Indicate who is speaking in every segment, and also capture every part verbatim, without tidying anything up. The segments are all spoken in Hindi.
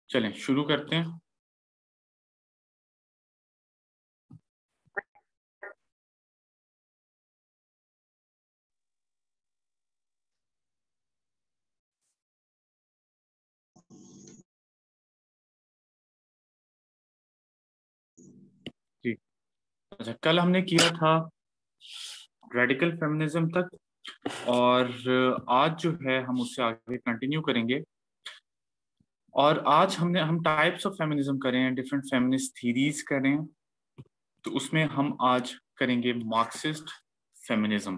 Speaker 1: चलें शुरू करते हैं। जी, अच्छा, कल हमने किया था रेडिकल फेमिनिज्म तक, और आज जो है हम उससे आगे कंटिन्यू करेंगे। और आज हमने हम टाइप्स ऑफ फेमिनिज्म करें, डिफरेंट फेमिनिस्ट थीरीज करें, तो उसमें हम आज करेंगे मार्क्सिस्ट फेमिनिज्म।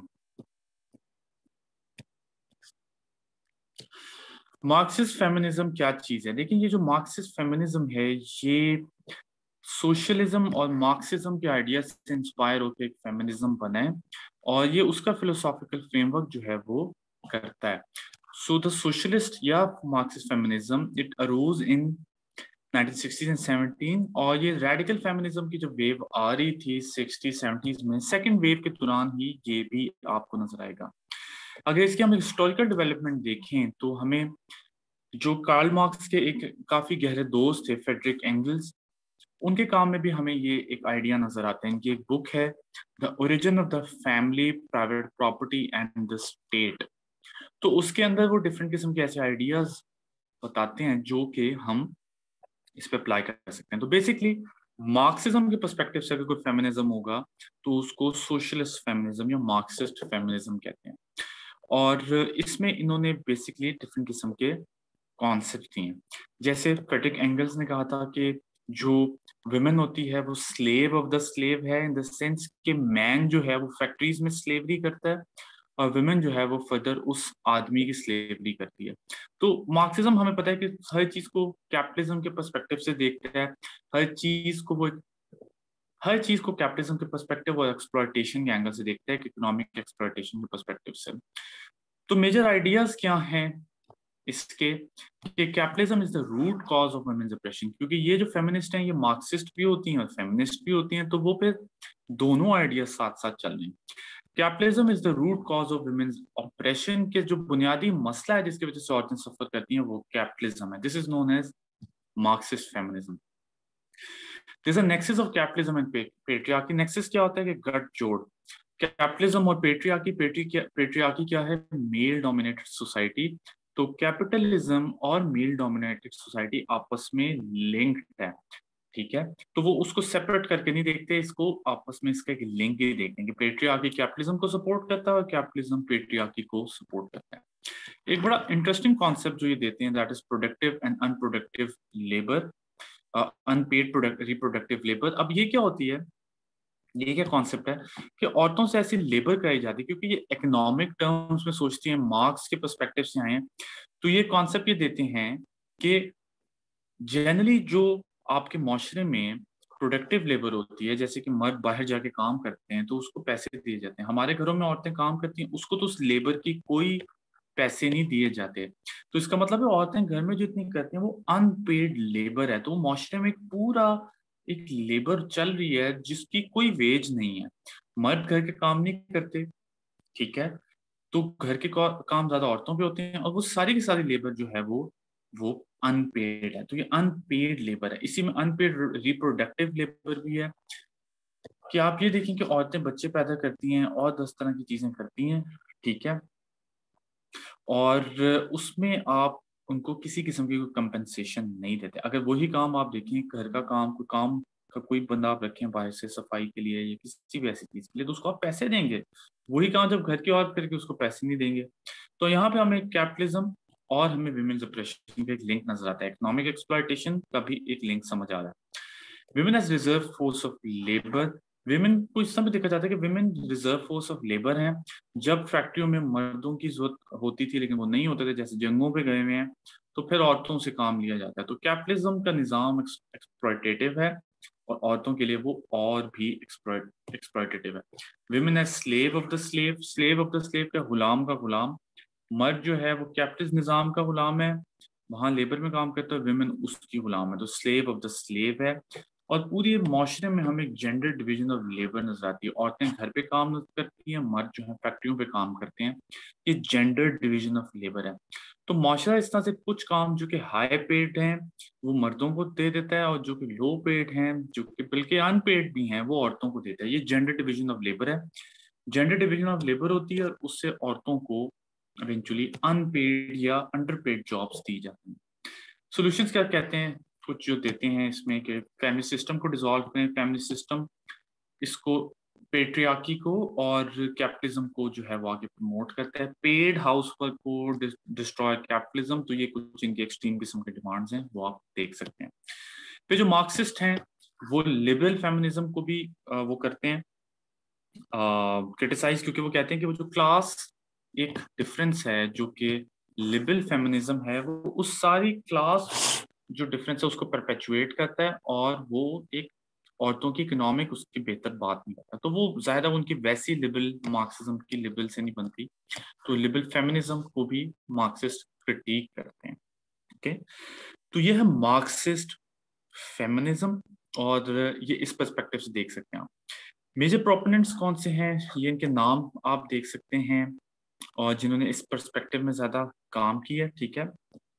Speaker 1: मार्क्सिस्ट फेमिनिज्म क्या चीज है? देखिए, ये जो मार्क्सिस्ट फेमिनिज्म है ये सोशलिज्म और मार्क्सिज्म के आइडिया से इंस्पायर होकर एक फेमिनिज्म बना है, और ये उसका फिलोसॉफिकल फ्रेमवर्क जो है वो करता है। सो द सोशलिस्ट या Marxist feminism it arose in nineteen sixties and seventeen, और ये रेडिकल फेमिनिज्म की जो वेव आ रही थी सिक्सटीज़ सेवनटीज़ में, सेकेंड वेव के दौरान ही ये भी आपको नजर आएगा। अगर इसकी हम हिस्टोरिकल डेवलपमेंट देखें तो हमें जो कार्ल मार्क्स के एक काफी गहरे दोस्त थे, फ्रेडरिक एंगल्स, उनके काम में भी हमें ये एक आइडिया नजर आता है। इनकी एक बुक है the origin of the family, private property and the state. तो उसके अंदर वो डिफरेंट किस्म के ऐसे आइडियाज बताते हैं जो कि हम इस पे अप्लाई कर सकते हैं। तो बेसिकली मार्क्सिज्म के पर्सपेक्टिव से अगर कोई फेमिनिज्म होगा तो उसको सोशलिस्ट फेमिनिज्म या मार्क्सिस्ट फेमिनिज्म कहते हैं। और इसमें इन्होंने बेसिकली डिफरेंट किस्म के कॉन्सेप्ट दिए। जैसे फ्रेडरिक एंगल्स ने कहा था कि जो वुमेन होती है वो स्लेव ऑफ द स्लेव है, इन द सेंस कि मैन जो है वो फैक्ट्रीज में स्लेवरी करता है और वुमेन जो है वो फर्दर उस आदमी की स्लेवरी करती है। तो मार्क्सिज्म हमें पता है कि हर चीज को कैपिटलिज्म के पर्सपेक्टिव से देखता है, हर चीज को वो हर चीज को कैपिटलिज्म के पर्सपेक्टिव और एक्सप्लॉयटेशन के एंगल से देखता है, कि इकोनॉमिक एक्सप्लॉयटेशन के पर्सपेक्टिव से। तो मेजर आइडियाज क्या हैं इसके? कि capitalism is the root cause of women's oppression, क्योंकि ये जो फेमिनिस्ट हैं ये मार्क्सिस्ट भी होती हैं और फेमिनिस्ट भी होती हैं, तो वो फिर दोनों आइडियाज साथ साथ चल रहे हैं। Capitalism is the root cause of women's oppression के जो बुनियादी मसला है जिसकी वजह से औरतें सफर करती हैं वो कैपिटलिज्म है। This is known as Marxist feminism. This a nexus of capitalism and patriarchy. Nexus क्या होता है? कि गठजोड़। कैपिटलिज्म और पेट्रियार्की, पेट्रियार्की क्या है? Male dominated society. तो कैपिटलिज्म और मेल डोमिनेटेड सोसाइटी आपस में लिंक्ड है, ठीक है? तो वो उसको सेपरेट करके नहीं देखते, इसको आपस में इसका एक लिंक ही देखते हैं कि पेट्रियार्की कैपिटलिज्म को सपोर्ट करता है और कैपिटलिज्म पेट्रियार्की को सपोर्ट करता है। एक बड़ा इंटरेस्टिंग कॉन्सेप्ट जो ये देते हैं, that is productive and unproductive labour, unpaid reproductive labour. अब ये क्या होती है? ये क्या कॉन्सेप्ट है कि औरतों से ऐसी लेबर कराई जाती है क्योंकि ये इकोनॉमिक टर्म्स में सोचती हैं, मार्क्स के पर्सपेक्टिव से आए हैं। तो ये कॉन्सेप्ट ये देते हैं कि जनरली जो आपके माशरे में प्रोडक्टिव लेबर होती है, जैसे कि मर्द बाहर जाके काम करते हैं तो उसको पैसे दिए जाते हैं, हमारे घरों में औरतें काम करती हैं उसको तो उस लेबर की कोई पैसे नहीं दिए जाते। तो इसका मतलब है औरतें घर में जो इतनी करती हैं वो अनपेड लेबर है। तो माशरे में एक पूरा एक लेबर चल रही है जिसकी कोई वेज नहीं है। मर्द घर के काम नहीं करते, ठीक है? तो घर के का- काम ज्यादा औरतों पे होते हैं और वो सारी की सारी लेबर जो है वो वो अनपेड है। तो ये अनपेड लेबर है। इसी में अनपेड रिप्रोडक्टिव लेबर भी है कि आप ये देखें कि औरतें बच्चे पैदा करती हैं और दस तरह की चीजें करती हैं, ठीक है? और उसमें आप उनको किसी किस्म की कोई कंपनसेशन नहीं देते। अगर वही काम आप देखें, घर का काम, कोई काम का कोई बंदा आप रखें बाहर से सफाई के लिए या किसी भी ऐसी चीज के लिए, तो उसको आप पैसे देंगे। वही काम जब घर की औरत करके उसको पैसे नहीं देंगे। तो यहाँ पे हमें कैपिटलिज्म और हमें विमेन्स ऑपरेशन का एक लिंक नजर आता है, इकोनॉमिक एक्सप्लॉयटेशन का भी एक लिंक समझ आ रहा है। Women as reserve force of labour. Women को इस समय देखा जाता है कि women reserve force of labour हैं। जब फैक्ट्रियों में मर्दों की जरूरत होती थी लेकिन वो नहीं होते थे, जैसे जंगों पे गए हुए हैं, तो फिर औरतों से काम लिया जाता है। तो कैपिटलिज्म का निजाम एक्सप्लॉयटेटिव है और औरतों के लिए वो और भी एक्सप्लॉयटेटिव है। Women as slave of the slave. Slave of the slave का गुलाम का गुलाम। मर्द जो है वो कैपिटलिस्ट निजाम का गुलाम है, वहां लेबर में काम करता है, विमेन उसकी गुलाम है, तो स्लेव ऑफ द स्लेव है। और पूरी माशरे में हमें एक जेंडर डिवीजन ऑफ लेबर नजर आती है। औरतें घर पे काम करती हैं, मर्द जो है फैक्ट्रियों पे काम करते हैं। ये जेंडर डिवीजन ऑफ लेबर है। तो माशरा इस तरह से कुछ काम जो कि हाई पेड हैं वो मर्दों को दे देता है, और जो कि लो पेड हैं, जो कि बल्कि अनपेड भी हैं, वो औरतों को देता है। ये जेंडर डिवीजन ऑफ लेबर है। जेंडर डिवीजन ऑफ लेबर होती है और उससे औरतों को इवेंचुअली अनपेड या अंडरपेड जॉब्स दी जाती हैं। सॉल्यूशंस क्या कहते हैं, कुछ जो देते हैं इसमें कि फैमिली सिस्टम को डिसॉल्व करें। फैमिली सिस्टम इसको पेट्रियार्की को और कैपिटलिज्म को जो है वो आगे प्रमोट करता है। पेड हाउस वर्क को डिस्ट्रॉय कैपिटलिज्म। तो ये कुछ इनके एक्सट्रीम किस्म के डिमांड्स हैं, वो आप देख सकते हैं। फिर जो मार्क्सिस्ट हैं वो लिबरल फेमिनिज्म को भी वो करते हैं क्रिटिसाइज, क्योंकि वो कहते हैं कि वो जो क्लास एक डिफरेंस है जो कि लिबरल फेमिनिज्म है, वो उस सारी क्लास जो डिफरेंस है उसको परपेचुएट करता है, और वो एक औरतों की इकोनॉमिक उसकी बेहतर बात नहीं करता। तो वो ज्यादा उनकी वैसी लिबरल मार्क्सिज्म की लिबरल से नहीं बनती। तो लिबरल फेमिनिज्म को भी मार्क्सिस्ट क्रिटिक करते हैं। ओके, तो ये है मार्क्सिस्ट फेमिनिज्म, और ये इस पर्सपेक्टिव से देख सकते हैं आप। मेजर प्रोपोनेंट्स कौन से हैं, ये इनके नाम आप देख सकते हैं, और जिन्होंने इस पर्सपेक्टिव में ज्यादा काम किया, ठीक है।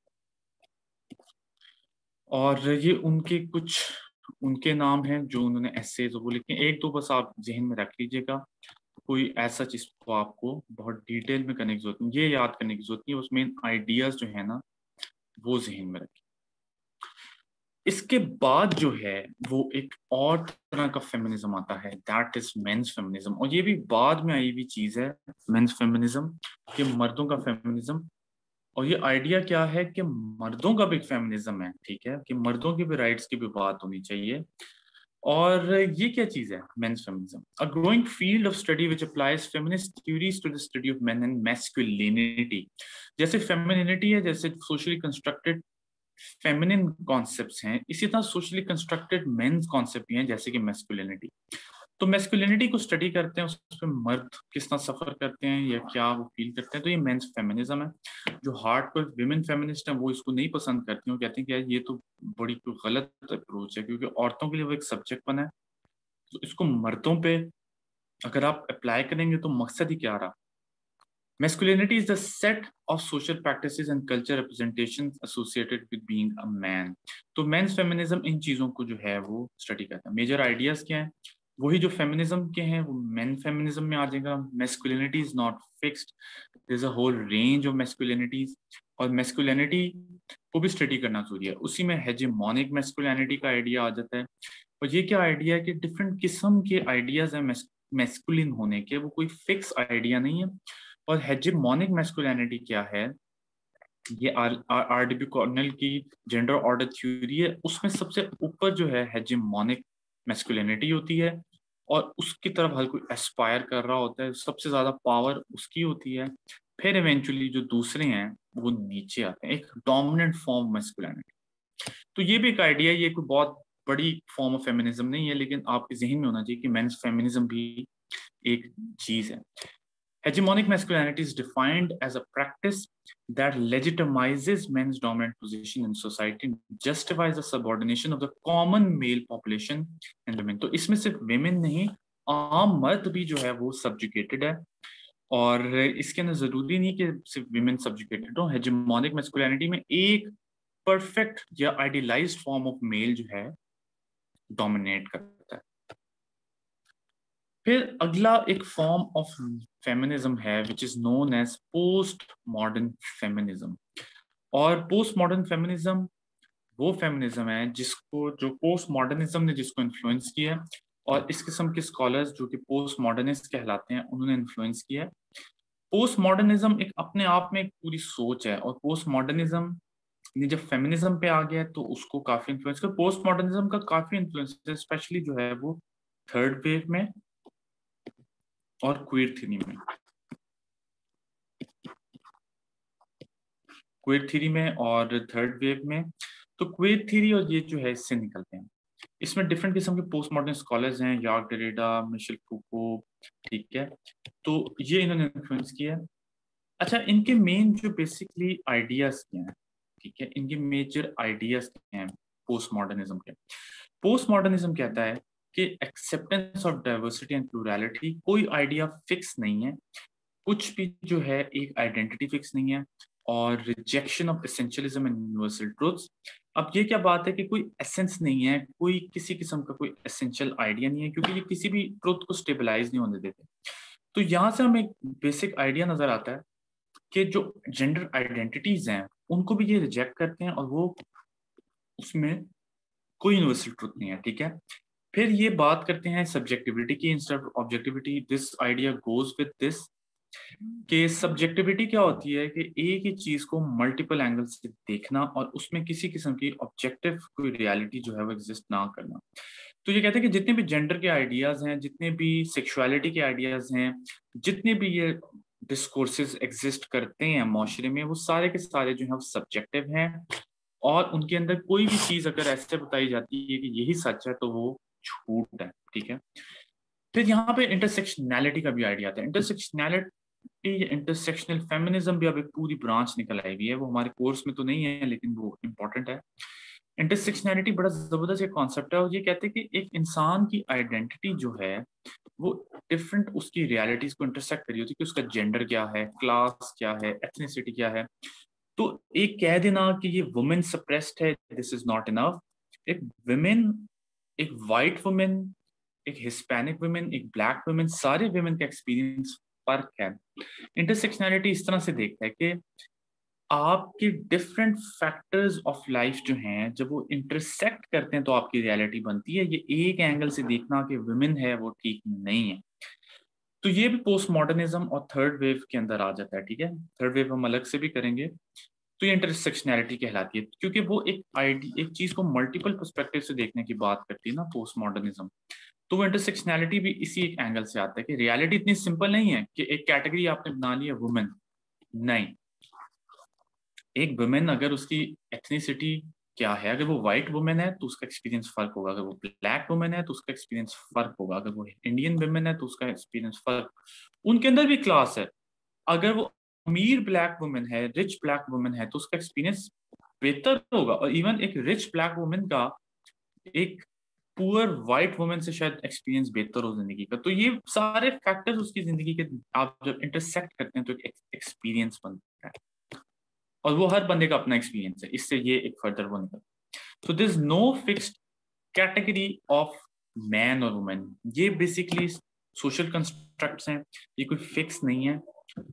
Speaker 1: और ये उनके कुछ उनके नाम हैं जो उन्होंने एसेज वो लिखे। एक दो बस आप जहन में रख लीजिएगा, कोई ऐसा चीज को आपको बहुत डिटेल में करने की जरूरत नहीं, ये याद करने की जरूरत नहीं, उसमें आइडियाज जो है ना वो जहन में रखें। इसके बाद जो है वो एक और तरह का फेमिनिज्म आता है, दैट इज मेंस फेमिनिज्म। और ये भी बाद में आई हुई चीज है, मेंस फेमिनिज्म, कि मर्दों का फेमिनिज्म। और ये आइडिया क्या है कि मर्दों का भी एक फेमिनिज्म है, ठीक है, कि मर्दों की भी राइट्स की भी बात होनी चाहिए। और ये क्या चीज है men's feminism? A growing field of study which applies feminist theories to the study of men and masculinity. जैसे फेमिनिटी है, जैसे सोशली कंस्ट्रक्टेड फेमिनिन कॉन्सेप्ट्स हैं, इसी तरह सोशली कंस्ट्रक्टेड मेंस कॉन्सेप्ट भी हैं, जैसे कि मैस्कुलिनिटी। तो मैस्कुलिनिटी को स्टडी करते हैं, उस पर मर्द किस तरह सफर करते हैं या क्या वो फील करते हैं, तो ये मेंस फेमिनिज्म है। जो हार्डकोर विमेन फेमिनिस्ट हैं वो इसको नहीं पसंद करती, वो कहते हैं कि यार ये तो बड़ी कोई गलत अप्रोच है, क्योंकि औरतों के लिए वो एक सब्जेक्ट बना है, तो इसको मर्दों पे अगर आप अप्लाई करेंगे तो मकसद ही क्या रहा। Masculinity is the set of social practices and culture representations associated with being a man. तो मेंस फेमिनिज्म इन चीजों को जो है वो स्टडी करता है। मेजर आइडियाज क्या है, वही जो फेमिनिज्म के हैं वो मेन फेमिनिज्म में आ जाएगा। Masculinity is not fixed, there is a whole range of masculinities, और मैस्कुलिनिटी को भी स्टडी करना जरूरी है। उसी में हेजेमोनिक मैस्कुलिनिटी का आइडिया आ जाता है। और ये क्या आइडिया है कि डिफरेंट किस्म के आइडियाज हैं मैस्कुलिन होने के, वो कोई फिक्स आइडिया नहीं है। और हेजेमोनिक मैस्कुलिनिटी क्या है, ये आर डी बी कॉर्नेल की जेंडर ऑर्डर थ्योरी है, उसमें सबसे ऊपर जो है हेजेमोनिक मैस्कुलिनिटी होती है, और उसकी तरफ हर कोई एस्पायर कर रहा होता है, सबसे ज्यादा पावर उसकी होती है। फिर इवेंचुअली जो दूसरे हैं वो नीचे आते हैं, एक डोमिनेंट फॉर्म मैस्कुलिनिटी। तो ये भी एक आइडिया, ये कोई बहुत बड़ी फॉर्म ऑफ फेमिनिज्म नहीं है, लेकिन आपके जहन में होना चाहिए कि मेंस फेमिनिज्म भी एक चीज है। Hegemonic masculinity is defined as a practice that legitimizes men's dominant position in society and justifies the subordination of the common male population and women. तो इसमें सिर्फ women नहीं, आम मर्द भी जो है वो subjugated है, और इसके अंदर जरूरी नहीं कि सिर्फ women subjugated हो। Hegemonic masculinity में एक perfect या idealized form of male जो है dominate करता है। फिर अगला एक फॉर्म ऑफ फेमिनिज्म है which is known as post modern feminism. और पोस्ट मॉडर्न फेमिनिज्म वो फेमिनिज्म है जिसको जो पोस्ट मॉडर्निज्म ने जिसको इन्फ्लुएंस किया है, और इस किस्म के स्कॉलर्स जो कि पोस्ट मॉडर्निस्ट कहलाते हैं उन्होंने इन्फ्लुएंस किया है। पोस्ट मॉडर्निज्म एक अपने आप में एक पूरी सोच है, और पोस्ट मॉडर्निज्म ने जब फेमिनिज्म पे आ गया तो उसको काफी इन्फ्लुएंस किया। पोस्ट मॉडर्निज्म का काफी इन्फ्लुएंस है, स्पेशली जो है वो थर्ड वेव में और क्वीर थ्योरी में। क्वीर थ्योरी में और थर्ड वेव में। तो क्वीर थ्योरी और ये जो है इससे निकलते हैं। इसमें डिफरेंट किस्म के पोस्ट मॉडर्न स्कॉलर्स हैं, याक डेरिडा, मिशेल फूको, ठीक है, तो ये इन्होंने इन्फ्लुएंस किया। अच्छा, इनके मेन जो बेसिकली आइडियाज क्या हैं, ठीक है, इनके मेजर आइडियाज क्या हैं पोस्ट मॉडर्निज्म के। पोस्ट मॉडर्निज्म कहता है कि acceptance of diversity and plurality, कोई आइडिया फिक्स नहीं है, कुछ भी जो है एक आइडेंटिटी फिक्स नहीं है, और rejection of essentialism and universal truths. अब ये क्या बात है कि कोई एसेंस नहीं है, कोई किसी किस्म का कोई एसेंशियल आइडिया नहीं है, क्योंकि ये किसी भी ट्रुथ को स्टेबलाइज नहीं होने देते। तो यहाँ से हमें एक बेसिक आइडिया नजर आता है कि जो जेंडर आइडेंटिटीज हैं उनको भी ये रिजेक्ट करते हैं, और वो उसमें कोई यूनिवर्सल ट्रुथ नहीं है, ठीक है। फिर ये बात करते हैं सब्जेक्टिविटी की instead of objectivity. This idea goes with this कि सब्जेक्टिविटी क्या होती है कि एक ही चीज को मल्टीपल एंगल से देखना और उसमें किसी किस्म की ऑब्जेक्टिव कोई रियलिटी जो है वो एग्जिस्ट ना करना। तो ये कहते हैं कि जितने भी जेंडर के आइडियाज हैं, जितने भी सेक्सुअलिटी के आइडियाज हैं, जितने भी ये डिस्कोर्सेज एग्जिस्ट करते हैं माशरे में, वो सारे के सारे जो है वो सब्जेक्टिव हैं, और उनके अंदर कोई भी चीज अगर ऐसे बताई जाती है कि यही सच है तो वो झूठ है, ठीक है। फिर यहाँ पे इंटरसेक्शनैलिटी का भी आइडिया आता है। इंटरसेक्शनैलिटी, इंटरसेक्शनल फेमिनिज्म भी अब एक पूरी ब्रांच निकल आई हुई है, वो हमारे कोर्स में तो नहीं है लेकिन वो इम्पोर्टेंट है। इंटरसेक्शनैलिटी बड़ा जबरदस्त एक कॉन्सेप्ट है, और ये कहते हैं कि एक इंसान की आइडेंटिटी जो है वो डिफरेंट उसकी रियलिटीज को इंटरसेक्ट करी होती है, कि उसका जेंडर क्या है, क्लास क्या है, एथनिसिटी क्या है। तो एक कह देना कि ये वुमेन सप्रेस्ड है, दिस इज नॉट इनफ। एक वुमेन, एक वाइट वुमेन, एक हिस्पैनिक वुमेन, एक ब्लैक वुमेन, सारे वुमेन का एक्सपीरियंस फर्क है। इंटरसेक्शनैलिटी इस तरह से देखता है कि आपके डिफरेंट फैक्टर्स ऑफ लाइफ जो हैं जब वो इंटरसेक्ट करते हैं तो आपकी रियलिटी बनती है। ये एक एंगल से देखना कि वुमेन है वो ठीक नहीं है। तो ये भी पोस्ट मॉडर्निज्म और थर्ड वेव के अंदर आ जाता है, ठीक है। थर्ड वेव हम अलग से भी करेंगे। तो ये इंटरसेक्शनैलिटी कहलाती है, क्योंकि वो एक आइडी एक चीज को मल्टीपल पर्सपेक्टिव से देखने की बात करती है ना पोस्ट मॉडर्निज्म। तो वो इंटरसेक्शनैलिटी भी इसी एक एंगल से आता है कि रियलिटी इतनी सिंपल नहीं है कि एक कैटेगरी आपने बना ली है वुमेन। नहीं, एक वुमेन अगर उसकी एथनिसिटी क्या है, अगर वो व्हाइट वुमेन है तो उसका एक्सपीरियंस फर्क होगा, अगर वो ब्लैक वुमेन है तो उसका एक्सपीरियंस फर्क होगा, अगर वो इंडियन वुमेन है तो उसका एक्सपीरियंस फर्क। उनके अंदर भी क्लास है। अगर वो अमीर ब्लैक वुमेन है, रिच ब्लैक वुमेन है, तो उसका एक्सपीरियंस बेहतर होगा, और इवन एक रिच ब्लैक वुमेन का एक पुअर व्हाइट वुमेन से शायद एक्सपीरियंस बेहतर हो जिंदगी का। तो ये सारे फैक्टर्स उसकी जिंदगी के आप जब इंटरसेक्ट करते हैं तो एक एक्सपीरियंस बनता है, और वो हर बंदे का अपना एक्सपीरियंस है, इससे ये एक फर्दर वो निकल। So this no fixed category of man और वुमेन। ये बेसिकली सोशल कंस्ट्रक्ट्स हैं, ये कोई फिक्स नहीं है।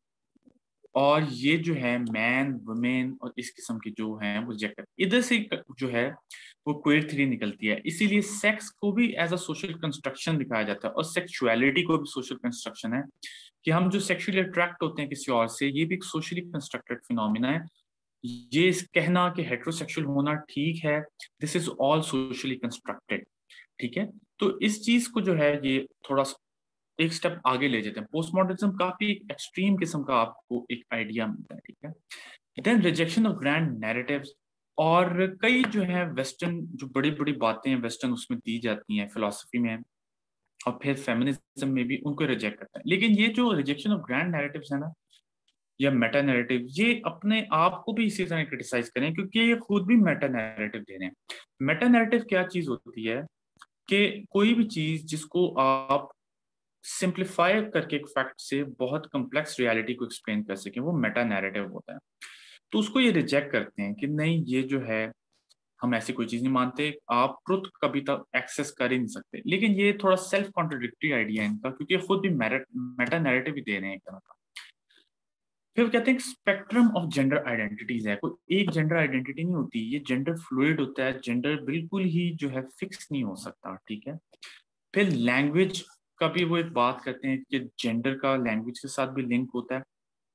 Speaker 1: और ये जो है मैन वुमेन और इस किस्म की जो है वो जेंडर, इधर से जो है वो क्वेयर थ्योरी निकलती है। इसीलिए सेक्स को भी एज अ सोशल कंस्ट्रक्शन दिखाया जाता है, और सेक्सुअलिटी को भी सोशल कंस्ट्रक्शन है, कि हम जो सेक्सुअली अट्रैक्ट होते हैं किसी और से, ये भी एक सोशली कंस्ट्रक्टेड फिनोमिना है। ये इस कहना कि हेट्रोसेक्सुअल होना ठीक है, this is all socially constructed, ठीक है। तो इस चीज को जो है ये थोड़ा एक स्टेप आगे ले जाते हैं। पोस्ट मॉडर्निज्म काफी एक्सट्रीम किस्म का आपको एक आइडिया मिलता है, ठीक है। Then rejection of grand narratives, और कई जो है वेस्टर्न जो बड़ी बड़ी बातें हैं वेस्टर्न उसमें दी जाती हैं फिलोसफी में, और फिर फेमिनिज्म में भी उनको रिजेक्ट करता है। लेकिन ये जो रिजेक्शन ऑफ ग्रैंड नैरेटिव्स है ना, या मेटा नैरेटिव, ये अपने आप को भी इसी तरह क्रिटिसाइज करें, क्योंकि ये खुद भी मेटा नैरेटिव दे रहे हैं। मेटा नैरेटिव क्या चीज होती है कि कोई भी चीज जिसको आप सिंप्लीफाई करके एक फैक्ट से बहुत कॉम्प्लेक्स रियलिटी को एक्सप्लेन कर सके, वो मेटा नैरेटिव होता है। तो उसको ये रिजेक्ट करते हैं कि नहीं, ये जो है हम ऐसी कोई चीज नहीं मानते, आप ट्रुथ कभी तक एक्सेस कर ही नहीं सकते। लेकिन ये थोड़ा सेल्फ कॉन्ट्रोडिक्टरी आइडिया है इनका, क्योंकि ये खुद भी मेटा नैरेटिव ही दे रहे हैं एक तरह का। फिर कहते हैं स्पेक्ट्रम ऑफ जेंडर आइडेंटिटीज है, कोई एक जेंडर आइडेंटिटी नहीं होती, ये जेंडर फ्लूइड होता है, जेंडर बिल्कुल ही जो है फिक्स नहीं हो सकता, ठीक है। फिर लैंग्वेज का भी वो एक बात करते हैं कि जेंडर का लैंग्वेज के साथ भी लिंक होता है,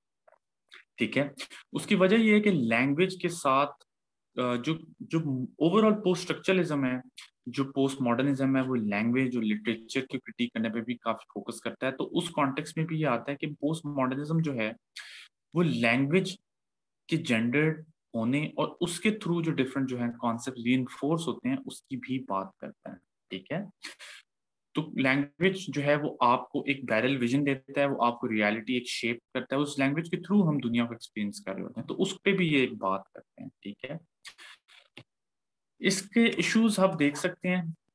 Speaker 1: ठीक है। उसकी वजह ये है कि लैंग्वेज के साथ अ, जो जो ओवरऑल पोस्ट स्ट्रक्चरलिज्म है, जो पोस्ट मॉडर्निज्म है, वो लैंग्वेज और लिटरेचर की क्रिटिक करने पे भी काफी फोकस करता है। तो उस कॉन्टेक्स्ट में भी ये आता है कि पोस्ट मॉडर्निज्म जो है वो लैंग्वेज के जेंडर होने और उसके थ्रू जो डिफरेंट जो है कॉन्सेप्ट रीइंफोर्स होते हैं उसकी भी बात करता है, ठीक है। तो लैंग्वेज जो है वो आपको एक बैरल विजन देता है, वो आपको रियलिटी एक शेप करता है, उस लैंग्वेज के थ्रू हम दुनिया को एक्सपीरियंस कर रहे होते हैं, तो उस पर भी ये एक बात करते हैं, ठीक है। इसके इश्यूज आप देख सकते हैं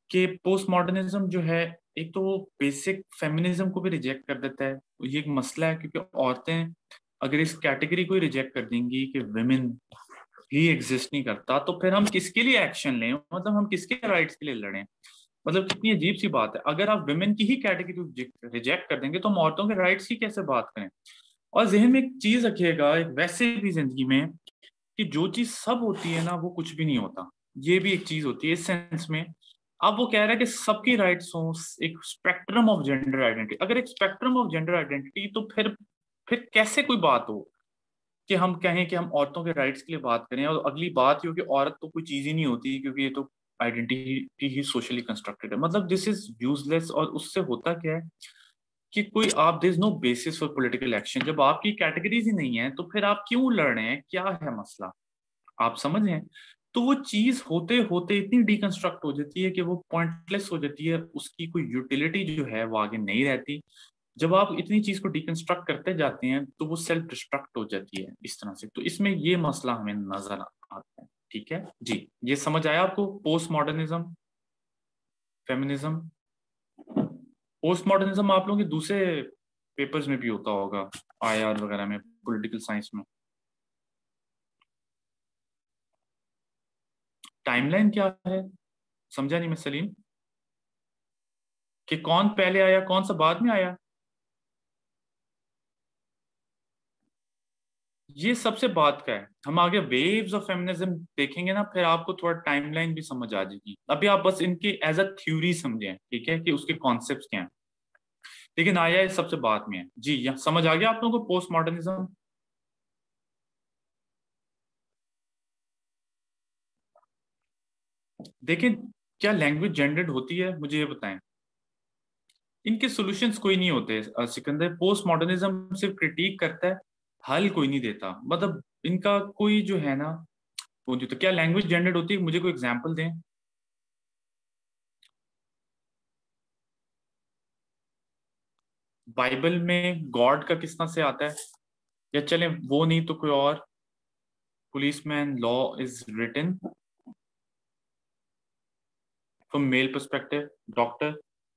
Speaker 1: कि पोस्ट मॉडर्निज्म जो है, एक तो वो बेसिक फेमिनिज्म को भी रिजेक्ट कर देता है। ये एक मसला है, क्योंकि औरतें अगर इस कैटेगरी को ही रिजेक्ट कर देंगी कि विमेन ही एग्जिस्ट नहीं करता, तो फिर हम किसके लिए एक्शन लें, मतलब हम किसके राइट्स के लिए लड़ें। मतलब कितनी अजीब सी बात है, अगर आप विमेन की ही कैटेगरी रिजेक्ट कर देंगे तो हम औरतों के राइट्स की कैसे बात करें। और जहन में एक चीज रखिएगा, एक वैसे भी जिंदगी में, कि जो चीज सब होती है ना वो कुछ भी नहीं होता। ये भी एक चीज होती है इस सेंस में। अब वो कह रहा है कि सबकी राइट्स हो, एक स्पेक्ट्रम ऑफ जेंडर आइडेंटिटी। अगर एक स्पेक्ट्रम ऑफ जेंडर आइडेंटिटी, तो फिर फिर कैसे कोई बात हो कि हम कहें कि हम औरतों के राइट्स के लिए बात करें। और अगली बात ये हो कि औरत तो कोई चीज ही नहीं होती, क्योंकि ये तो आइडेंटिटी ही सोशली कंस्ट्रक्टेड है। मतलब दिस इज यूजलेस। और उससे होता क्या है कि कोई आप, there is no basis for political action. जब आपकी कैटेगरीज ही नहीं है तो फिर आप क्यों लड़ रहे हैं, क्या है मसला, आप समझ रहे हैं। तो वो चीज होते होते इतनी डिकंस्ट्रक्ट हो जाती है कि वो पॉइंटलेस हो जाती है, उसकी कोई यूटिलिटी जो है वो आगे नहीं रहती। जब आप इतनी चीज को डिकंस्ट्रक्ट करते जाते हैं तो वो सेल्फ डिस्ट्रक्ट हो जाती है इस तरह से। तो इसमें ये मसला हमें नजर आता है। ठीक है जी, ये समझ आया आपको post modernism feminism. Post modernism आप लोगों के दूसरे पेपर्स में भी होता होगा, आई आर वगैरह में, पॉलिटिकल साइंस में। टाइमलाइन क्या है, समझा नहीं मैं सलीम, कि कौन पहले आया कौन सा बाद में आया। ये सबसे बात का है। हम आगे वेव्स ऑफ फेमिनिज्म देखेंगे ना, फिर आपको थोड़ा टाइमलाइन भी समझ आ जाएगी। अभी आप बस इनकी एज अ थ्योरी समझें, ठीक है, कि उसके कॉन्सेप्ट्स क्या हैं। लेकिन आया इस सबसे बाद में है जी। यहाँ समझ आ गया आप लोगों को पोस्ट मॉडर्निज्म। देखिए, क्या लैंग्वेज जेंडर्ड होती है, मुझे ये बताएं। इनके सॉल्यूशंस कोई नहीं होते अ, सिकंदर। पोस्ट मॉडर्निज्म सिर्फ क्रिटिक करता है, हल कोई नहीं देता। मतलब इनका कोई जो है ना, वो जो, तो क्या लैंग्वेज जेंडर्ड होती है, मुझे कोई एग्जांपल दें। बाइबल में गॉड का किस तरह से आता है, या चले वो नहीं तो कोई और। Policeman law is written from male perspective. Doctor,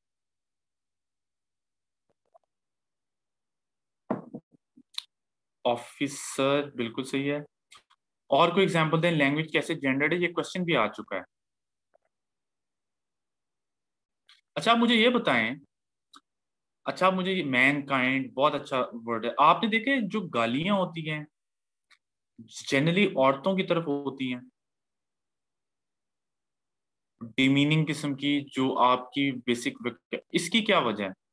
Speaker 1: officer, बिल्कुल सही है। और कोई एग्जांपल दें, लैंग्वेज कैसे जेंडर्ड है, ये क्वेश्चन भी आ चुका है। अच्छा आप मुझे ये बताएं, अच्छा आप मुझे, मैन काइंड बहुत अच्छा वर्ड है। आपने देखे जो गालियां होती हैं जनरली औरतों की तरफ होती हैं, डिमीनिंग किस्म की, जो आपकी बेसिक, इसकी क्या वजह है।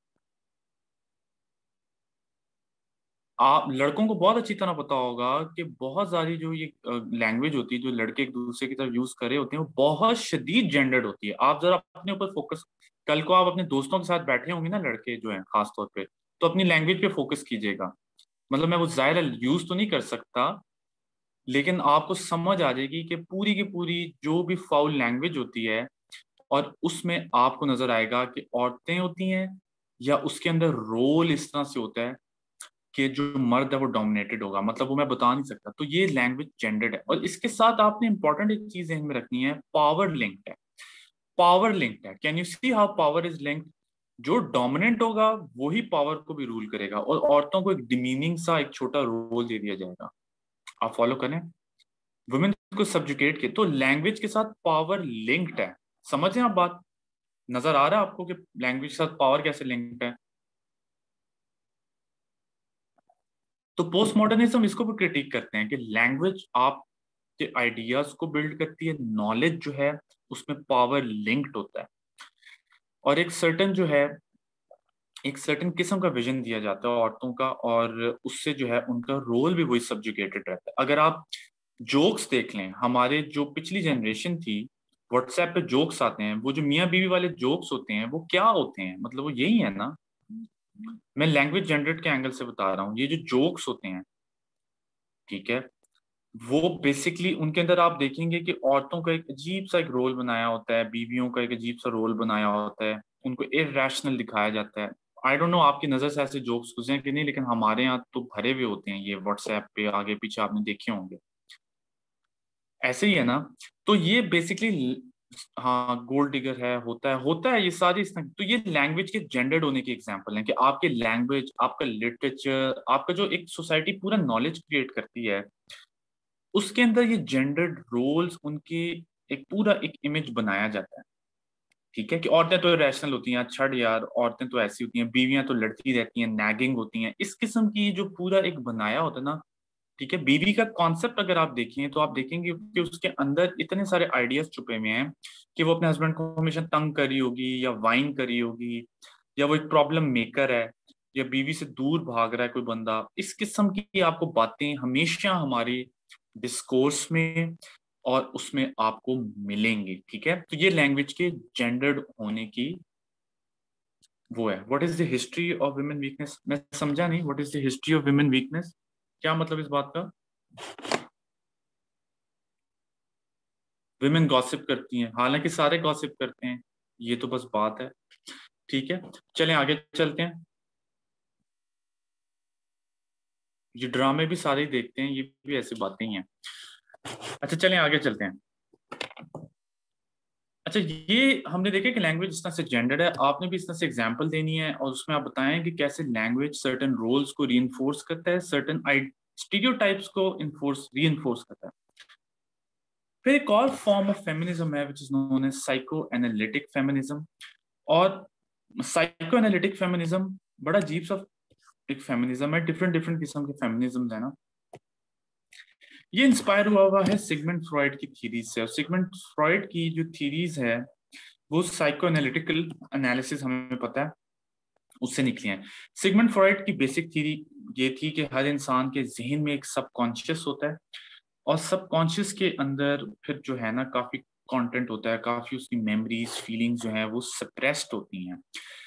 Speaker 1: आप लड़कों को बहुत अच्छी तरह पता होगा कि बहुत सारी जो ये लैंग्वेज होती है जो लड़के एक दूसरे की तरफ यूज कर रहे होते हैं, वो बहुत शदीद जेंडर्ड होती है। आप जरा अपने ऊपर फोकस, कल को आप अपने दोस्तों के साथ बैठे होंगे ना, लड़के जो हैं खास तौर पे, तो अपनी लैंग्वेज पे फोकस कीजिएगा। मतलब मैं वो जाहिर यूज तो नहीं कर सकता, लेकिन आपको समझ आ जाएगी कि पूरी की पूरी जो भी फाउल लैंग्वेज होती है, और उसमें आपको नजर आएगा कि औरतें होती हैं, या उसके अंदर रोल इस तरह से होता है कि जो मर्द है वो डोमिनेटेड होगा। मतलब वो मैं बता नहीं सकता। तो ये लैंग्वेज जेंडर्ड है। और इसके साथ आपने इंपॉर्टेंट एक चीज ध्यान में रखनी है, पावर लिंक्ड है। पावर लिंक्ड है, can you see how power is linked. जो डोमिनेंट होगा वही पावर को भी रूल करेगा, और औरतों को एक डिमीनिंग सा एक छोटा रोल दे दिया जाएगा। आप फॉलो करें, वुमेन को सब्जुकेट के, तो लैंग्वेज के साथ पावर लिंक्ड है। समझ रहे हैं आप बात, नजर आ रहा है आपको कि लैंग्वेज के साथ पावर कैसे लिंक्ड है। तो पोस्ट मॉडर्निज्म इसको भी क्रिटिक करते हैं कि लैंग्वेज आपके आइडियाज को बिल्ड करती है, नॉलेज जो है उसमें पावर लिंक्ड होता है, और एक सर्टन जो है, एक सर्टन किस्म का विजन दिया जाता है औरतों का, और उससे जो है उनका रोल भी वही सब्जुकेटेड रहता है। अगर आप जोक्स देख लें, हमारे जो पिछली जनरेशन थी, व्हाट्सएप पे जोक्स आते हैं, वो जो मियाँ बीवी वाले जोक्स होते हैं वो क्या होते हैं, मतलब वो यही है ना। मैं लैंग्वेज जेंडर्ड के एंगल से बता रहा हूँ, ये जो जोक्स होते हैं, ठीक है, वो बेसिकली उनके अंदर आप देखेंगे कि औरतों का एक अजीब सा एक रोल बनाया होता है, बीवियों का एक अजीब सा रोल बनाया होता है, उनको इरेशनल दिखाया जाता है। आई डोंट नो आपकी नजर से ऐसे जोक्स गुजरे कि नहीं, लेकिन हमारे यहाँ तो भरे हुए होते हैं ये व्हाट्सएप पे, आगे पीछे आपने देखे होंगे, ऐसे ही है ना। तो ये बेसिकली हाँ, गोल्ड डिगर है, होता है होता है ये सारी इस तो ये लैंग्वेज के जेंडर्ड होने के एग्जांपल हैं कि आपके लैंग्वेज, आपका लिटरेचर, आपका जो एक सोसाइटी पूरा नॉलेज क्रिएट करती है, उसके अंदर ये जेंडर्ड रोल्स उनकी एक पूरा एक इमेज बनाया जाता है। ठीक है कि औरतें तो रैशनल होती हैं, छड़ यार, औरतें तो ऐसी होती हैं, बीवियां तो लड़ती रहती हैं, नैगिंग होती हैं, इस किस्म की जो पूरा एक बनाया होता है ना। ठीक है, बीवी का कॉन्सेप्ट अगर आप देखें तो आप देखेंगे कि उसके अंदर इतने सारे आइडियाज छुपे हुए हैं कि वो अपने हस्बैंड को हमेशा तंग करी होगी या वाइन करी होगी, या वो एक प्रॉब्लम मेकर है, या बीवी से दूर भाग रहा है कोई बंदा। इस किस्म की आपको बातें हमेशा हमारी डिस्कोर्स में और उसमें आपको मिलेंगी। ठीक है, तो ये लैंग्वेज के जेंडर्ड होने की वो है। What is the history of women weakness? मैं समझा नहीं, what is the history of women weakness, क्या मतलब इस बात का? विमेन गॉसिप करती हैं, हालांकि सारे गॉसिप करते हैं, ये तो बस बात है। ठीक है, चलें आगे चलते हैं। ये ड्रामे भी सारे ही देखते हैं, ये भी ऐसी बातें ही हैं। अच्छा चलें आगे चलते हैं। अच्छा, ये हमने देखा कि लैंग्वेज इस तरह से जेंडर्ड है, आपने भी इस तरह से एग्जांपल देनी है और उसमें आप बताएं कि कैसे लैंग्वेज सर्टेन रोल्स को रीइंफोर्स करता है, सर्टेन स्टीरियोटाइप्स को इन्फोर्स रीइंफोर्स करता है। फिर एक और फॉर्म ऑफ फेमिनिज्म है which is known as psycho analytic feminism. और साइको एनालिटिक फेमिनिज्म बड़ा अजीब सा एक फेमिनिज्म है, डिफरेंट डिफरेंट किस्म के फेमिनिज्म है ना। ये इंस्पायर हुआ हुआ है सिगमंड फ्रॉइड की थीरीज से, और सिगमंड फ्रॉइड की जो थीरीज है वो साइको एनालिटिकल एनालिसिस हमें पता है उससे निकली हैं। सिगमंड फ्रॉइड की बेसिक थीरी ये थी कि हर इंसान के जहन में एक सबकॉन्शियस होता है, और सबकॉन्शियस के अंदर फिर जो है ना काफी कंटेंट होता है, काफी उसकी मेमोरीज फीलिंग्स जो है वो सप्रेस्ड होती हैं।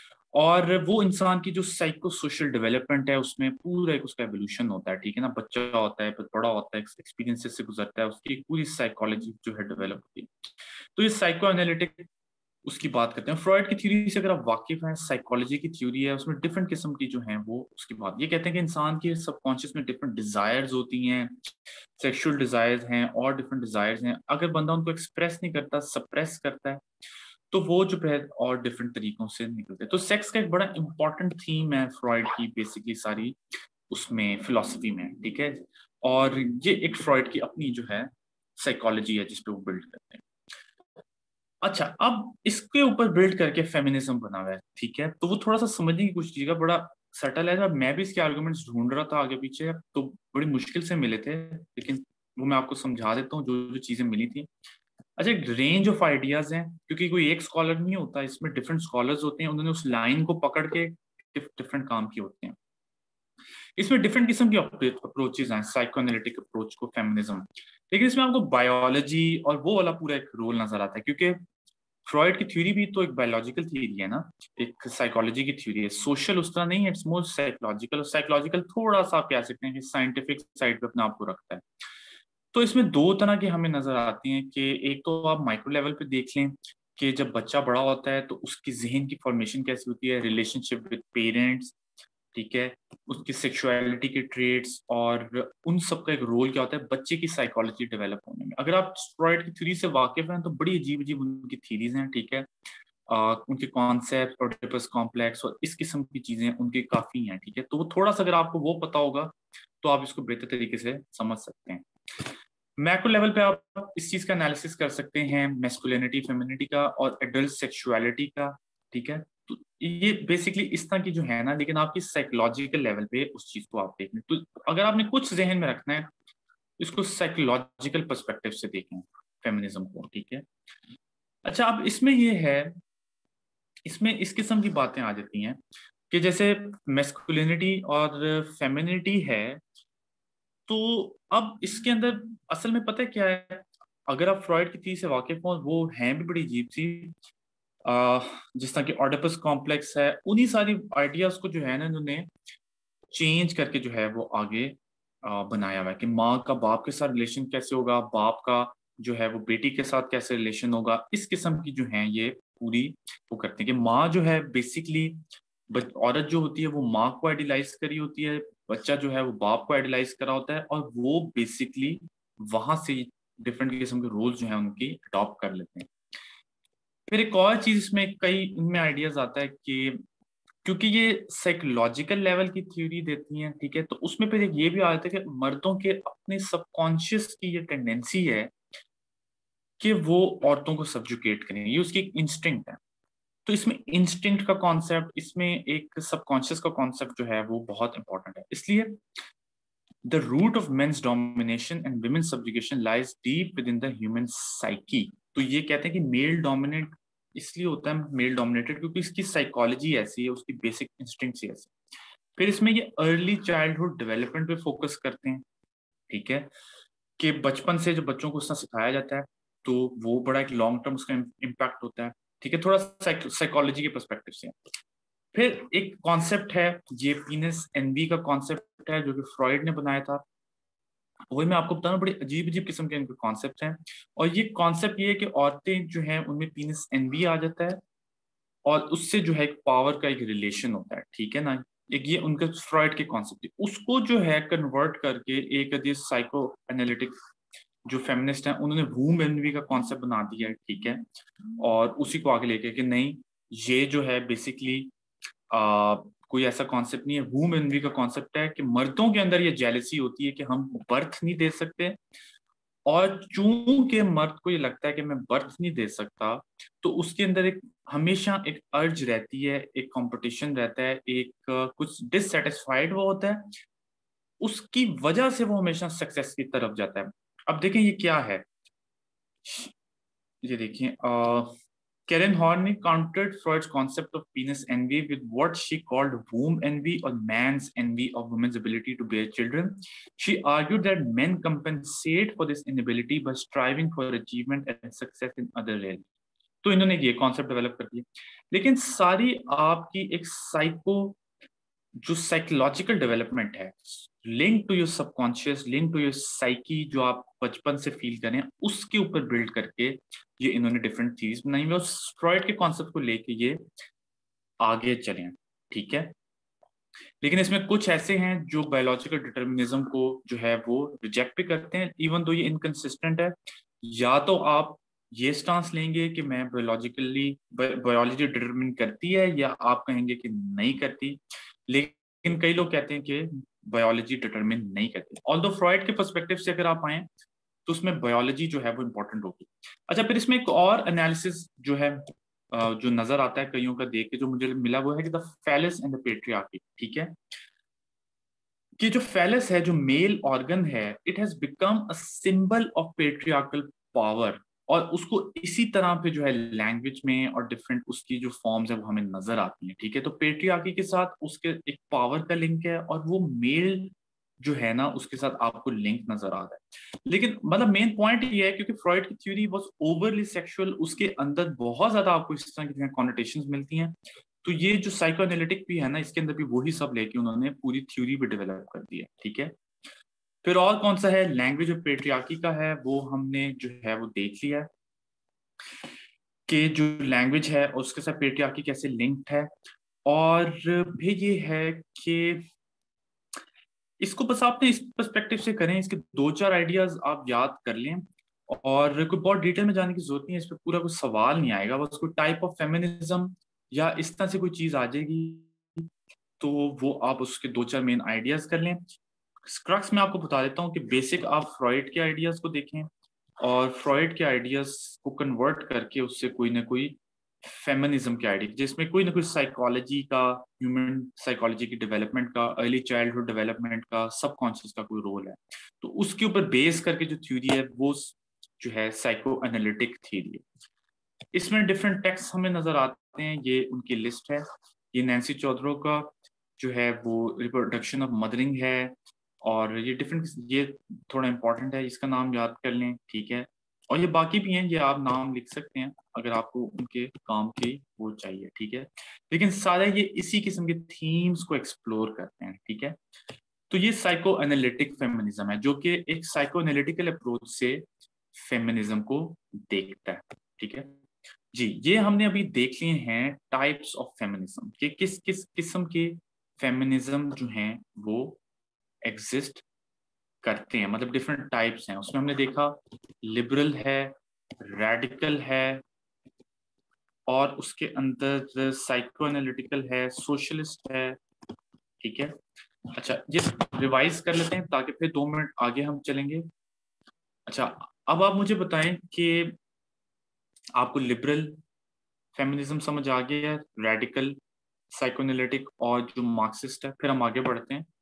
Speaker 1: और वो इंसान की जो साइको सोशल डेवलपमेंट है उसमें पूरा एक उसका एवोल्यूशन होता है। ठीक है ना, बच्चा होता है, फिर बड़ा होता है, एक्सपीरियंसेस से गुजरता है, उसकी एक पूरी साइकोलॉजी जो है डेवलप होती है। तो ये साइको एनालिटिक उसकी बात करते हैं। फ्रॉइड की थ्योरी से अगर आप वाकिफ हैं, साइकोलॉजी की थ्योरी है, उसमें डिफरेंट किस्म की जो है वो उसकी बात ये कहते हैं कि इंसान के सबकॉन्शियस में डिफरेंट डिजायर्स होती हैं, सेक्सुअल डिजायर्स हैं और डिफरेंट डिजायर्स हैं। अगर बंदा उनको एक्सप्रेस नहीं करता, सप्रेस करता है, तो वो जो है और डिफरेंट तरीकों से निकलते हैं। तो सेक्स का एक बड़ा इंपॉर्टेंट थीम है फ्रॉइड की बेसिकली सारी उसमें फिलोसफी में। ठीक है, और ये एक फ्रॉइड की अपनी जो है साइकोलॉजी है जिसपे वो बिल्ड करते हैं। अच्छा, अब इसके ऊपर बिल्ड करके फेमिनिज्म बना हुआ है। ठीक है, तो वो थोड़ा सा समझने की कोशिश कीजिएगा, बड़ा सटल है। अब मैं भी इसके आर्गुमेंट्स ढूंढ रहा था आगे पीछे, तो बड़ी मुश्किल से मिले थे, लेकिन वो मैं आपको समझा देता हूँ जो जो चीजें मिली थी। अच्छा, एक रेंज ऑफ आइडियाज हैं, क्योंकि कोई एक स्कॉलर नहीं होता, इसमें डिफरेंट स्कॉलर्स होते हैं, उन्होंने उस लाइन को पकड़ के डिफरेंट काम किए होते हैं। इसमें डिफरेंट किस्म की अप्रोचेज हैं साइको एनालिटिक अप्रोच को फेमिनिज्म, लेकिन इसमें आपको बायोलॉजी और वो वाला पूरा एक रोल नजर आता है, क्योंकि फ्रॉइड की थ्योरी भी तो एक बायोलॉजिकल थ्योरी है ना, एक साइकोलॉजी की थ्योरी है। सोशल उस तरह नहीं है, इट्स मोर साइकोलॉजिकल, और साइकोलॉजिकल थोड़ा सा आप कह सकते हैं कि साइंटिफिक साइड पे अपने आप को रखता है। तो इसमें दो तरह की हमें नजर आती हैं कि एक तो आप माइक्रो लेवल पे देख लें कि जब बच्चा बड़ा होता है तो उसकी जहन की फॉर्मेशन कैसी होती है, रिलेशनशिप विद पेरेंट्स, ठीक है, उसकी सेक्सुअलिटी के ट्रेड्स, और उन सब का एक रोल क्या होता है बच्चे की साइकोलॉजी डेवलप होने में। अगर आप फ्रॉइड की थ्योरी से वाकिफ हैं तो बड़ी अजीब अजीब उनकी थ्योरीज हैं। ठीक है, आ, उनके कॉन्सेप्ट, ओडिपस कॉम्प्लेक्स और इस किस्म की चीजें उनकी काफी हैं। ठीक है, तो वो थोड़ा सा अगर आपको वो पता होगा तो आप इसको बेहतर तरीके से समझ सकते हैं। मैक्रो लेवल पे आप इस चीज का एनालिसिस कर सकते हैं, मैस्कुलिनिटी फेमिनिटी का और एडल्ट सेक्सुअलिटी का। ठीक है, तो ये बेसिकली इस तरह की जो है ना, लेकिन आपकी साइकोलॉजिकल लेवल पे उस चीज को आप देखें तो अगर आपने कुछ जहन में रखना है, इसको साइकोलॉजिकल पर्सपेक्टिव से देखें फेमिनिज्म को। ठीक है, अच्छा, अब इसमें ये है, इसमें इस किस्म की बातें आ जाती हैं कि जैसे मैस्कुलिनिटी और फेमिनिटी है, तो अब इसके अंदर असल में पता है क्या है, अगर आप फ्रॉइड की थी से वाकिफ हो, वो हैं भी बड़ी अजीब सी, आ, जिस तरह की ऑडिपस कॉम्प्लेक्स है, उन्हीं सारी आइडियाज को जो है ना इन्होंने चेंज करके जो है वो आगे आ, बनाया हुआ है कि माँ का बाप के साथ रिलेशन कैसे होगा, बाप का जो है वो बेटी के साथ कैसे रिलेशन होगा। इस किस्म की जो है ये पूरी वो करते हैं कि माँ जो है बेसिकली, औरत जो होती है वो माँ को आइडियलाइज करी होती है, बच्चा जो है वो बाप को आइडियलाइज करा होता है, और वो बेसिकली वहां से डिफरेंट किस्म के रोल्स जो है उनकी अडॉप्ट कर लेते हैं। फिर एक और चीज इसमें कई इनमें आइडियाज आता है कि क्योंकि ये साइकोलॉजिकल लेवल की थ्योरी देती हैं, ठीक है, तो उसमें फिर एक ये भी आता है कि मर्दों के अपने सबकॉन्शियस की ये टेंडेंसी है कि वो औरतों को सब्जुकेट करें, ये उसकी एक इंस्टिंक्ट है। तो इसमें इंस्टिंक्ट का कॉन्सेप्ट, इसमें एक सबकॉन्शियस का कॉन्सेप्ट जो है वो बहुत इंपॉर्टेंट है। इसलिए the root of men's domination and women subjugation lies deep within the human psyche. तो ये कहते हैं कि मेल डोमिनेट इसलिए होता है मेल डोमिनेटेड क्योंकि इसकी साइकोलॉजी ऐसी है, उसकी बेसिक इंस्टिंक्ट्स ही ऐसी। फिर इसमें ये अर्ली चाइल्डहुड डेवलपमेंट पे फोकस करते हैं, ठीक है, कि बचपन से जो बच्चों को उसका सिखाया जाता है तो वो बड़ा एक लॉन्ग टर्म उसका इम्पैक्ट होता है, ठीक है, थोड़ा साइकोलॉजी के पर्सपेक्टिव से। फिर एक कॉन्सेप्ट है, ये पीनस एनवी का कॉन्सेप्ट है जो कि फ्रॉइड ने बनाया था। वही मैं आपको बता रहा हूँ, बड़ी अजीब अजीब किस्म के इनके कॉन्सेप्ट हैं। और ये कॉन्सेप्ट ये है कि औरतें जो हैं उनमें पीनस एनवी आ जाता है और उससे जो है एक पावर का एक रिलेशन होता है, ठीक है ना। एक ये उनका फ्रॉइड के कॉन्सेप्ट है, उसको जो है कन्वर्ट करके एक साइको एनालिटिक जो फेमिनिस्ट हैं उन्होंने वूम एनवी का कॉन्सेप्ट बना दिया है, ठीक है। और उसी को आगे लेके कि नहीं, ये जो है बेसिकली आ, कोई ऐसा कॉन्सेप्ट नहीं है। वूम एनवी का कॉन्सेप्ट है कि मर्दों के अंदर ये जेलसी होती है कि हम बर्थ नहीं दे सकते, और चूंकि मर्द को ये लगता है कि मैं बर्थ नहीं दे सकता, तो उसके अंदर एक हमेशा एक अर्ज रहती है, एक कंपटीशन रहता है, एक कुछ डिससेटिस्फाइड वो होता है, उसकी वजह से वो हमेशा सक्सेस की तरफ जाता है। अब देखें ये क्या है, ये देखिए, Karen Horney countered Freud's concept of penis envy with what she called womb envy or man's envy of women's ability to bear children. She argued that men compensate for this inability by striving for achievement and success in other areas. तो इन्होंने ये कॉन्सेप्ट डेवलप कर दिया, लेकिन सारी आपकी एक साइको जो साइकोलॉजिकल डेवलपमेंट है, link to your subconscious, link to your psyche, जो आप बचपन से फील करें, उसके ऊपर बिल्ड करके ये इन्होंने डिफरेंट चीज बनाई हुई और फ्रॉइड के कॉन्सेप्ट को लेके ये आगे चले, ठीक है। लेकिन इसमें कुछ ऐसे हैं जो बायोलॉजिकल डिटर्मिनिज्म को जो है वो रिजेक्ट भी करते हैं, इवन दो ये इनकंसिस्टेंट है। या तो आप ये स्टांस लेंगे कि मैं बायोलॉजिकली बायोलॉजी डिटरमिन करती है, या आप कहेंगे कि नहीं करती। लेकिन कई लोग कहते हैं कि बायोलॉजी डिटरमिन नहीं करती। ऑल्दो फ्रॉइड के पर्सपेक्टिव से अगर आप आए तो उसमें बायोलॉजी जो है वो इंपॉर्टेंट होगी। अच्छा, फिर इसमें एक और एनालिसिस जो है जो नजर आता है कईयों का देख के, जो मुझे मिला वो है कि the phallus and the patriarchy, ठीक है, कि जो फेलिस है, जो मेल ऑर्गन है, it has become a symbol of patriarchal power, और उसको इसी तरह पे जो है लैंग्वेज में और डिफरेंट उसकी जो फॉर्म्स है वो हमें नजर आती हैं, ठीक है। तो पेट्रियार्की के साथ उसके एक पावर का लिंक है, और वो मेल जो है ना उसके साथ आपको लिंक नजर आ रहा है। लेकिन मतलब मेन पॉइंट ये है क्योंकि फ्रॉइड की थ्योरी वाज ओवरली सेक्सुअल, उसके अंदर बहुत ज्यादा आपको इस तरह की कॉनोटेशंस मिलती हैं। तो ये जो साइको एनालिटिक भी है ना, इसके अंदर भी वही सब लेके उन्होंने पूरी थ्योरी भी डेवलप कर दी है, ठीक है। फिर और कौन सा है, लैंग्वेज ऑफ पेट्रियार्की का है, वो हमने जो है वो देख लिया कि जो लैंग्वेज है उसके साथ पेट्रियार्की कैसे लिंक्ड है। और भी ये है कि इसको बस आपने इस पर्सपेक्टिव से करें, इसके दो चार आइडियाज आप याद कर लें, और कोई बहुत डिटेल में जाने की जरूरत नहीं है, इस पर पूरा कोई सवाल नहीं आएगा, बस कोई टाइप ऑफ फेमिनिज्म या इस तरह से कोई चीज आ जाएगी तो वो आप उसके दो चार मेन आइडियाज कर लें। स्क्रक्स में आपको बता देता हूँ कि बेसिक आप फ्रॉइड के आइडियाज को देखें, और फ्रॉइड के आइडियाज को कन्वर्ट करके उससे कोई ना कोई फेमिनिज्म के आइडिया, जिसमें कोई ना कोई साइकोलॉजी का, ह्यूमन साइकोलॉजी की डेवलपमेंट का, अर्ली चाइल्डहुड डेवलपमेंट का, सबकॉन्शियस का कोई रोल है, तो उसके ऊपर बेस करके जो थ्योरी है वो जो है साइको एनालिटिक थ्योरी है। इसमें डिफरेंट टेक्स्ट हमें नजर आते हैं, ये उनकी लिस्ट है। ये नैन्सी चौधरी का जो है वो रिप्रोडक्शन ऑफ मदरिंग है, और ये डिफरेंट, ये थोड़ा इंपॉर्टेंट है, इसका नाम याद कर लें, ठीक है। और ये बाकी भी हैं, ये आप नाम लिख सकते हैं अगर आपको उनके काम की वो चाहिए, ठीक है। लेकिन सारे ये इसी किस्म के थीम्स को एक्सप्लोर करते हैं, ठीक है। तो ये साइको एनालिटिक फेमिनिज्म है जो कि एक साइको एनालिटिकल अप्रोच से फेमिनिज्म को देखता है, ठीक है जी। ये हमने अभी देख लिए हैं टाइप्स ऑफ फेमिनिज्म कि किस किस किस्म के फेमिनिज्म जो हैं वो एग्जिस्ट करते हैं, मतलब डिफरेंट टाइप्स हैं। उसमें हमने देखा लिबरल है, रेडिकल है, और उसके अंदर साइको एनालिटिकल है, सोशलिस्ट है, ठीक है। अच्छा, ये रिवाइज कर लेते हैं ताकि फिर दो मिनट आगे हम चलेंगे। अच्छा, अब आप मुझे बताएं कि आपको लिबरल फेमिनिज्म समझ आ गया है, रेडिकल, साइकोएनालिटिक और जो मार्क्सिस्ट है, फिर हम आगे बढ़ते हैं।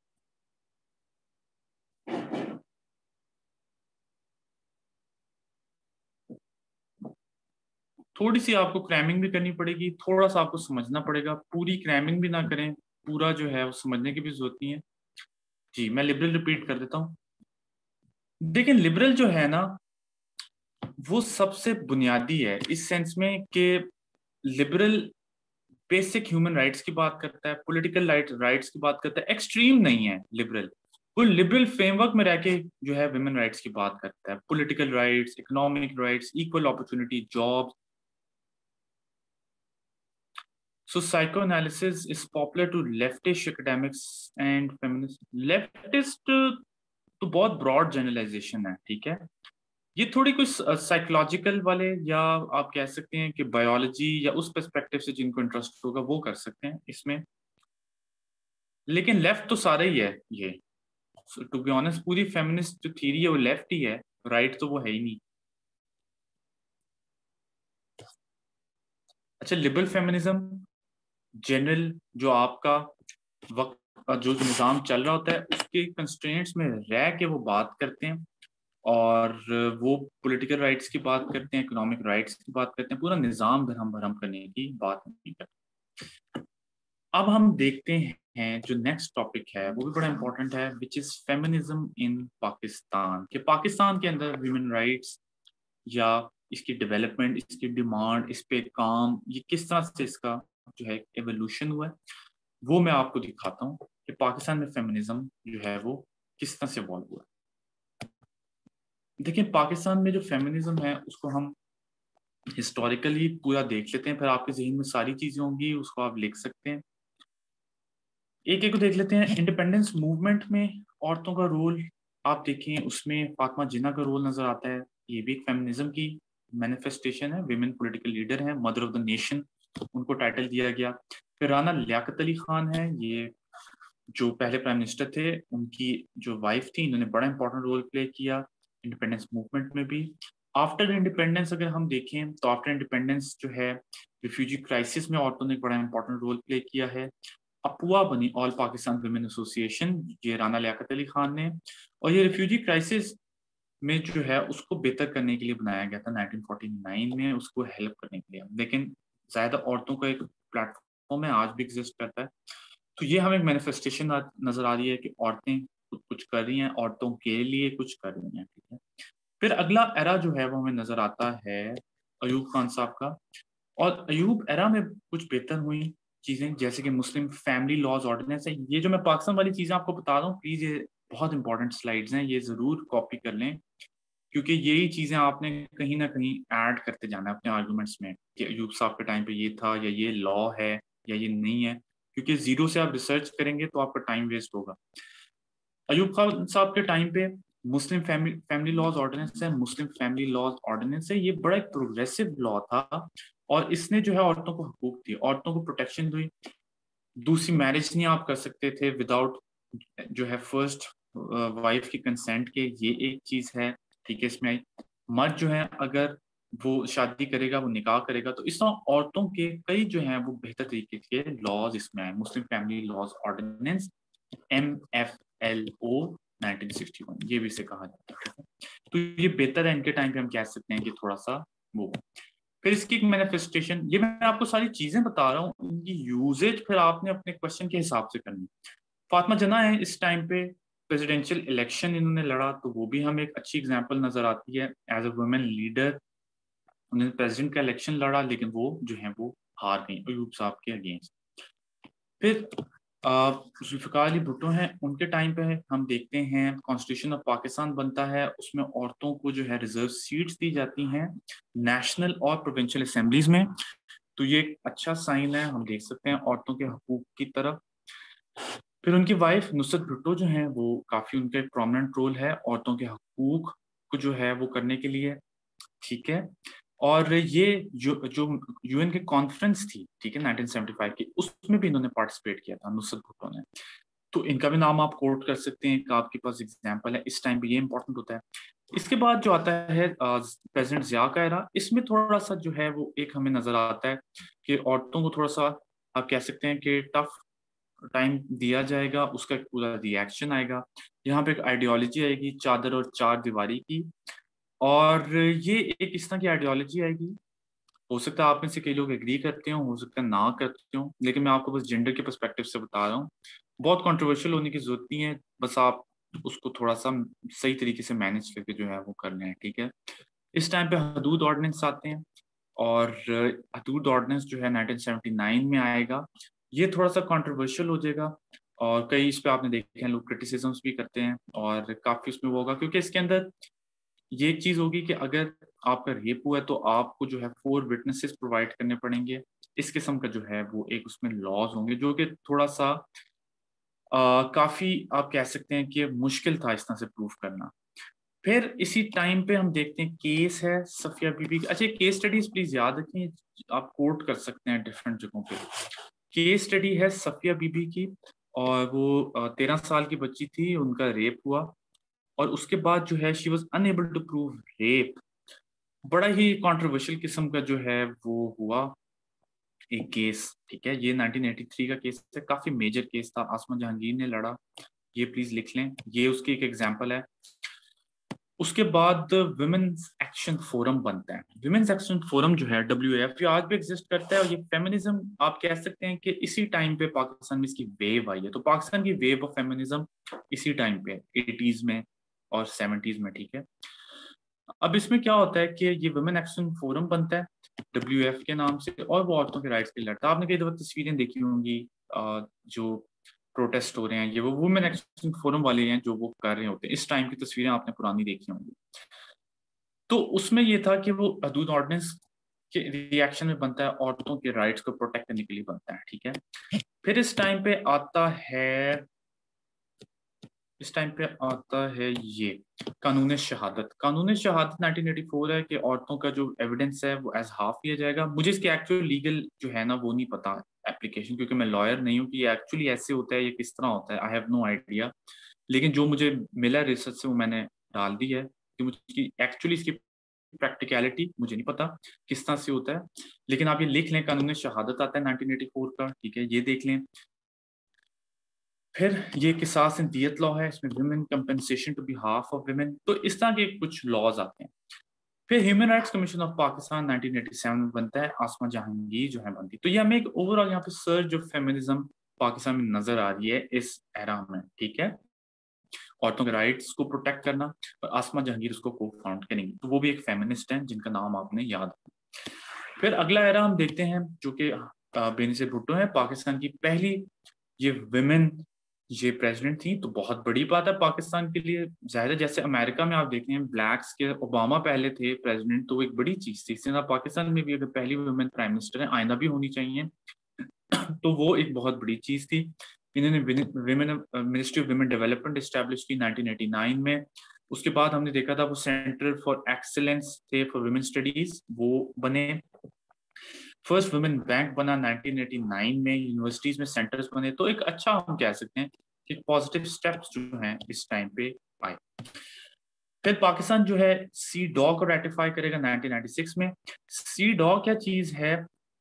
Speaker 1: थोड़ी सी आपको क्रैमिंग भी करनी पड़ेगी, थोड़ा सा आपको समझना पड़ेगा, पूरी क्रैमिंग भी ना करें, पूरा जो है वो समझने की भी जरूरत नहीं है। जी, मैं लिबरल रिपीट कर देता हूँ। देखिए, लिबरल जो है ना, वो सबसे बुनियादी है इस सेंस में कि लिबरल बेसिक ह्यूमन राइट्स की बात करता है, पॉलिटिकल राइट्स की बात करता है, एक्सट्रीम नहीं है लिबरल। वो लिबरल फ्रेमवर्क में रह के जो है वुमेन राइट्स की बात करता है, political rights, economic rights, equal opportunity, job. So psychoanalysis is popular to leftist academics and feminists. Leftist तो बहुत ब्रॉड जनरलाइजेशन है, ठीक है। ये थोड़ी कुछ साइकोलॉजिकल वाले, या आप कह सकते हैं कि बायोलॉजी या उस पर्सपेक्टिव से जिनको इंटरेस्ट होगा वो कर सकते हैं इसमें, लेकिन लेफ्ट तो सारा ही है ये। टू बी ऑनेस्ट, पूरी फेमिनिस्ट जो थ्योरी है वो लेफ्ट ही है, राइट right तो वो है ही नहीं। अच्छा, लिबरल फेमिनिज्म जनरल जो आपका वक्त का जो निज़ाम चल रहा होता है उसके कंस्ट्रेंट्स में रह के वो बात करते हैं, और वो पॉलिटिकल राइट्स की बात करते हैं, इकोनॉमिक राइट्स की बात करते हैं, पूरा निज़ाम धर्म भरम करने की बात नहीं करते। अब हम देखते हैं जो नेक्स्ट टॉपिक है वो भी बड़ा इंपॉर्टेंट है, which is feminism in Pakistan. कि पाकिस्तान के अंदर ह्यूमन राइट्स या इसकी डेवलपमेंट, इसकी डिमांड, इस पे काम, ये किस तरह से इसका जो है एवोल्यूशन हुआ है, वो मैं आपको दिखाता हूँ कि पाकिस्तान में फेमिनिज्म जो है वो किस तरह से इवॉल्व हुआ है। देखिए, पाकिस्तान में जो फेमिनिज्म है उसको हम हिस्टोरिकली पूरा देख लेते हैं, फिर आपके जहन में सारी चीजें होंगी, उसको आप लिख सकते हैं। एक एक को देख लेते हैं। इंडिपेंडेंस मूवमेंट में औरतों का रोल आप देखें, उसमें फातिमा जिन्ना का रोल नजर आता है, ये भी एक फेमिनिज्म की मैनिफेस्टेशन है। विमेन पॉलिटिकल लीडर है, मदर ऑफ द नेशन उनको टाइटल दिया गया। फिर राना लियाकत अली खान है, ये जो पहले प्राइम मिनिस्टर थे, उनकी जो वाइफ थी, इन्होंने बड़ा इंपॉर्टेंट रोल प्ले किया इंडिपेंडेंस मूवमेंट में भी। आफ्टर इंडिपेंडेंस अगर हम देखें तो आफ्टर इंडिपेंडेंस जो है रिफ्यूजी क्राइसिस में औरतों ने एक बड़ा इंपॉर्टेंट रोल प्ले किया है। अपुआ बनी ऑल पाकिस्तान वुमेन एसोसिएशन, ये राना लियाकत अली खान ने, और ये रिफ्यूजी क्राइसिस में जो है उसको बेहतर करने के लिए बनाया गया था नाइनटीन फोर्टी नाइन में, उसको हेल्प करने के लिए। लेकिन ज्यादा औरतों का एक प्लेटफॉर्म है, आज भी एग्जिस्ट करता है। तो ये हमें मैनिफेस्टेशन नजर आ रही है कि औरतें कुछ कुछ कर रही हैं, औरतों के लिए कुछ कर रही हैं, ठीक है। फिर अगला एरा जो है वो हमें नजर आता है अयूब खान साहब का, और अयूब एरा में कुछ बेहतर हुई चीजें, जैसे कि मुस्लिम फैमिली लॉज ऑर्डिनेंस है। ये जो मैं पाकिस्तान वाली चीजें आपको बता रहा हूँ, प्लीज ये बहुत इंपॉर्टेंट स्लाइड्स हैं, ये जरूर कॉपी कर लें, क्योंकि यही चीजें आपने कहीं ना कहीं ऐड करते जाना है अपने आर्गूमेंट्स में कि अयूब साहब के टाइम पे ये था, या ये लॉ है, या ये नहीं है। क्योंकि जीरो से आप रिसर्च करेंगे तो आपका टाइम वेस्ट होगा। अयूब खान साहब के टाइम पे Muslim family family laws ordinance है, मुस्लिम फैमिली लॉज ऑर्डिनेंस है, ये बड़ा एक प्रोग्रेसिव लॉ था, और इसने जो है औरतों को हकूक दिए, औरतों को प्रोटेक्शन दी। दूसरी मैरिज नहीं आप कर सकते थे विदाउट जो है फर्स्ट वाइफ की कंसेंट के, ये एक चीज है, ठीक है। इसमें आई मर्द जो है अगर वो शादी करेगा, वो निकाह करेगा, तो इस तरह औरतों के कई जो है वो बेहतर तरीके के लॉज इसमें आए, Muslim family laws ordinance, M F L O nineteen sixty one, ये भी इसे कहा जाता है। तो ये बेहतर है, इनके टाइम पे हम कह सकते हैं कि थोड़ा सा वो। फिर इसकी एक मैनिफेस्टेशन, ये मैं आपको सारी चीजें बता रहा हूँ, इनकी यूजेज फिर आपने अपने क्वेश्चन के हिसाब से करनी। फातिमा जना है, इस टाइम पे प्रेसिडेंशियल इलेक्शन इन्होंने लड़ा, तो वो भी हमें एक अच्छी एग्जांपल नजर आती है एज अ वुमेन लीडर। उन्होंने प्रेसिडेंट का इलेक्शन लड़ा, लेकिन वो जो है वो हार गई अयूब साहब के अगेंस्ट। फिर जुल्फ़िकार अली भुट्टो हैं, उनके टाइम पे हम देखते हैं कॉन्स्टिट्यूशन ऑफ पाकिस्तान बनता है, उसमें औरतों को जो है रिजर्व सीट्स दी जाती हैं नेशनल और प्रोविंशियल असेंबलीज में। तो ये एक अच्छा साइन है, हम देख सकते हैं औरतों के हकूक की तरफ। फिर उनकी वाइफ नुसरत भुट्टो जो है वो काफी, उनका एक प्रोमिनेंट रोल है औरतों के हकूक को जो है वो करने के लिए, ठीक है। और ये जो जो यूएन की कॉन्फ्रेंस थी, ठीक है, नाइनटीन सेवेंटी फाइव की, उसमें भी इन्होंने पार्टिसिपेट किया था, नुसरत भुट्टो ने। तो इनका भी नाम आप कोट कर सकते हैं, का आपके पास एग्जाम्पल है, इस टाइम पे ये इंपॉर्टेंट होता है। इसके बाद जो आता है प्रेसिडेंट जिया का एरा, इसमें थोड़ा सा जो है वो एक हमें नजर आता है कि औरतों को थोड़ा सा आप कह सकते हैं कि टफ टाइम दिया जाएगा, उसका एक पूरा रिएक्शन आएगा। यहाँ पे एक आइडियोलॉजी आएगी चादर और चार दीवारी की, और ये एक इस तरह की आइडियोलॉजी आएगी, हो सकता है आप में से कई लोग एग्री करते हो हो सकता है ना करते हो, लेकिन मैं आपको बस जेंडर के पर्सपेक्टिव से बता रहा हूँ। बहुत कंट्रोवर्शियल होने की जरूरत नहीं है, बस आप उसको थोड़ा सा सही तरीके से मैनेज करके जो है वो करना है, ठीक है। इस टाइम पे हदूद ऑर्डिनेंस आते हैं, और हदूद ऑर्डिनेंस जो है नाइनटीन सेवेंटी नाइन में आएगा। ये थोड़ा सा कंट्रोवर्शियल हो जाएगा, और कई इस पे आपने देखे हैं लोग क्रिटिसिज्म्स भी करते हैं, और काफी उसमें वो होगा क्योंकि इसके अंदर ये एक चीज होगी कि अगर आपका रेप हुआ है तो आपको जो है फोर विटनेसेस प्रोवाइड करने पड़ेंगे। इस किस्म का जो है वो एक उसमें लॉज होंगे, जो कि थोड़ा सा आ, काफी आप कह सकते हैं कि मुश्किल था इस तरह से प्रूफ करना। फिर इसी टाइम पे हम देखते हैं केस है सफिया बीबी। अच्छा, केस स्टडीज प्लीज याद रखें, आप कोट कर सकते हैं डिफरेंट जगहों पे। केस स्टडी है सफिया बीबी की, और वो तेरह साल की बच्ची थी, उनका रेप हुआ, और उसके बाद जो है she was unable to prove rape. बड़ा ही कंट्रोवर्शियल किस्म का जो है वो हुआ एक केस, ठीक है। ये नाइनटीन एटी थ्री का केस है, काफी मेजर केस था, आसमा जहांगीर ने लड़ा। ये प्लीज लिख लें, ये उसकी एक एग्जांपल है। उसके बाद विमेन्स एक्शन फोरम बनता है। विमेन्स एक्शन फोरम जो है डब्ल्यू एफ, ये आज भी एग्जिस्ट करता है, और ये फेमिनिज्म आप कह सकते हैं कि इसी टाइम पे पाकिस्तान में इसकी वेव आई है। तो पाकिस्तान की वेव ऑफ फेमिनिज्म इसी टाइम पे एटीज में और सेवेंटीज में, ठीक है। अब इसमें क्या होता है कि ये वुमेन एक्शन फोरम बनता है डब्ल्यू एफ के नाम से, और वो औरतों के राइट्स के लिए लड़ता है। आपने कई दफा तस्वीरें देखी होंगी, जो प्रोटेस्ट हो रहे हैं, ये वो वुमेन एक्शन फोरम वाले हैं जो वो कर रहे होते हैं। इस टाइम की तस्वीरें आपने पुरानी देखी होंगी। तो उसमें ये था कि वो हदूद ऑर्डिनेंस के रिएक्शन में बनता है, औरतों के राइट्स को प्रोटेक्ट करने के लिए बनता है, ठीक है। फिर इस टाइम पे आता है इस टाइम पे आता है ये कानून शहादत। कानून शहादत नाइनटीन एटी फोर है कि औरतों का जो एविडेंस है वो एज हाफ लिया जाएगा। मुझे इसके एक्चुअल लीगल जो है ना वो नहीं पता एप्लीकेशन, क्योंकि मैं लॉयर नहीं हूँ कि ये एक्चुअली ऐसे होता है, ये किस तरह होता है, आई हैव नो आइडिया। लेकिन जो मुझे मिला रिसर्च से वो मैंने डाल दी है, कि मुझे एक्चुअली इसकी प्रैक्टिकलिटी मुझे नहीं पता किस तरह से होता है। लेकिन आप ये लिख लें, कानून शहादत आता है नाइनटीन एटी फोर का, ठीक है, ये देख लें। फिर ये किसास एंड दियत लॉ है, इसमें women compensation to behalf of women. तो इस तरह के कुछ लॉज आते हैं। फिर human rights commission of Pakistan nineteen eighty seven में बनता है, आसमा जहांगीर जो है बनती। तो ये हमें एक ओवरऑल यहाँ पे सर्ज ऑफ फेमिनिज्म पाकिस्तान में नजर आ रही है इस एरा में, ठीक है। औरतों के राइट्स को प्रोटेक्ट करना, और आसमा जहांगीर उसको को फाउंड करेंगी, तो वो भी एक फेमिनिस्ट हैं जिनका नाम आपने याद। फिर अगला एरा हम देखते हैं जो कि बेनजीर भुट्टो है, पाकिस्तान की पहली ये विमेन ये प्रेसिडेंट थी। तो बहुत बड़ी बात है पाकिस्तान के लिए, जाहिर है जैसे अमेरिका में आप देखते हैं ब्लैक्स के ओबामा पहले थे प्रेसिडेंट, तो वो एक बड़ी चीज थी। इसी तरह पाकिस्तान में भी अगर पहली वुमेन प्राइम मिनिस्टर है, आइंदा भी होनी चाहिए, तो वो एक बहुत बड़ी चीज थी। इन्होंने women ministry of women development establish की नाइनटीन एटी नाइन में। उसके बाद हमने देखा था वो सेंटर फॉर एक्सीलेंस थे फॉर वुमेन स्टडीज, वो बने। फर्स्ट वुमेन बैंक बना नाइनटीन एटी नाइन में, यूनिवर्सिटीज में सेंटर्स बने। तो एक अच्छा हम कह सकते हैं कि पॉजिटिव स्टेप्स जो हैं इस टाइम पे आए। फिर पाकिस्तान जो है सी डॉ को रेटिफाई करेगा नाइनटीन नाइंटी सिक्स में। सी डॉ क्या चीज है?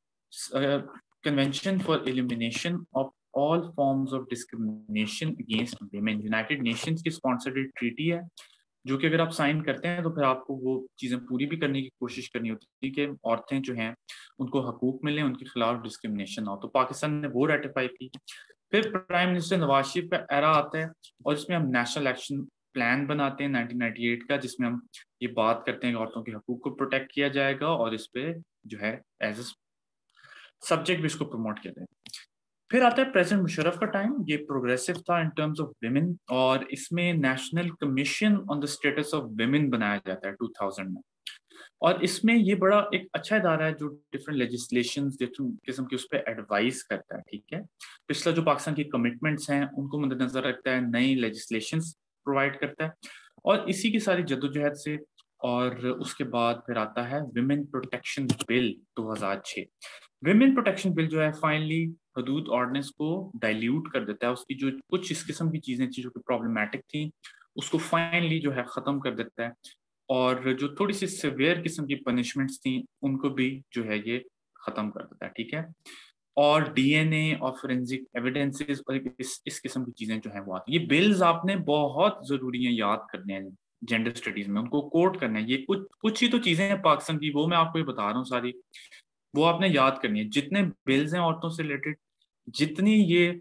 Speaker 1: Convention for elimination of all forms of discrimination against women, United Nations की स्पॉन्सर्ड ट्रीटी है, जो कि अगर आप साइन करते हैं तो फिर आपको वो चीजें पूरी भी करने की कोशिश करनी होती है कि औरतें जो हैं उनको हकूक मिले, उनके खिलाफ डिस्क्रिमिनेशन ना हो। तो पाकिस्तान ने वो रेटिफाई की। फिर प्राइम मिनिस्टर नवाज शरीफ का एरा आता है, और इसमें हम नेशनल एक्शन प्लान बनाते हैं नाइनटीन नाइंटी एट का, जिसमें हम ये बात करते हैं कि औरतों के हकूक को प्रोटेक्ट किया जाएगा, और इस पे जो है एज ए सब्जेक्ट भी इसको प्रमोट किया जाएगा। फिर आता है प्रेसिडेंट मुशर्रफ का टाइम। ये प्रोग्रेसिव था इन टर्म्स ऑफ विमेन, और इसमें national commission on the status of women बनाया जाता है टू थाउजेंड में। और इसमें ये बड़ा एक अच्छा इदारा है जो डिफरेंट लेजिस्लेशन डिफरेंट किस्म की उस पर एडवाइस करता है, ठीक है। पिछला जो पाकिस्तान की कमिटमेंट्स हैं उनको मद्देनजर रखता है, नई लेजिस्लेशन प्रोवाइड करता है, और इसी की सारी जद्दोजहद से और उसके बाद फिर आता है विमेन प्रोटेक्शन बिल दो हज़ार छह। विमेन प्रोटेक्शन बिल जो है फाइनली हदूद ऑर्डिनेंस को डाइल्यूट कर देता है, उसकी जो कुछ इस किस्म की चीजें थी जो कि प्रॉब्लमेटिक थी उसको फाइनली जो है खत्म कर देता है, और जो थोड़ी सी सिवियर किस्म की पनिशमेंट्स थी उनको भी जो है ये खत्म कर देता है, ठीक है। और डीएनए और फोरेंसिक एविडेंसेस और इस इस किस्म की चीजें जो है वो आती है। ये बिल्स आपने बहुत जरूरी है याद करने हैं जेंडर स्टडीज में, उनको कोट करना है। ये कुछ कुछ ही तो चीजें हैं पाकिस्तान की, वो मैं आपको ये बता रहा हूँ सारी, वो आपने याद करनी है। जितने बिल्स हैं औरतों से रिलेटेड, जितनी ये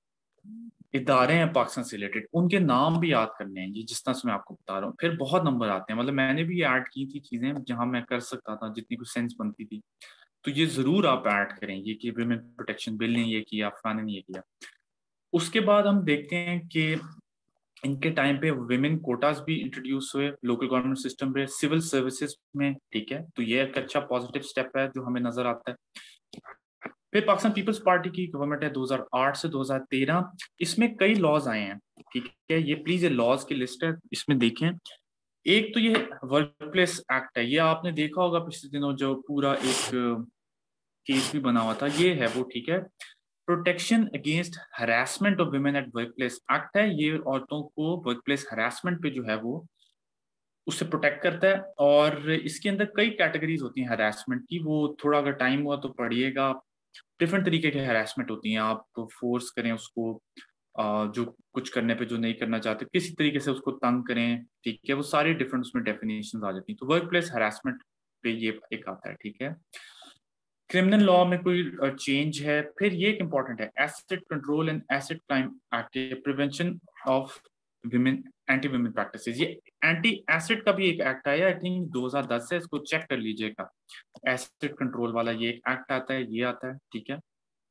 Speaker 1: इदारे हैं पाकिस्तान से रिलेटेड, उनके नाम भी याद करने हैं, ये जिस तरह से मैं आपको बता रहा हूँ। फिर बहुत नंबर आते हैं, मतलब मैंने भी ऐड की थी चीजें जहां मैं कर सकता था, जितनी कुछ सेंस बनती थी, तो ये जरूर आप ऐड करें, ये कि विमेन प्रोटेक्शन बिल ने ये किया, फलाने ने ये किया। उसके बाद हम देखते हैं कि इनके टाइम पे विमेन कोटास भी इंट्रोड्यूस हुए लोकल गवर्नमेंट सिस्टम पे, सिविल सर्विसेज में, ठीक है। तो ये एक अच्छा पॉजिटिव स्टेप है जो हमें नजर आता है। फिर पाकिस्तान पीपल्स पार्टी की गवर्नमेंट है दो हज़ार आठ से दो हज़ार तेरह, इसमें कई लॉज आए हैं, ठीक है। ये प्लीज ये लॉज की लिस्ट है, इसमें देखें। एक तो ये वर्क प्लेस एक्ट है, ये आपने देखा होगा पिछले दिनों जो पूरा एक केस भी बना हुआ था, ये है वो, ठीक है। Protection against harassment of women at work place act है, ये औरतों को वर्क प्लेस हरासमेंट पे जो है वो उससे प्रोटेक्ट करता है। और इसके अंदर कई कैटेगरीज होती हैं हरासमेंट की, वो थोड़ा अगर टाइम हुआ तो पढ़िएगा। डिफरेंट तरीके की हरासमेंट होती हैं, आप फोर्स करें उसको, अ, जो कुछ करने पे जो नहीं करना चाहते, किसी तरीके से उसको तंग करें, ठीक है। वो सारी डिफरेंट उसमें डेफिनेशन आ जाती हैं। तो वर्क प्लेस हरासमेंट पे ये एक आता है, ठीक है। क्रिमिनल लॉ में कोई चेंज है, फिर ये एक इंपॉर्टेंट है acid control and acid crime act, prevention of women anti women practices. ये एंटी एसिड का भी एक एक्ट आया, आई थिंक दो हज़ार दस से, इसको चेक कर लीजिएगा। एसिड कंट्रोल वाला ये एक एक्ट आता है, ये आता है, ठीक है।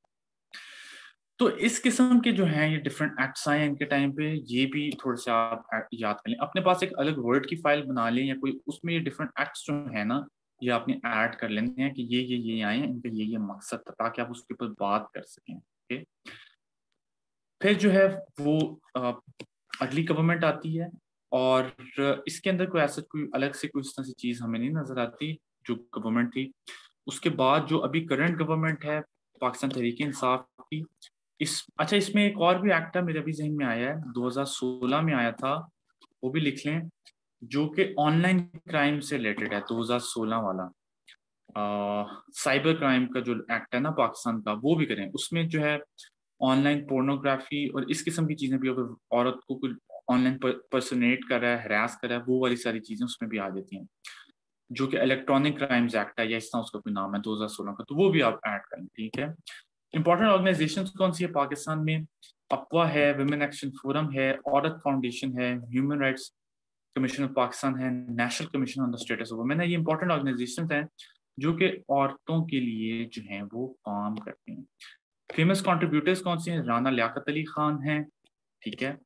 Speaker 1: तो इस किस्म के जो हैं ये डिफरेंट एक्ट्स आए हैं इनके टाइम पे, ये भी थोड़े से आप याद कर लें, अपने पास एक अलग वर्ड की फाइल बना लें या कोई, उसमें ये डिफरेंट एक्ट्स जो है ना ये आपने ऐड कर लेने हैं कि ये ये ये आए हैं, इनका ये ये मकसद था, ताकि आप उसके ऊपर बात कर सकें, ओके। फिर जो है वो आ, अगली गवर्नमेंट आती है, और इसके अंदर कोई ऐसा कोई अलग से कोई इस तरह से चीज हमें नहीं नजर आती जो गवर्नमेंट थी। उसके बाद जो अभी करंट गवर्नमेंट है पाकिस्तान तहरीक इंसाफ की, इस अच्छा इसमें एक और भी एक्ट है मेरे अभी जहन में आया है, दो हज़ार सोलह में आया था, वो भी लिख लें, जो कि ऑनलाइन क्राइम से रिलेटेड है, दो हज़ार सोलह वाला। साइबर क्राइम का जो एक्ट है ना पाकिस्तान का, वो भी करें। उसमें जो है ऑनलाइन पोर्नोग्राफी और इस किस्म की चीजें भी, अगर औरत को कोई ऑनलाइन पर्सनेट कर रहा है, हरास कर रहा है, वो वाली सारी चीजें उसमें भी आ जाती हैं, जो कि इलेक्ट्रॉनिक क्राइम्स एक्ट है या इस तरह उसका कोई नाम है दो हज़ार सोलह का, तो वो भी आप ऐड करें, ठीक है। इंपॉर्टेंट ऑर्गेनाइजेशंस कौन सी है पाकिस्तान में? अक्वा है, वुमेन एक्शन फोरम है, औरत फाउंडेशन है, human rights commission of Pakistan है, national commission on the status of women है। ये इंपॉर्टेंट ऑर्गेनाइजेशंस हैं जो कि औरतों के लिए जो हैं वो काम करते हैं। फेमस कंट्रीब्यूटर्स कौन से हैं? राना लियाकत अली खान हैं, ठीक है।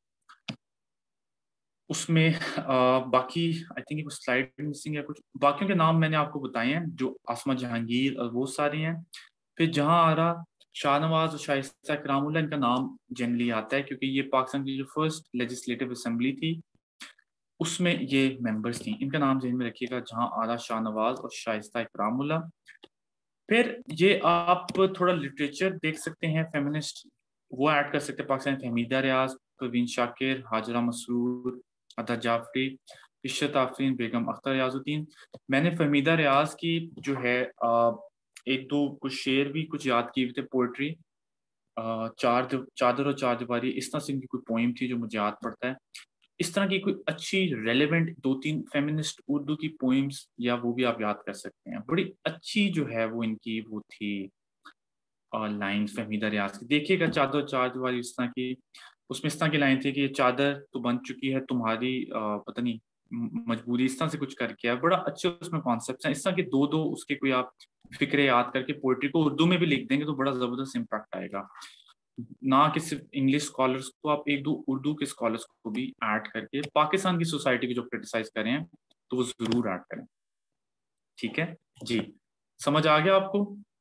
Speaker 1: उसमें आ, बाकी आई थिंक कुछ स्लाइड मिसिंग है, कुछ बाकियों के नाम मैंने आपको बताए हैं, जो आसमा जहांगीर और वो सारे हैं। फिर जहां आ रहा शाहनवाज और शाइस्ता करामुल्लाह, इनका नाम जनरली आता है क्योंकि ये पाकिस्तान की जो फर्स्ट लेजिस्लेटिव असेंबली थी उसमें ये मेंबर्स थी, इनका नाम जहन में रखिएगा। जहां आ रहा शाहनवाज और शाइस्ता करामुल्लाह। फिर ये आप थोड़ा लिटरेचर देख सकते हैं फेमिनिस्ट, वो ऐड कर सकते हैं पाकिस्तान। फहमीदा रियाज, परवीन शाकिर, हाजरा मसरूर, अदा जाफरी, इशरत आफरीन, बेगम अख्तर रियाजुद्दीन। मैंने फहमीदा रियाज की जो है आ, एक दो कुछ शेर भी कुछ याद किए हुए थे, पोइट्री, चार चादर और चार दीवारी, इस तरह से इनकी कोई पोइम थी जो मुझे याद पड़ता है। इस तरह की कोई अच्छी रेलेवेंट दो तीन फेमिनिस्ट उर्दू की पोइम्स या वो भी आप याद कर सकते हैं, बड़ी अच्छी जो है वो इनकी वो थी लाइन फहमीदा रियाज की। देखिएगा चादर चार दीवारी इस तरह की, उसमें इस तरह की लाइन थी कि ये चादर तो बन चुकी है तुम्हारी, आ, पता नहीं म- मजबूरी, इस तरह से कुछ करके है। बड़ा अच्छे उसमें कॉन्सेप्ट हैं, इस तरह के दो दो उसके कोई आप फिक्रे याद करके पोइट्री को उर्दू में भी लिख देंगे तो बड़ा जबरदस्त इम्पैक्ट आएगा। ना कि सिर्फ इंग्लिश स्कॉलर्स को, आप एक दो उर्दू के स्कॉलर्स को भी ऐड करके पाकिस्तान की सोसाइटी को जो क्रिटिसाइज करें हैं तो वो जरूर ऐड करें, ठीक है जी। समझ आ गया आपको?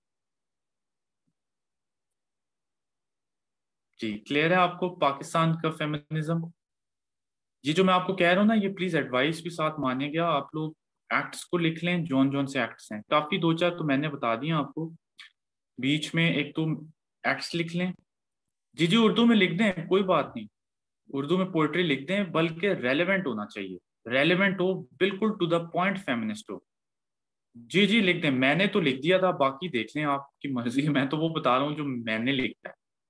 Speaker 1: जी क्लियर है आपको पाकिस्तान का फेमिनिज्म? ये जो मैं आपको कह रहा हूँ ना, ये प्लीज एडवाइस भी साथ मानिएगा आप लोग। एक्ट्स को लिख लें, जौन जौन से एक्ट्स हैं, काफी दो चार तो मैंने बता दिया आपको। बीच में एक तो एक्ट्स लिख लें। जी जी उर्दू में लिख दें, कोई बात नहीं, उर्दू में पोएट्री लिख दें, बल्कि रेलेवेंट होना चाहिए, रेलेवेंट हो, बिल्कुल टू द पॉइंट फेमिनिस्ट हो। जी जी लिख दें, मैंने तो लिख दिया था, बाकी देख लें, आपकी मर्जी है, मैं तो वो बता रहा हूँ जो मैंने लिखा है।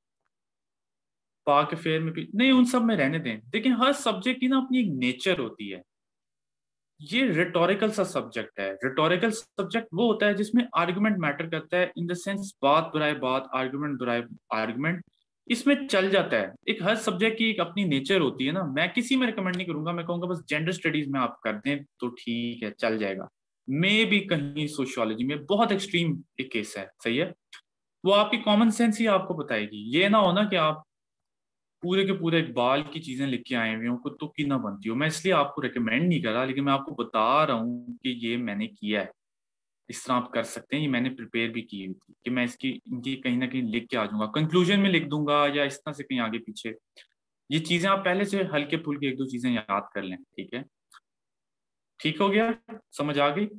Speaker 1: पाक फेयर में भी नहीं, उन सब में रहने दें। देखिए हर सब्जेक्ट की ना अपनी एक नेचर होती है। ये रिटोरिकल सा सब्जेक्ट है। रिटोरिकल सब्जेक्ट वो होता है जिसमें आर्गुमेंट मैटर करता है, इन द सेंस बात बुराए बात, आर्गुमेंट बुराए आर्गुमेंट, इसमें चल जाता है। एक हर सब्जेक्ट की एक अपनी नेचर होती है ना। मैं किसी में रिकमेंड नहीं करूंगा, मैं कहूंगा बस जेंडर स्टडीज में आप कर दें तो ठीक है, चल जाएगा। मे भी कहीं सोशियोलॉजी में बहुत एक्सट्रीम एक केस है, सही है, वो आपकी कॉमन सेंस ही आपको बताएगी। ये ना हो ना कि आप पूरे के पूरे इकबाल की चीजें लिख के आए हुए हो, तो की ना बनती हो। मैं इसलिए आपको रिकमेंड नहीं कर रहा, लेकिन मैं आपको बता रहा हूँ कि ये मैंने किया है, इस तरह आप कर सकते हैं। ये मैंने प्रिपेयर भी की हुई थी कि मैं इसकी इनकी कहीं ना कहीं लिख के आ जाऊंगा, कंक्लूजन में लिख दूंगा या इस तरह से कहीं आगे पीछे। ये चीजें आप पहले से हल्के फुल्के एक दो चीजें याद कर लें, ठीक है। ठीक हो गया, समझ आ गई।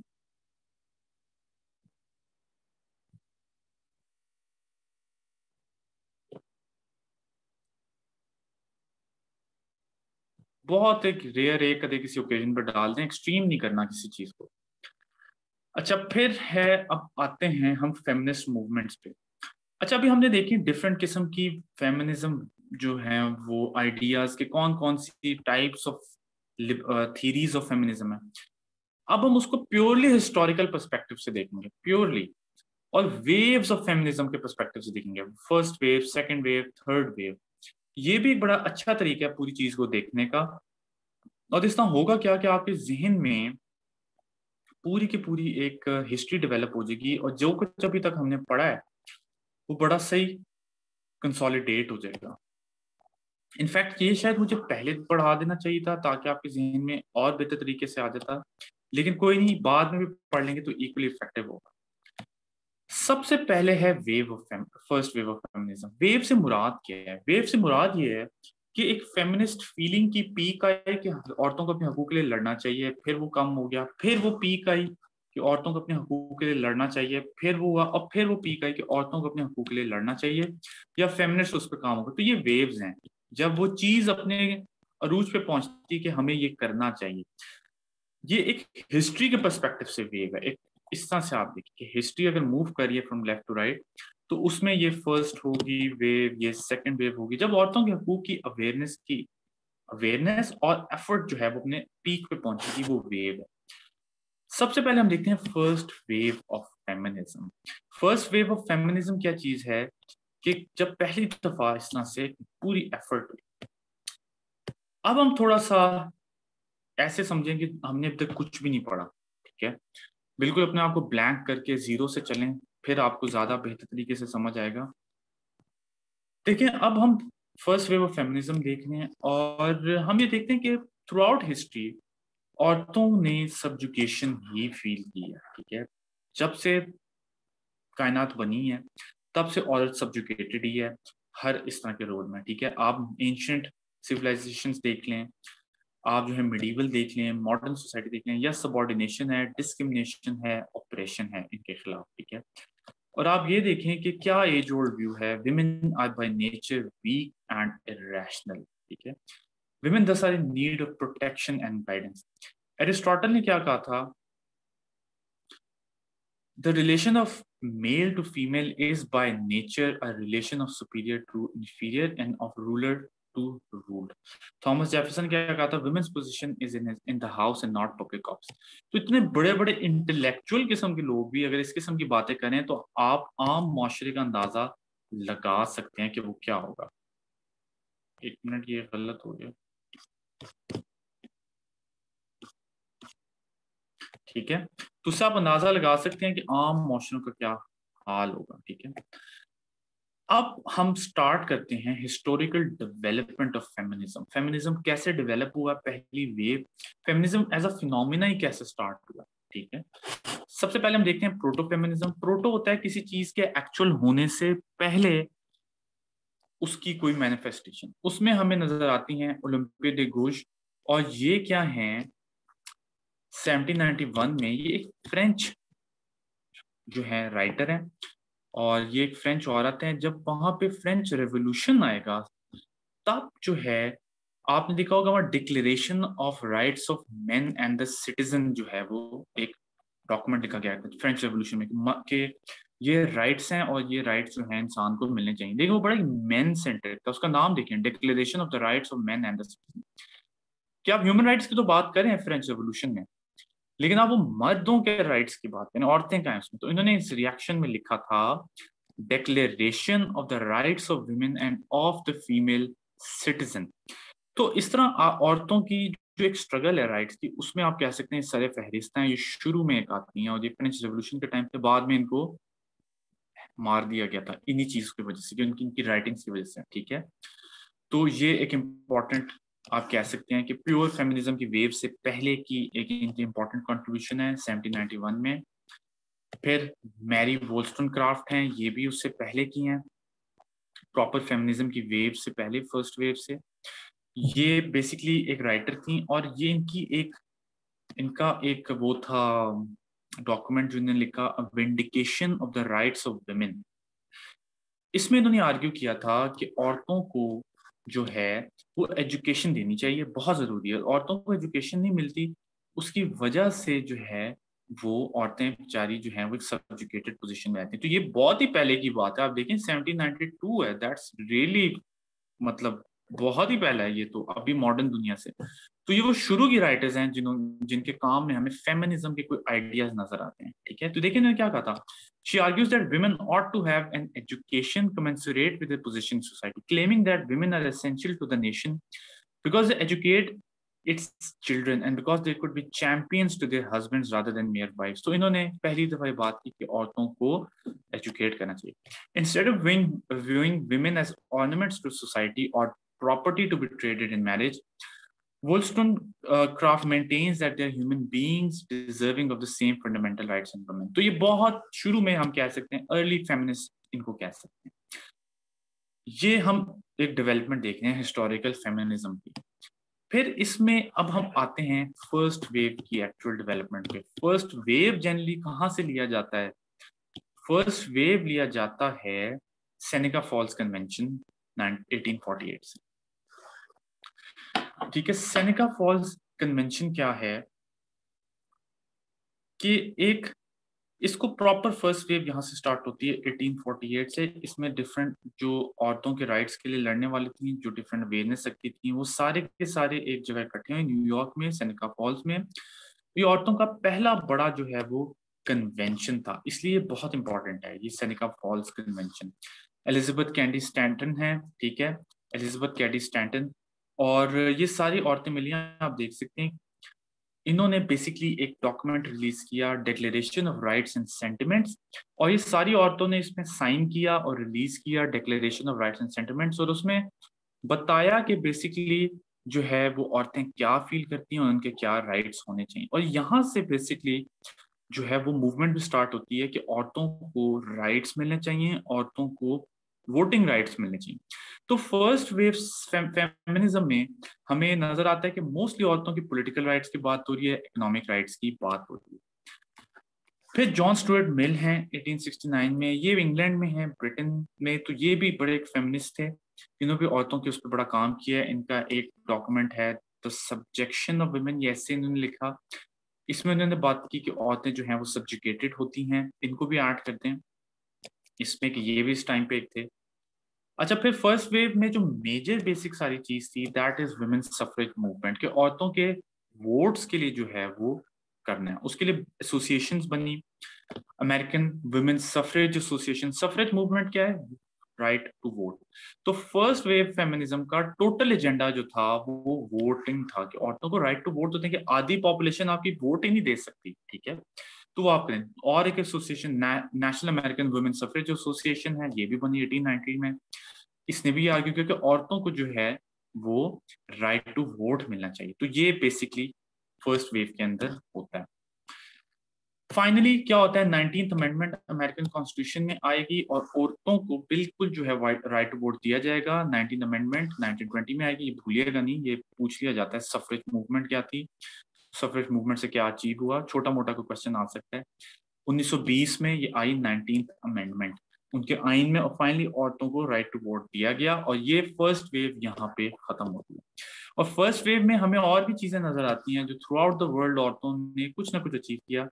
Speaker 1: बहुत एक रेयर, एक कदे किसी ओकेजन पर डाल दें, एक्सट्रीम नहीं करना किसी चीज को। अच्छा फिर है, अब आते हैं हम फेमिनिस्ट मूवमेंट्स पे। अच्छा अभी हमने देखी डिफरेंट किस्म की फेमिनिज्म जो है, वो आइडियाज के कौन कौन सी types of theories of feminism है। अब हम उसको प्योरली हिस्टोरिकल पर्सपेक्टिव से देखेंगे, प्योरली, और वेव्स ऑफ फेमिनिज्म के पर्सपेक्टिव से देखेंगे। First wave, second wave, third wave. ये भी एक बड़ा अच्छा तरीका है पूरी चीज को देखने का। और इस तरह होगा क्या कि आपके जहन में पूरी की पूरी एक हिस्ट्री डेवलप हो जाएगी, और जो कुछ अभी तक हमने पढ़ा है वो बड़ा सही कंसोलिडेट हो जाएगा। इनफैक्ट ये शायद मुझे पहले पढ़ा देना चाहिए था, ताकि आपके जहन में और बेहतर तरीके से आ जाता, लेकिन कोई नहीं, बाद में भी पढ़ लेंगे तो इक्वली इफेक्टिव होगा। सबसे पहले है wave of first wave of feminism. Wave से मुराद क्या है? वेव से मुराद ये है कि एक फेमिनिस्ट फीलिंग की पीक आई कि औरतों को अपने हकूक के लिए लड़ना चाहिए, फिर वो कम हो गया, फिर वो पीक आई कि औरतों को अपने हकूक के लिए लड़ना चाहिए, फिर वो हुआ, और फिर वो पीक आई कि औरतों को अपने हकूक के लिए लड़ना चाहिए, या फेमिनिस्ट उस पर काम होगा। तो ये वेव्स हैं, जब वो चीज अपने अरूज पे पहुंचती है कि हमें ये करना चाहिए। ये एक हिस्ट्री के पर्सपेक्टिव से वेव है। एक इस तरह से आप देखिए, हिस्ट्री अगर मूव करिए फ्रॉम लेफ्ट टू राइट, तो उसमें ये फर्स्ट होगी वेव, ये सेकंड वेव होगी, जब औरतों के हकूक की अवेयरनेस की अवेयरनेस और एफर्ट जो है वो अपने पीक पे पहुंचेगी, वो वेव है। सबसे पहले हम देखते हैं first wave of feminism. First wave of feminism क्या चीज है कि जब पहली दफा इस तरह से पूरी एफर्ट हुई। अब हम थोड़ा सा ऐसे समझें कि हमने अब तक कुछ भी नहीं पढ़ा, ठीक है, बिल्कुल अपने आप को ब्लैंक करके जीरो से चलें, फिर आपको ज्यादा बेहतर तरीके से समझ आएगा। देखिए अब हम फर्स्ट वेव ऑफ फेमिनिज्म देख रहे हैं, और हम ये देखते हैं कि थ्रू आउट हिस्ट्री औरतों ने सब्जुकेशन ही फील की है, ठीक है। जब से कायनात बनी है तब से औरत सब्जुकेटेड ही है, हर इस तरह के रोल में, ठीक है। आप एंशियंट सिविलाइजेशंस देख लें, आप जो है मिडीवल देख लें, मॉडर्न सोसाइटी देख लें, या सबॉर्डिनेशन है, डिस्क्रिमिनेशन है, ऑपरेशन है इनके खिलाफ, ठीक है। और आप ये देखें कि क्या एज ओल्ड व्यू है, women are by nature weak and irrational, ठीक है। Women thus are in need of protection and guidance. Aristotle ने क्या कहा था? The relation of male to female is by nature a relation of superior to inferior and of ruler to ruled. Thomas Jefferson क्या कहा था? Women's position is in in the house and not public office. तो इतने बड़े बड़े इंटेलेक्चुअल किस्म के लोग भी अगर इस किस्म की बातें करें, तो आप आम माशरे का अंदाजा लगा सकते हैं कि वो क्या होगा। एक मिनट, ये गलत हो गया, ठीक है। तो उससे आप अंदाजा लगा सकते हैं कि आम माशरों का क्या हाल होगा, ठीक है। अब हम स्टार्ट करते हैं historical development of feminism. Feminism कैसे डेवलप हुआ, पहली wave, feminism as a phenomena ही कैसे स्टार्ट हुआ, ठीक है। सबसे पहले हम देखते हैं प्रोटो फेमिनिज्म। प्रोटो होता है किसी चीज के एक्चुअल होने से पहले उसकी कोई मैनिफेस्टेशन। उसमें हमें नजर आती हैं ओलंपिया दे गौश, और ये क्या है, सेवनटीन नाइंटी वन में ये एक फ्रेंच जो है राइटर है और ये एक फ्रेंच औरत है। जब वहां पे फ्रेंच रेवोल्यूशन आएगा तब जो है आपने देखा होगा वहाँ declaration of rights of men and the citizen जो है वो एक डॉक्यूमेंट लिखा गया है फ्रेंच रेवोल्यूशन में कि ये राइट्स हैं और ये राइट्स जो हैं इंसान को मिलने चाहिए। देखिए वो बड़ा मैन सेंटर्ड था, उसका नाम देखिए declaration of the rights of man and the citizen. क्या आप ह्यूमन राइट्स की तो बात करें फ्रेंच रेवोल्यूशन में, लेकिन आप वो मर्दों के राइट्स की बात करें, औरतें का है उसमें, तो इन्होंने इस रिएक्शन में लिखा था declaration of the rights of women and of the female citizen. तो इस तरह औरतों की जो एक स्ट्रगल है राइट्स की, उसमें आप कह सकते हैं सारे फहरिस्त हैं, ये शुरू में एक आती हैं और ये फ्रेंच रेवोल्यूशन के टाइम पे बाद में इनको मार दिया गया था इन्हीं चीज की वजह से, कि उनकी इनकी राइटिंग्स की वजह से। ठीक है, तो ये एक इम्पॉर्टेंट आप कह सकते हैं कि प्योर फेमिनिज्म की वेव से पहले की एक इनकी इम्पोर्टेंट कंट्रीब्यूशन है सेवनटीन नाइंटी वन में। फिर मैरी वोल्स्टोनक्राफ्ट हैं, ये भी उससे पहले की हैं, प्रॉपर फेमिनिज्म की वेव से पहले, फर्स्ट वेव से। ये बेसिकली एक राइटर थी और ये इनकी एक इनका एक वो था डॉक्यूमेंट जो इन्होंने लिखा, vindication of the rights of women. इसमें इन्होंने आर्ग्यू किया था कि औरतों को जो है वो एजुकेशन देनी चाहिए, बहुत जरूरी है। औरतों को एजुकेशन नहीं मिलती, उसकी वजह से जो है वो औरतें बेचारी जो हैं वो एक सब्जुकेटेड पोजीशन में रहती हैं। तो ये बहुत ही पहले की बात है, आप देखें सेवनटीन नाइंटी टू है, दैट्स रियली मतलब बहुत ही पहला है ये तो अभी मॉडर्न दुनिया से। तो ये वो शुरू की राइटर्स हैं जिन्होंने जिनके काम में हमें फेमिनिज्म के कोई आइडियाज नजर आते हैं। ठीक है, तो देखिए इन्होंने क्या कहा था, she argues that women ought to have an education commensurate with their position in society, claiming that women are essential to the nation because they educate its children and because they could be champions to their husbands rather than mere wives. तो इन्होंने पहली दफा ये बात की कि औरतों को एजुकेट करना चाहिए। Instead of viewing, viewing women as ornaments to society or property to be traded in marriage, Wollstonecraft uh, maintains that they're human beings deserving of the same fundamental rights and women. तो ये बहुत शुरू में हम कह सकते हैं अर्ली फेमिनिस्ट इनको कह सकते हैं। ये हम एक डेवलपमेंट देख रहे हैं हिस्टोरिकल फेमिनिज्म की। फिर इसमें अब हम आते हैं फर्स्ट वेव की एक्चुअल डेवलपमेंट पे। फर्स्ट वेव जनरली कहाँ से लिया जाता है? फर्स्ट वेव लिया जाता है Seneca Falls convention eighteen forty eight से। ठीक है, सेनेका फॉल्स कन्वेंशन क्या है कि एक इसको प्रॉपर फर्स्ट वेव यहाँ से स्टार्ट होती है एटीन फोर्टी एट से। इसमें डिफरेंट जो औरतों के राइट्स के लिए लड़ने वाली थी, जो डिफरेंट अवेयरनेस रखती थी, वो सारे के सारे एक जगह इकट्ठे हुए न्यूयॉर्क में सेनेका फॉल्स में। ये औरतों का पहला बड़ा जो है वो कन्वेंशन था, इसलिए बहुत इंपॉर्टेंट है ये Seneca Falls convention. Elizabeth Cady Stanton है, ठीक है, एलिजाबेथ कैंडी स्टैंटन, और ये सारी औरतें मिली हैं, आप देख सकते हैं। इन्होंने बेसिकली एक डॉक्यूमेंट रिलीज किया, declaration of rights and sentiments, और ये सारी औरतों ने इसमें साइन किया और रिलीज किया declaration of rights and sentiments, और उसमें बताया कि बेसिकली जो है वो औरतें क्या फील करती हैं और उनके क्या राइट्स होने चाहिए। और यहाँ से बेसिकली जो है वो मूवमेंट भी स्टार्ट होती है कि औरतों को राइट्स मिलने चाहिए, औरतों को वोटिंग राइट्स मिलने चाहिए। तो फर्स्ट वेव फेमिनिज्म में हमें नजर आता है कि मोस्टली औरतों की पॉलिटिकल राइट्स की बात हो रही है, इकोनॉमिक राइट्स की बात हो रही है। फिर जॉन स्टुअर्ट मिल हैं एटीन सिक्सटी नाइन में, ये इंग्लैंड में है, ब्रिटेन में, तो ये भी बड़े एक फेमिनिस्ट थे, इन्होंने भी औरतों के उस पर बड़ा काम किया है। इनका एक डॉक्यूमेंट है द सब्जेक्शन ऑफ वुमेन, ये ऐसे इन्होंने लिखा, इसमें उन्होंने बात की कि औरतें जो हैं वो सब्जुकेटेड होती हैं, इनको भी ऐड करते हैं इसमें कि ये भी इस टाइम पे एक थे। अच्छा, फिर फर्स्ट वेव में जो मेजर बेसिक सारी चीज थी that is women's suffrage movement, के औरतों के वोट्स के लिए जो है वो करना है, उसके लिए एसोसिएशंस बनी, American women's suffrage association. Suffrage movement क्या है? Right to vote. तो फर्स्ट वेव फेमिनिज्म का टोटल एजेंडा जो था वो वोटिंग था, कि औरतों को राइट टू वोट होते हैं, कि आधी पॉपुलेशन आपकी वोट ही नहीं दे सकती, ठीक है, तो वो आप करें। और एक association national American women suffrage association है, ये भी बनी एटीन नाइंटी में। इसने भी आर्ग्यू किया कि औरतों को जो है वो राइट टू वोट मिलना चाहिए। तो ये बेसिकली फर्स्ट वेव के अंदर होता है। फाइनली क्या होता है, नाइनटीन्थ अमेंडमेंट अमेरिकन कॉन्स्टिट्यूशन में आएगी और औरतों को बिल्कुल जो है राइट टू वोट दिया जाएगा। नाइनटीन अमेंडमेंट नाइनटीन ट्वेंटी में आएगी, ये भूलिएगा नहीं, ये पूछ लिया जाता है सफरेज मूवमेंट क्या थी। सफरेज मूवमेंट से क्या अचीव हुआ, छोटा मोटा कोई क्वेश्चन आ सकता है। उन्नीस सौ बीस में ये आई नाइनटीन्थ अमेंडमेंट, उनके आइन में फाइनली औरतों को राइट टू वोट दिया गया और ये फर्स्ट वेव यहाँ पे खत्म होती है। और फर्स्ट वेव में हमें और भी चीजें नजर आती हैं जो थ्रू आउट द वर्ल्ड औरतों ने कुछ ना कुछ अचीव किया।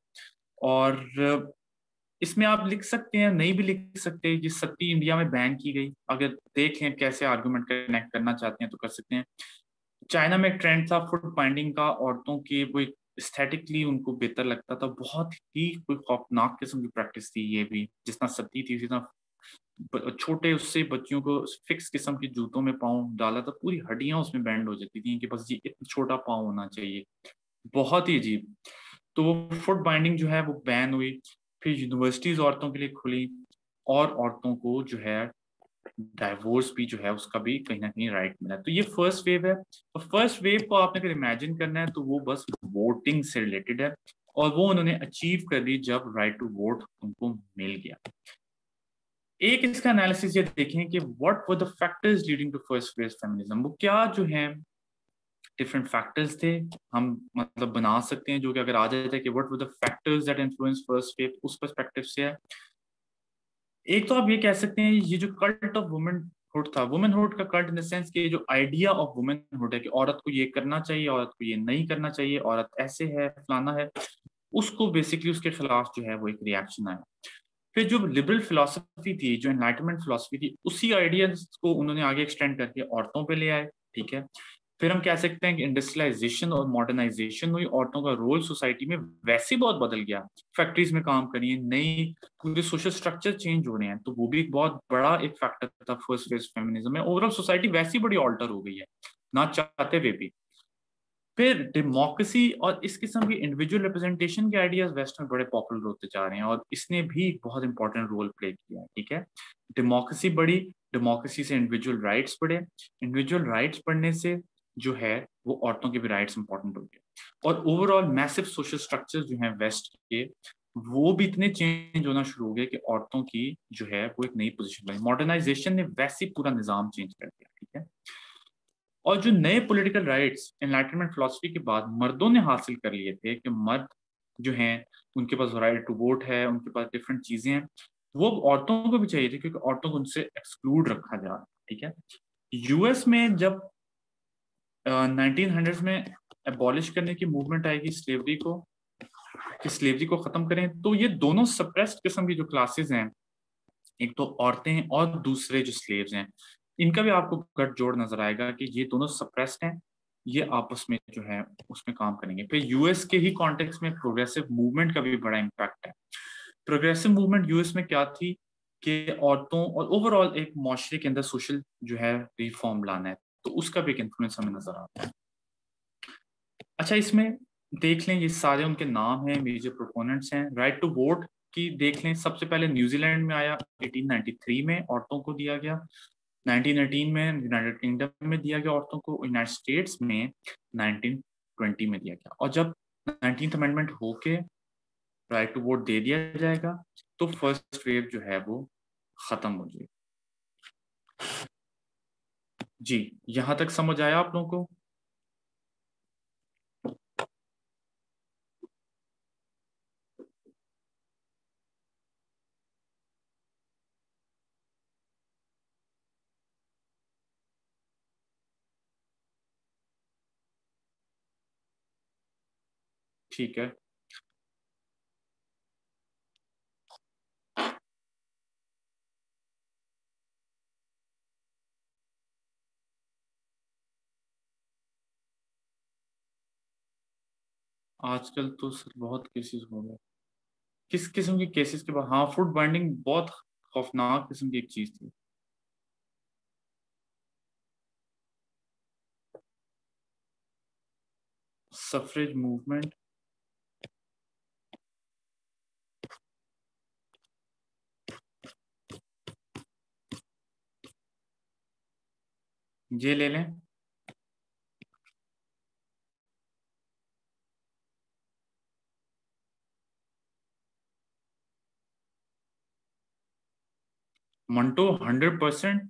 Speaker 1: और इसमें आप लिख सकते हैं, नहीं भी लिख सकते, ये सती इंडिया में बैन की गई, अगर देखें कैसे आर्गुमेंट कनेक्ट करना चाहते हैं तो कर सकते हैं। चाइना में एक ट्रेंड था फुट बाइंडिंग का, औरतों के वो एस्थेटिकली उनको बेहतर लगता था, बहुत ही कोई खौफनाक किस्म की प्रैक्टिस थी ये भी, जितना सती थी उसी तरह छोटे उससे बच्चियों को फिक्स किस्म के जूतों में पाँव डाला था, पूरी हड्डियां उसमें बैंड हो जाती थी कि बस ये इतना छोटा पाँव होना चाहिए, बहुत ही अजीब। तो वो फुट बाइंडिंग जो है वो बैन हुई, फिर यूनिवर्सिटीज औरतों के लिए खुली और औरतों को जो है डाइवोर्स भी जो है उसका भी कहीं ना कहीं राइट मिला। तो ये फर्स्ट वेव है। और फर्स्ट वेव को आपने अगर इमेजिन करना है तो वो बस वोटिंग से रिलेटेड है और वो उन्होंने अचीव कर दी जब राइट टू वोट उनको मिल गया। एक इसका एनालिसिस ये देखें कि what were the factors leading to first wave feminism, वो क्या जो है डिफरेंट फैक्टर्स थे, हम मतलब बना सकते हैं जो कि अगर आ जाता है कि what were the factors that influence first wave, उस पर्सपेक्टिव से है। एक तो आप ये कह सकते हैं ये जो कल्ट ऑफ वुमेनहुड था, वुमेनहुड का कल्ट इन द सेंस कि जो आइडिया ऑफ वुमेनहुड है कि औरत को ये करना चाहिए, औरत को ये नहीं करना चाहिए, औरत ऐसे है फलाना है, उसको बेसिकली उसके खिलाफ जो है वो एक रिएक्शन आया। फिर जो लिबरल फिलोसफी थी, जो एनलाइटमेंट फिलोसफी थी, उसी आइडियाज को उन्होंने आगे एक्सटेंड करके औरतों पे ले आए, ठीक है। फिर हम कह सकते हैं कि इंडस्ट्रियलाइजेशन और मॉडर्नाइजेशन हुई, औरतों का रोल सोसाइटी में वैसे बहुत बदल गया, फैक्ट्रीज में काम करिए, नई पूरे सोशल स्ट्रक्चर चेंज हो रहे हैं, तो वो भी एक बहुत बड़ा एक फैक्टर था फर्स्ट फेज फेमिनिज्म में। ओवरऑल सोसाइटी वैसी बड़ी ऑल्टर हो गई है ना चाहते हुए भी। फिर डेमोक्रेसी और इस किस्म की इंडिविजुअल रिप्रेजेंटेशन के आइडियाज वेस्ट में बड़े पॉपुलर होते जा रहे हैं और इसने भी बहुत इंपॉर्टेंट रोल प्ले किया है, ठीक है। डेमोक्रेसी बढ़ी, डेमोक्रेसी से इंडिविजुअल राइट्स बढ़े, इंडिविजुअल राइट्स बढ़ने से जो है वो औरतों के भी राइट्स इंपॉर्टेंट हो गए और ओवरऑल मैसिव सोशल स्ट्रक्चर जो है वेस्ट के वो भी इतने चेंज होना शुरू हो गए कि औरतों की जो है वो एक नई पोजीशन बनी। मॉडर्नाइजेशन ने वैसे पूरा निजाम चेंज कर दिया, ठीक है। और जो नए पॉलिटिकल राइट्स एनलाइटमेंट फिलोसफी के बाद मर्दों ने हासिल कर लिए थे कि मर्द जो हैं उनके पास राइट टू वोट है, उनके पास डिफरेंट चीजें हैं, वो औरतों को भी चाहिए थी क्योंकि औरतों को उनसे एक्सक्लूड रखा जा रहा है, ठीक है। यूएस में जब नाइनटीन हंड्रेड में एबॉलिश करने की मूवमेंट आएगी स्लेवरी को, कि स्लेवरी को खत्म करें, तो ये दोनों सप्रेस्ड किस्म की जो क्लासेस हैं, एक तो औरतें और दूसरे जो स्लेव्स हैं, इनका भी आपको गठजोड़ नजर आएगा कि ये दोनों सप्रेस्ड हैं, ये आपस में जो है उसमें काम करेंगे। फिर यूएस के ही कॉन्टेक्स्ट में प्रोग्रेसिव मूवमेंट का भी बड़ा इम्पैक्ट है। प्रोग्रेसिव मूवमेंट यूएस में क्या थी कि औरतों और ओवरऑल एक माशरे के अंदर सोशल जो है रिफॉर्म लाना है, तो उसका भी एक इन्फ्लुएंस हमें नजर आता है। अच्छा, इसमें देख लें ये सारे उनके नाम हैं, मेजर प्रोपोनेंट्स हैं। राइट टू वोट की देख लें, सबसे पहले न्यूजीलैंड में आया एटीन नाइंटी थ्री में, औरतों को दिया गया। नाइनटीन एटीन में यूनाइटेड किंगडम में दिया गया औरतों को, यूनाइटेड स्टेट्स में नाइनटीन ट्वेंटी में दिया गया। और जब नाइनटीन्थ अमेंडमेंट होके राइट टू वोट दे दिया जाएगा तो फर्स्ट वेव जो है वो खत्म हो जाएगी। जी, यहां तक समझ आया आप लोगों को? ठीक है। आजकल तो सर बहुत केसेस हो गए। किस किस्म के केसेस के बाद? हाँ, फुट बाइंडिंग बहुत खौफनाक किस्म की एक चीज थी। सफरेज मूवमेंट, ये ले लें। Manto hundred percent.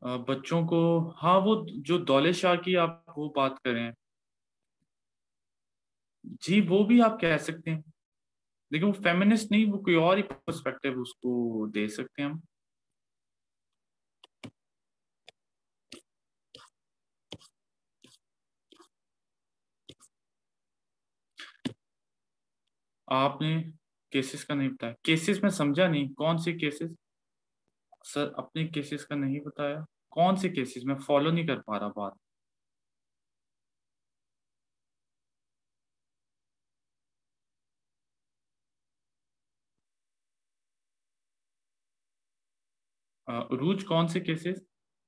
Speaker 1: बच्चों को, हाँ वो जो दौले शाह की आप वो बात करें, जी वो भी आप कह सकते हैं, लेकिन वो फेमिनिस्ट नहीं, वो कोई और ही पर्सपेक्टिव उसको दे सकते हैं हम। आपने केसेस का नहीं बताया, केसेस में समझा नहीं, कौन से केसेस सर? अपने केसेस का नहीं बताया, कौन से केसेस? मैं फॉलो नहीं कर पा रहा बात। रूज कौन से केसेस?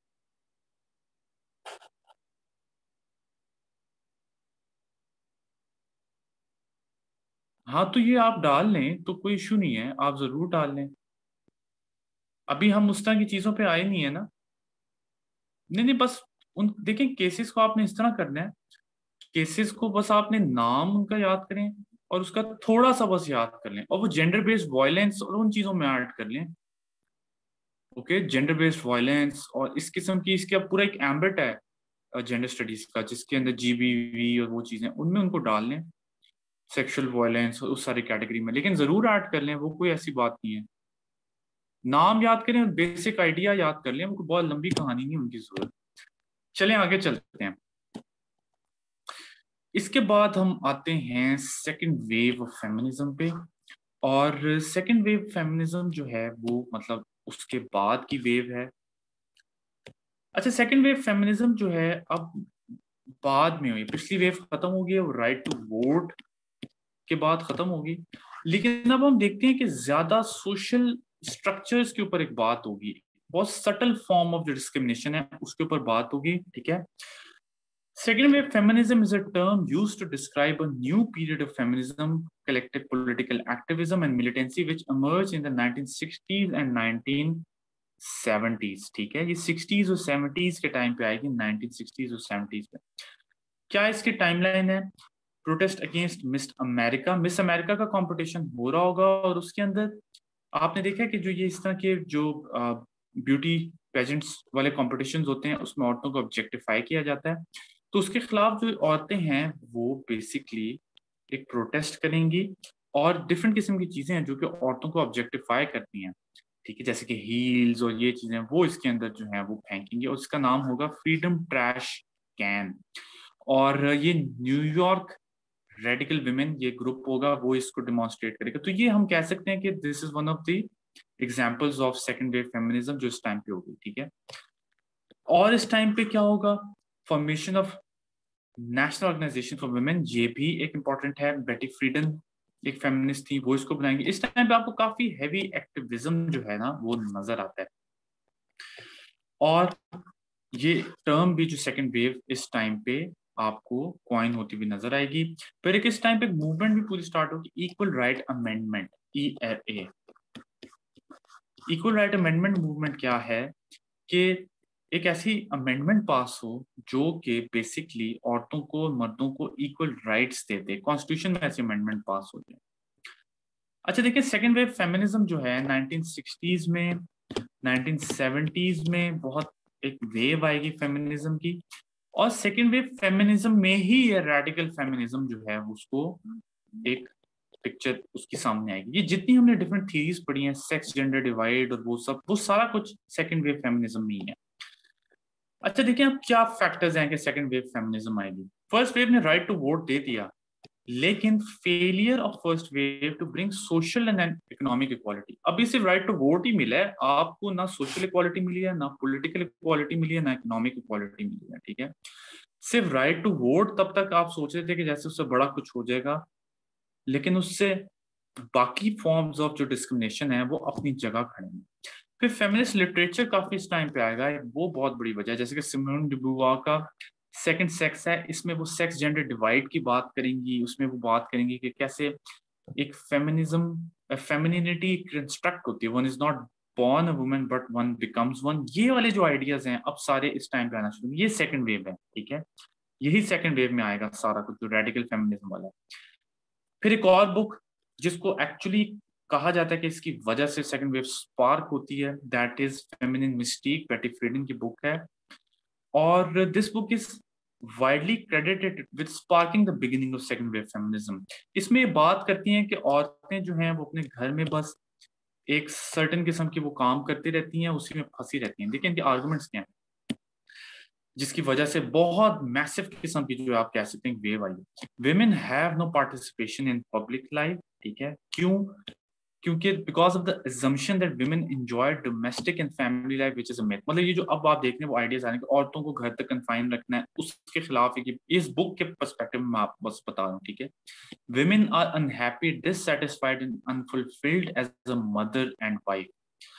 Speaker 1: हाँ तो ये आप डाल लें तो कोई इशू नहीं है, आप जरूर डाल लें। अभी हम उस तरह की चीजों पे आए नहीं है ना। नहीं नहीं, बस उन देखें केसेस को आपने इस तरह करना है, केसेस को बस आपने नाम उनका याद करें और उसका थोड़ा सा बस याद कर लें, और वो जेंडर बेस्ड वायलेंस और उन चीजों में ऐड कर लें। ओके, जेंडर बेस्ड वायलेंस और इस किस्म की, इसके अब पूरा एक एम्बेट है जेंडर स्टडीज का, जिसके अंदर जीबीवी और वो चीजें, उनमें उनको डाल लें, सेक्सुअल वायलेंस उस सारी कैटेगरी में, लेकिन जरूर ऐड कर लें, वो कोई ऐसी बात नहीं है। नाम याद करें, बेसिक आइडिया याद कर लें, वो कोई बहुत लंबी कहानी नहीं उनकी जरूरत। चलें आगे चलते हैं। इसके बाद हम आते हैं सेकंड वेव ऑफ फेमिनिज्म पे। और सेकंड वेव फेमिनिज्म जो है वो मतलब उसके बाद की वेव है। अच्छा, सेकंड वेव फेमिनिज्म जो है अब बाद में हुई, पिछली वेव खत्म हो गई, वो राइट टू वोट के बाद खत्म होगी। लेकिन अब हम देखते हैं कि ज्यादा सोशल स्ट्रक्चर्स के ऊपर एक बात होगी, बहुत सटल फॉर्म ऑफ जो डिस्क्रिमिनेशन है उसके ऊपर बात होगी, ठीक है। Second wave feminism is a term used to describe a new period of feminism, collective political activism, and militancy which emerged in the nineteen sixties and nineteen seventies. ठीक है, ये सिक्सटीज और सेवेंटीज के टाइम पे आएगी, नाइनटीन सिक्सटीज और सेवेंटीज में। क्या इसकी टाइमलाइन है? Protest against Miss America, Miss America का कंपटीशन हो रहा होगा, और उसके अंदर आपने देखा है कि जो ये इस तरह के जो ब्यूटी पेजेंट्स वाले कॉम्पिटिशन होते हैं उसमें औरतों को ऑब्जेक्टिफाई किया जाता है। तो उसके खिलाफ जो औरतें हैं वो बेसिकली एक प्रोटेस्ट करेंगी, और डिफरेंट किस्म की चीजें हैं जो कि औरतों को ऑब्जेक्टिफाई करती हैं, ठीक है, जैसे कि हील्स और ये चीजें वो इसके अंदर जो है वो फेंकेंगे, और इसका नाम होगा फ्रीडम ट्रैश कैन। और ये न्यूयॉर्क रेडिकल विमेन ये ग्रुप होगा वो इसको डिमॉन्स्ट्रेट करेगा। तो ये हम कह सकते हैं कि this is one of the examples of second wave feminism जो इस टाइम पे होगी, ठीक है। और इस टाइम पे क्या होगा? Formation of national organization for women, ये भी एक इंपॉर्टेंट है। बेटी फ्रीडन एक फेमिनिस्ट थी, वो इसको बनाएंगे। इस टाइम पे आपको काफी हैवी एक्टिविज्म जो है ना वो नजर आता है। और ये टर्म भी जो सेकंड वेव इस टाइम पे आपको कॉइन होती हुई नजर आएगी। फिर एक इस टाइम पे मूवमेंट भी पूरी स्टार्ट होगी, equal right amendment, E R A. Equal right amendment movement क्या है कि एक ऐसी अमेंडमेंट पास हो जो कि बेसिकली औरतों को मर्दों को इक्वल राइट्स देते, कॉन्स्टिट्यूशन में ऐसी अमेंडमेंट पास हो जाए। अच्छा देखिए, सेकेंड वेव फेमिनिज्म जो है नाइनटीन सिक्सटीज में, नाइनटीन सेवेंटीज में बहुत एक वेव आएगी फेमिनिज्म की, और सेकेंड वेव फेमिनिज्म में ही ये रेडिकल फेमिनिज्म जो है उसको एक पिक्चर उसकी सामने आएगी। ये जितनी हमने डिफरेंट थीरीज पढ़ी हैं, सेक्स जेंडर डिवाइड और वो सब, वो सारा कुछ सेकेंड वेव फेमिनिज्म में ही है। अच्छा देखिए अब क्या फैक्टर्स हैं कि सेकेंड वेव फेमिनिज्म आएगी। फर्स्ट वेव ने राइट टू वोट दे दिया, लेकिन failure of first wave to bring social and economic equality. अभी सिर्फ राइट टू वोट ही मिला है आपको, ना सोशल इक्वालिटी मिली है, ना पॉलिटिकल इक्वालिटी मिली है, ना इकोनॉमिक इक्वालिटी मिली है, ठीक है। सिर्फ राइट टू वोट, तब तक आप सोच रहे थे कि जैसे उससे बड़ा कुछ हो जाएगा, लेकिन उससे बाकी फॉर्म्स ऑफ जो डिस्क्रिमिनेशन है वो अपनी जगह खड़े हैं। फिर फेमिनिस्ट लिटरेचर काफी इस टाइम पे आएगा, वो बहुत बड़ी वजह है, जैसे कि सिमोन de Beauvoir का सेकंड सेक्स है, इसमें वो सेक्स जेंडर डिवाइड की बात करेंगी, उसमें वो बात करेंगी कि कैसे एक फेमिनिज्म फेमिनिटी कंस्ट्रक्ट होती है, one is not born a woman but one becomes one। ये वाले जो आइडियाज हैं अब सारे इस टाइम पे आना शुरू, ये सेकंड वेव है, ठीक है। यही सेकंड वेव में आएगा सारा कुछ जो रेडिकल फेमिनिज्म वाला है। फिर एक और बुक जिसको एक्चुअली कहा जाता है कि इसकी वजह से सेकंड वेव स्पार्क होती है, दैट इज फेमिनिन मिस्टीक, बेटी फ्रीडन की बुक है। और this book is widely credited with sparking the beginning of second wave feminism. इसमें ये बात करती हैं कि औरतें जो हैं वो अपने घर में बस एक सर्टेन किस्म की वो काम करती रहती हैं, उसी में फंसी रहती हैं। देखिए इनके आर्गुमेंट्स क्या हैं, जिसकी वजह से बहुत मैसिव किस्म की जो आप कह सकते हैं वेव आई है। Women have no participation in public life, ठीक है, क्यों? क्योंकि because of the assumption that women enjoy domestic and family life which is a myth। मतलब ये जो अब आप देख रहे हैं वो आइडियाज आ रहे हैं कि औरतों को घर तक कन्फाइन रखना है, उसके खिलाफ है कि इस बुक के पर्सपेक्टिव में आप बस बता रहा हूँ, ठीक है। women are unhappy, dissatisfied and unfulfilled as a mother and wife,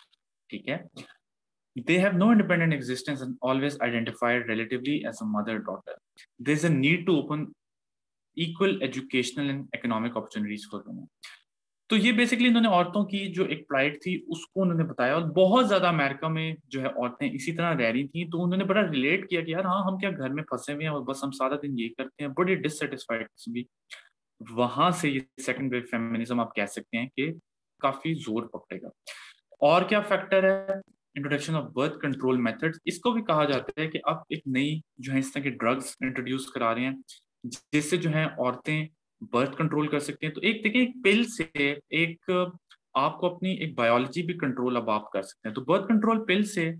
Speaker 1: ठीक है। they have no independent existence and always identified relatively as a mother daughter। there is a need to open equal educational and economic opportunities for women। तो ये बेसिकली इन्होंने औरतों की जो एक प्राइड थी उसको उन्होंने बताया, और बहुत ज्यादा अमेरिका में जो है औरतें इसी तरह रह रही थी, तो उन्होंने बड़ा रिलेट किया कि यार हाँ हम क्या घर में फंसे हुए हैं और बस हम सारा दिन ये करते हैं, बड़ी डिससेटिस्फाइड भी। वहां से ये सेकंड वेव फेमिनिज्म आप कह सकते हैं कि काफी जोर पकड़ेगा। और क्या फैक्टर है, introduction of birth control methods. इसको भी कहा जाता है कि अब एक नई जो है इस तरह के ड्रग्स इंट्रोड्यूस करा रहे हैं जिससे जो है औरतें बर्थ कंट्रोल कर सकती हैं। तो एक देखिए एक पिल से एक आपको अपनी एक बायोलॉजी भी कंट्रोल अब आप कर सकते हैं। तो बर्थ कंट्रोल पिल से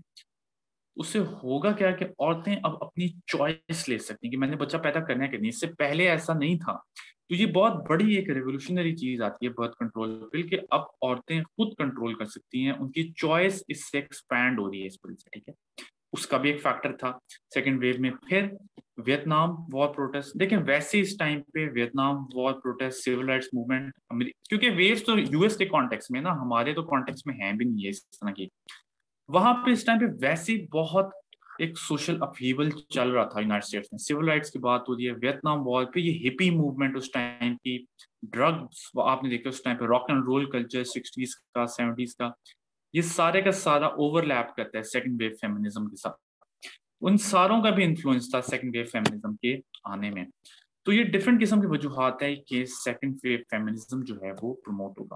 Speaker 1: उससे होगा क्या कि औरतें अब अपनी चॉइस ले सकती हैं कि मैंने बच्चा पैदा करना है कि नहीं। इससे पहले ऐसा नहीं था। तो ये बहुत बड़ी एक रेवोल्यूशनरी चीज आती है बर्थ कंट्रोल पिल के, अब औरतें खुद कंट्रोल कर सकती हैं, उनकी चॉइस इससे एक्सपैंड हो रही है इस पिल से, ठीक है। उसका भी एक फैक्टर था सेकेंड वेव में। फिर वियतनाम वॉर प्रोटेस्ट, देखें वैसे इस टाइम पे Vietnam war protest, civil rights movement, क्योंकि वेव्स तो यूएस के कॉन्टेक्स्ट में ना, हमारे तो कॉन्टेक्स्ट में है भी नहीं है इस तरह की। वहां पे इस टाइम पे वैसे बहुत एक सोशल अपहीवल चल रहा था यूनाइटेड स्टेट्स में, सिविल राइट्स की बात हो रही है, वियतनाम वॉर पे ये हिपी मूवमेंट उस टाइम की, ड्रग्स आपने देखा उस टाइम पे, rock and roll culture sixties का सेवेंटीज का, ये सारे का सारा ओवरलैप करता है सेकंड वेव फेमिनिज्म के साथ। उन सारों का भी इन्फ्लुएंस था सेकंड वेव फेमिनिज्म के आने में। तो ये डिफरेंट किस्म की वजूहत है कि सेकंड वेव फेमिनिज्म जो है वो प्रमोट होगा।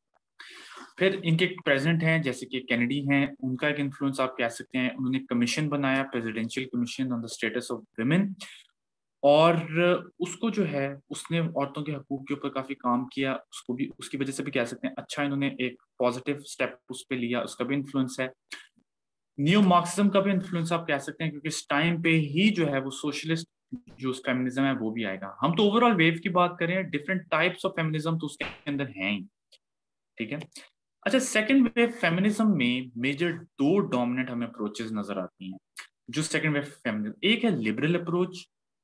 Speaker 1: फिर इनके प्रेसिडेंट हैं जैसे कि कैनेडी हैं, उनका एक इन्फ्लुएंस आप कह सकते हैं। उन्होंने कमीशन बनाया, presidential commission on the status of women, और उसको जो है उसने औरतों के हकूक के ऊपर काफी काम किया। उसको भी उसकी वजह से भी कह सकते हैं अच्छा इन्होंने एक पॉजिटिव स्टेप उस पर लिया, उसका भी इन्फ्लुएंस है। न्यू मार्क्सिज्म का भी इन्फ्लुएंस आप कह सकते हैं, क्योंकि इस टाइम पे ही जो है वो सोशलिस्ट जो फेमिनिज्म है वो भी आएगा। हम तो ओवरऑल वेव की बात करें, डिफरेंट टाइप्स ऑफ फेमिनिज्म तो उसके अंदर हैं ही, ठीक है। अच्छा, सेकंड वेव फेमिनिज्म में मेजर दो डोमिनेंट हमें अप्रोचेस नजर आती हैं जो सेकंड वेव फेमिनिज्म, एक है लिबरल अप्रोच,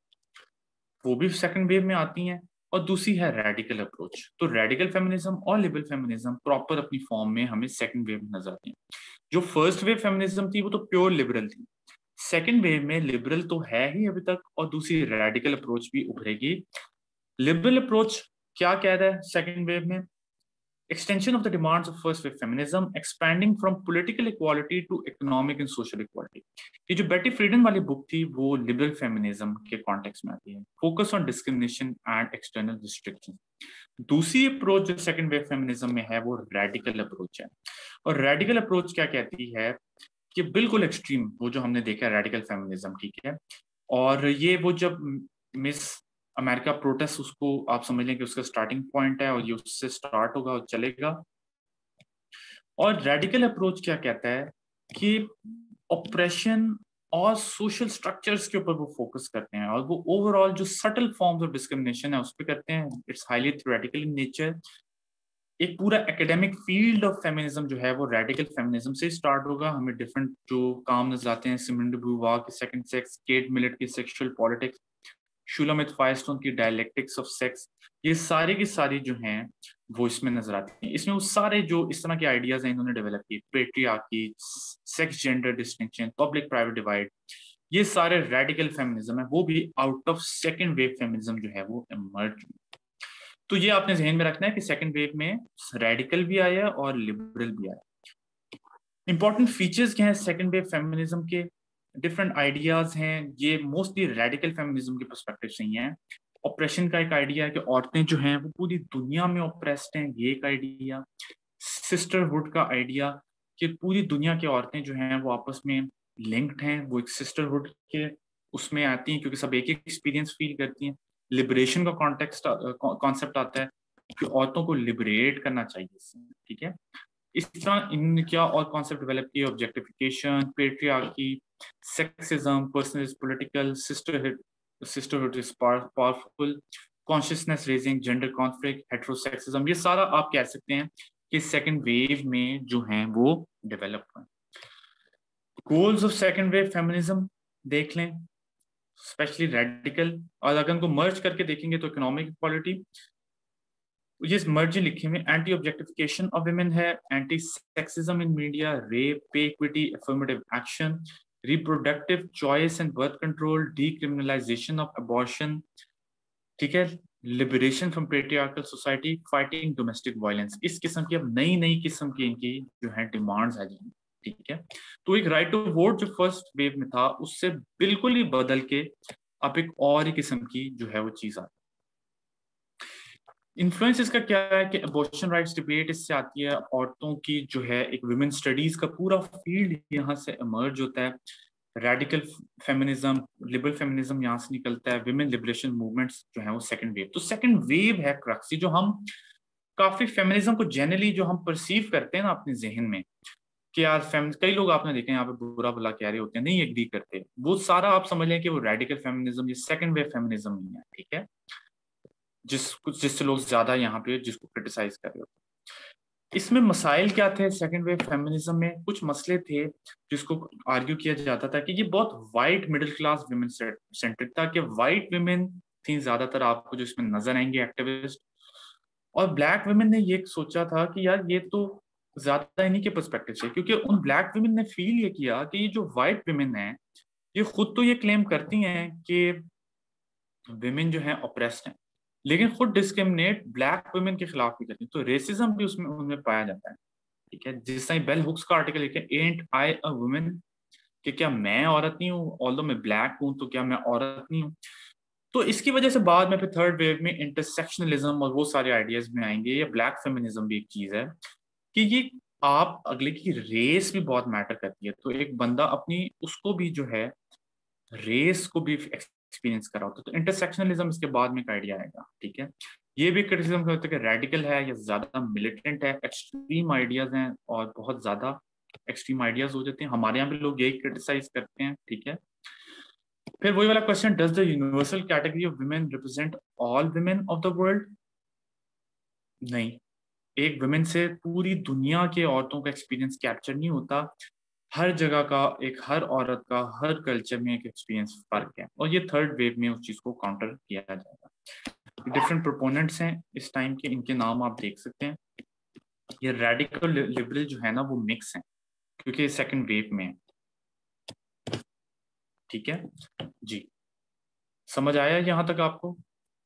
Speaker 1: वो भी सेकंड वेव में आती हैं, और दूसरी है रेडिकल अप्रोच। तो रेडिकल फेमिनिज्म और लिबरल फेमिनिज्म प्रॉपर अपनी फॉर्म में हमें सेकंड वेव में नजर आती हैं। जो फर्स्ट वेव फेमिनिज्म थी वो तो प्योर लिबरल थी, सेकंड वेव में लिबरल तो है ही अभी तक, और दूसरी रेडिकल अप्रोच भी उभरेगी। लिबरल अप्रोच क्या कह रहा है सेकंड वेव में, extension of the demands of first wave feminism, expanding from political equality to economic and social equality। ये जो बेटी फ्रीडन वाली बुक थी वो लिबरल फेमिनिज्म के कॉन्टेक्स्ट में आती है, focus on discrimination and external restriction. दूसरी अप्रोच जो सेकंड वेव फेमिनिज्म में है वो रेडिकल अप्रोच है। और रेडिकल अप्रोच क्या कहती है कि बिल्कुल एक्सट्रीम, वो जो हमने देखा है रेडिकल फेमिनिज्म, ठीक है। और ये वो जब मिस अमेरिका प्रोटेस्ट, उसको आप समझ लें कि उसका स्टार्टिंग पॉइंट है, और ये उससे स्टार्ट होगा और चलेगा। और रेडिकल अप्रोच क्या कहता है कि ऑपरेशन और सोशल स्ट्रक्चर्स के ऊपर वो फोकस करते हैं, और वो ओवरऑल जो सटल फॉर्म्स ऑफ डिस्क्रिमिनेशन है उस पर करते हैं। It's highly theoretical in nature. एक पूरा एकेडमिक फील्ड ऑफ फेमिनिज्म जो है वो रेडिकल फेमिनिज्म से स्टार्ट होगा। हमें डिफरेंट जो काम नजर आते हैं, सिमोन डे ब्यूवार की सेकंड सेक्स, केट मिलेट की सेक्सुअल पॉलिटिक्स, शूलामित फायरस्टोन की डायलेक्टिक्स ऑफ सेक्स, ये सारी की सारी जो हैं वो इसमें नजर आती हैं। इसमें वो सारे जो इस तरह के आइडियाज हैं इन्होंने डेवलप किए, patriarchy, sex gender distinction, public private divide, ये सारे रेडिकल फेमिनिज्म है, वो भी out of second wave feminism जो है वो इमर्ज। तो ये आपने ध्यान में रखना है कि सेकंड वेव में रेडिकल भी आया और लिबरल भी आया। इंपॉर्टेंट फीचर्स क्या है सेकंड वेव फेमिनिज्म के, डिफरेंट आइडियाज हैं, ये मोस्टली रेडिकल फेमिनिज्म के पर्सपेक्टिव से ही हैं। ऑपरेशन का एक आइडिया है कि औरतें जो हैं वो पूरी दुनिया में ऑप्रेस्ड हैं, ये एक आइडिया। सिस्टरहुड का आइडिया कि पूरी दुनिया की औरतें जो हैं वो आपस में लिंक्ड हैं, वो एक सिस्टरहुड के उसमें आती हैं क्योंकि सब एक एक एक्सपीरियंस फील करती हैं। लिबरेशन का कॉन्टेक्स्ट कॉन्सेप्ट आता है कि औरतों को लिबरेट करना चाहिए इससे, ठीक है। इस तरह इन क्या और कॉन्सेप्ट डेवलप किए, objectification, patriarchy, sexism, personalist, political, sisterhood, sisterhood is powerful, consciousness raising, gender conflict, heterosexism, ये सारा आप कह सकते हैं कि सेकंड वेव में जो हैं वो डेवलप हुए। Goals of second wave feminism देख लें, स्पेशली रेडिकल, और अगर उनको मर्ज करके देखेंगे तो इकोनॉमिक इक्वालिटी, ये मर्ज लिखे हुए, एंटी ऑब्जेक्टिफिकेशन ऑफ वुमेन है, anti sexism in media, rape, pay equity, affirmative action, reproductive choice and birth control, decriminalization of abortion, ठीक है, liberation from patriarchal society, fighting domestic violence. इस किस्म की अब नई नई किस्म की इनकी जो है डिमांड्स आ जाएंगी, ठीक है। तो एक राइट टू वोट जो फर्स्ट वेव में था उससे बिल्कुल ही बदल के अब एक और ही किस्म की जो है वो चीज आ, इन्फ्लुएंस इसका क्या है कि अबॉर्शन राइट्स डिबेट इससे आती है, औरतों की जो है एक वुमेन स्टडीज का पूरा फील्ड यहाँ से इमर्ज होता है, रेडिकल फेमिनिज्म, लिबरल फेमिनिज्म यहाँ से निकलता है, वुमेन लिबरेशन मूवमेंट्स जो है वो सेकंड वेव। तो सेकंड वेव है क्रक्सी, जो हम काफी फेमिनिज्म को जनरली जो हम परसीव करते हैं ना अपने जहन में कि यार फेम कई लोग आपने देखे यहाँ पे बुरा भला कह रहे होते हैं, नहीं एग्री करते, वो सारा आप समझ लें कि वो रेडिकल फेमिनिज्म, ये सेकंड वेव फेमिनिज्म नहीं है, ठीक है, जिस कुछ जिससे लोग ज्यादा यहाँ पे जिसको क्रिटिसाइज कर रहे होते हैं। इसमें मसाइल क्या थे सेकंड वेव फेमिनिज्म में? कुछ मसले थे जिसको आर्ग्यू किया जाता था कि ये बहुत white middle class women centric था, कि वाइट वुमेन थी ज्यादातर आपको जो इसमें नजर आएंगे एक्टिविस्ट, और ब्लैक वुमेन ने ये सोचा था कि यार ये तो ज्यादा इन्हीं के पर्सपेक्टिव से, क्योंकि उन ब्लैक वुमेन ने फील ये किया कि ये जो वाइट वुमेन है ये खुद तो ये क्लेम करती हैं कि वुमेन जो है ऑप्रेस्ड हैं, लेकिन खुद डिस्क्रिमिनेट ब्लैक वुमेन के खिलाफ भी करती हैं, तो रेसिज्म भी उसमें उनमें पाया जाता है, ठीक है। जिस तरह बेल हुक्स का आर्टिकल लिखे, एंट आई अ वुमेन, कि क्या मैं औरत नहीं हूँ, ऑल्दो मैं ब्लैक हूँ तो क्या मैं औरत नहीं हूँ। तो इसकी वजह से बाद में फिर थर्ड वेव में इंटरसेक्शनलिज्म और वो सारे आइडियाज में आएंगे, या ब्लैक फेमिनिज्म भी एक चीज है कि ये आप अगले की रेस भी बहुत मैटर करती है, तो एक बंदा अपनी उसको भी जो है रेस को भी एक्सपीरियंस करा होता है, तो इंटरसेक्शनलिज्म इसके बाद में एक आइडिया आएगा, ठीक है। ये भी क्रिटिसिज्म होता है कि रेडिकल है या ज्यादा मिलिटेंट है, एक्सट्रीम आइडियाज हैं और बहुत ज्यादा एक्सट्रीम आइडियाज हो जाते हैं, हमारे यहाँ पे लोग यही क्रिटिसाइज करते हैं, ठीक है। फिर वही वाला question, does the universal category of women represent all women of the world? नहीं, एक वुमेन से पूरी दुनिया के औरतों का एक्सपीरियंस कैप्चर नहीं होता, हर जगह का एक, हर औरत का हर कल्चर में एक एक्सपीरियंस फर्क है, और ये थर्ड वेव में उस चीज को काउंटर किया जाएगा। डिफरेंट प्रोपोनेंट्स हैं इस टाइम के, इनके नाम आप देख सकते हैं। ये रेडिकल लिबरल जो है ना वो मिक्स है क्योंकि सेकंड वेव में है, ठीक है जी। समझ आया यहां तक आपको?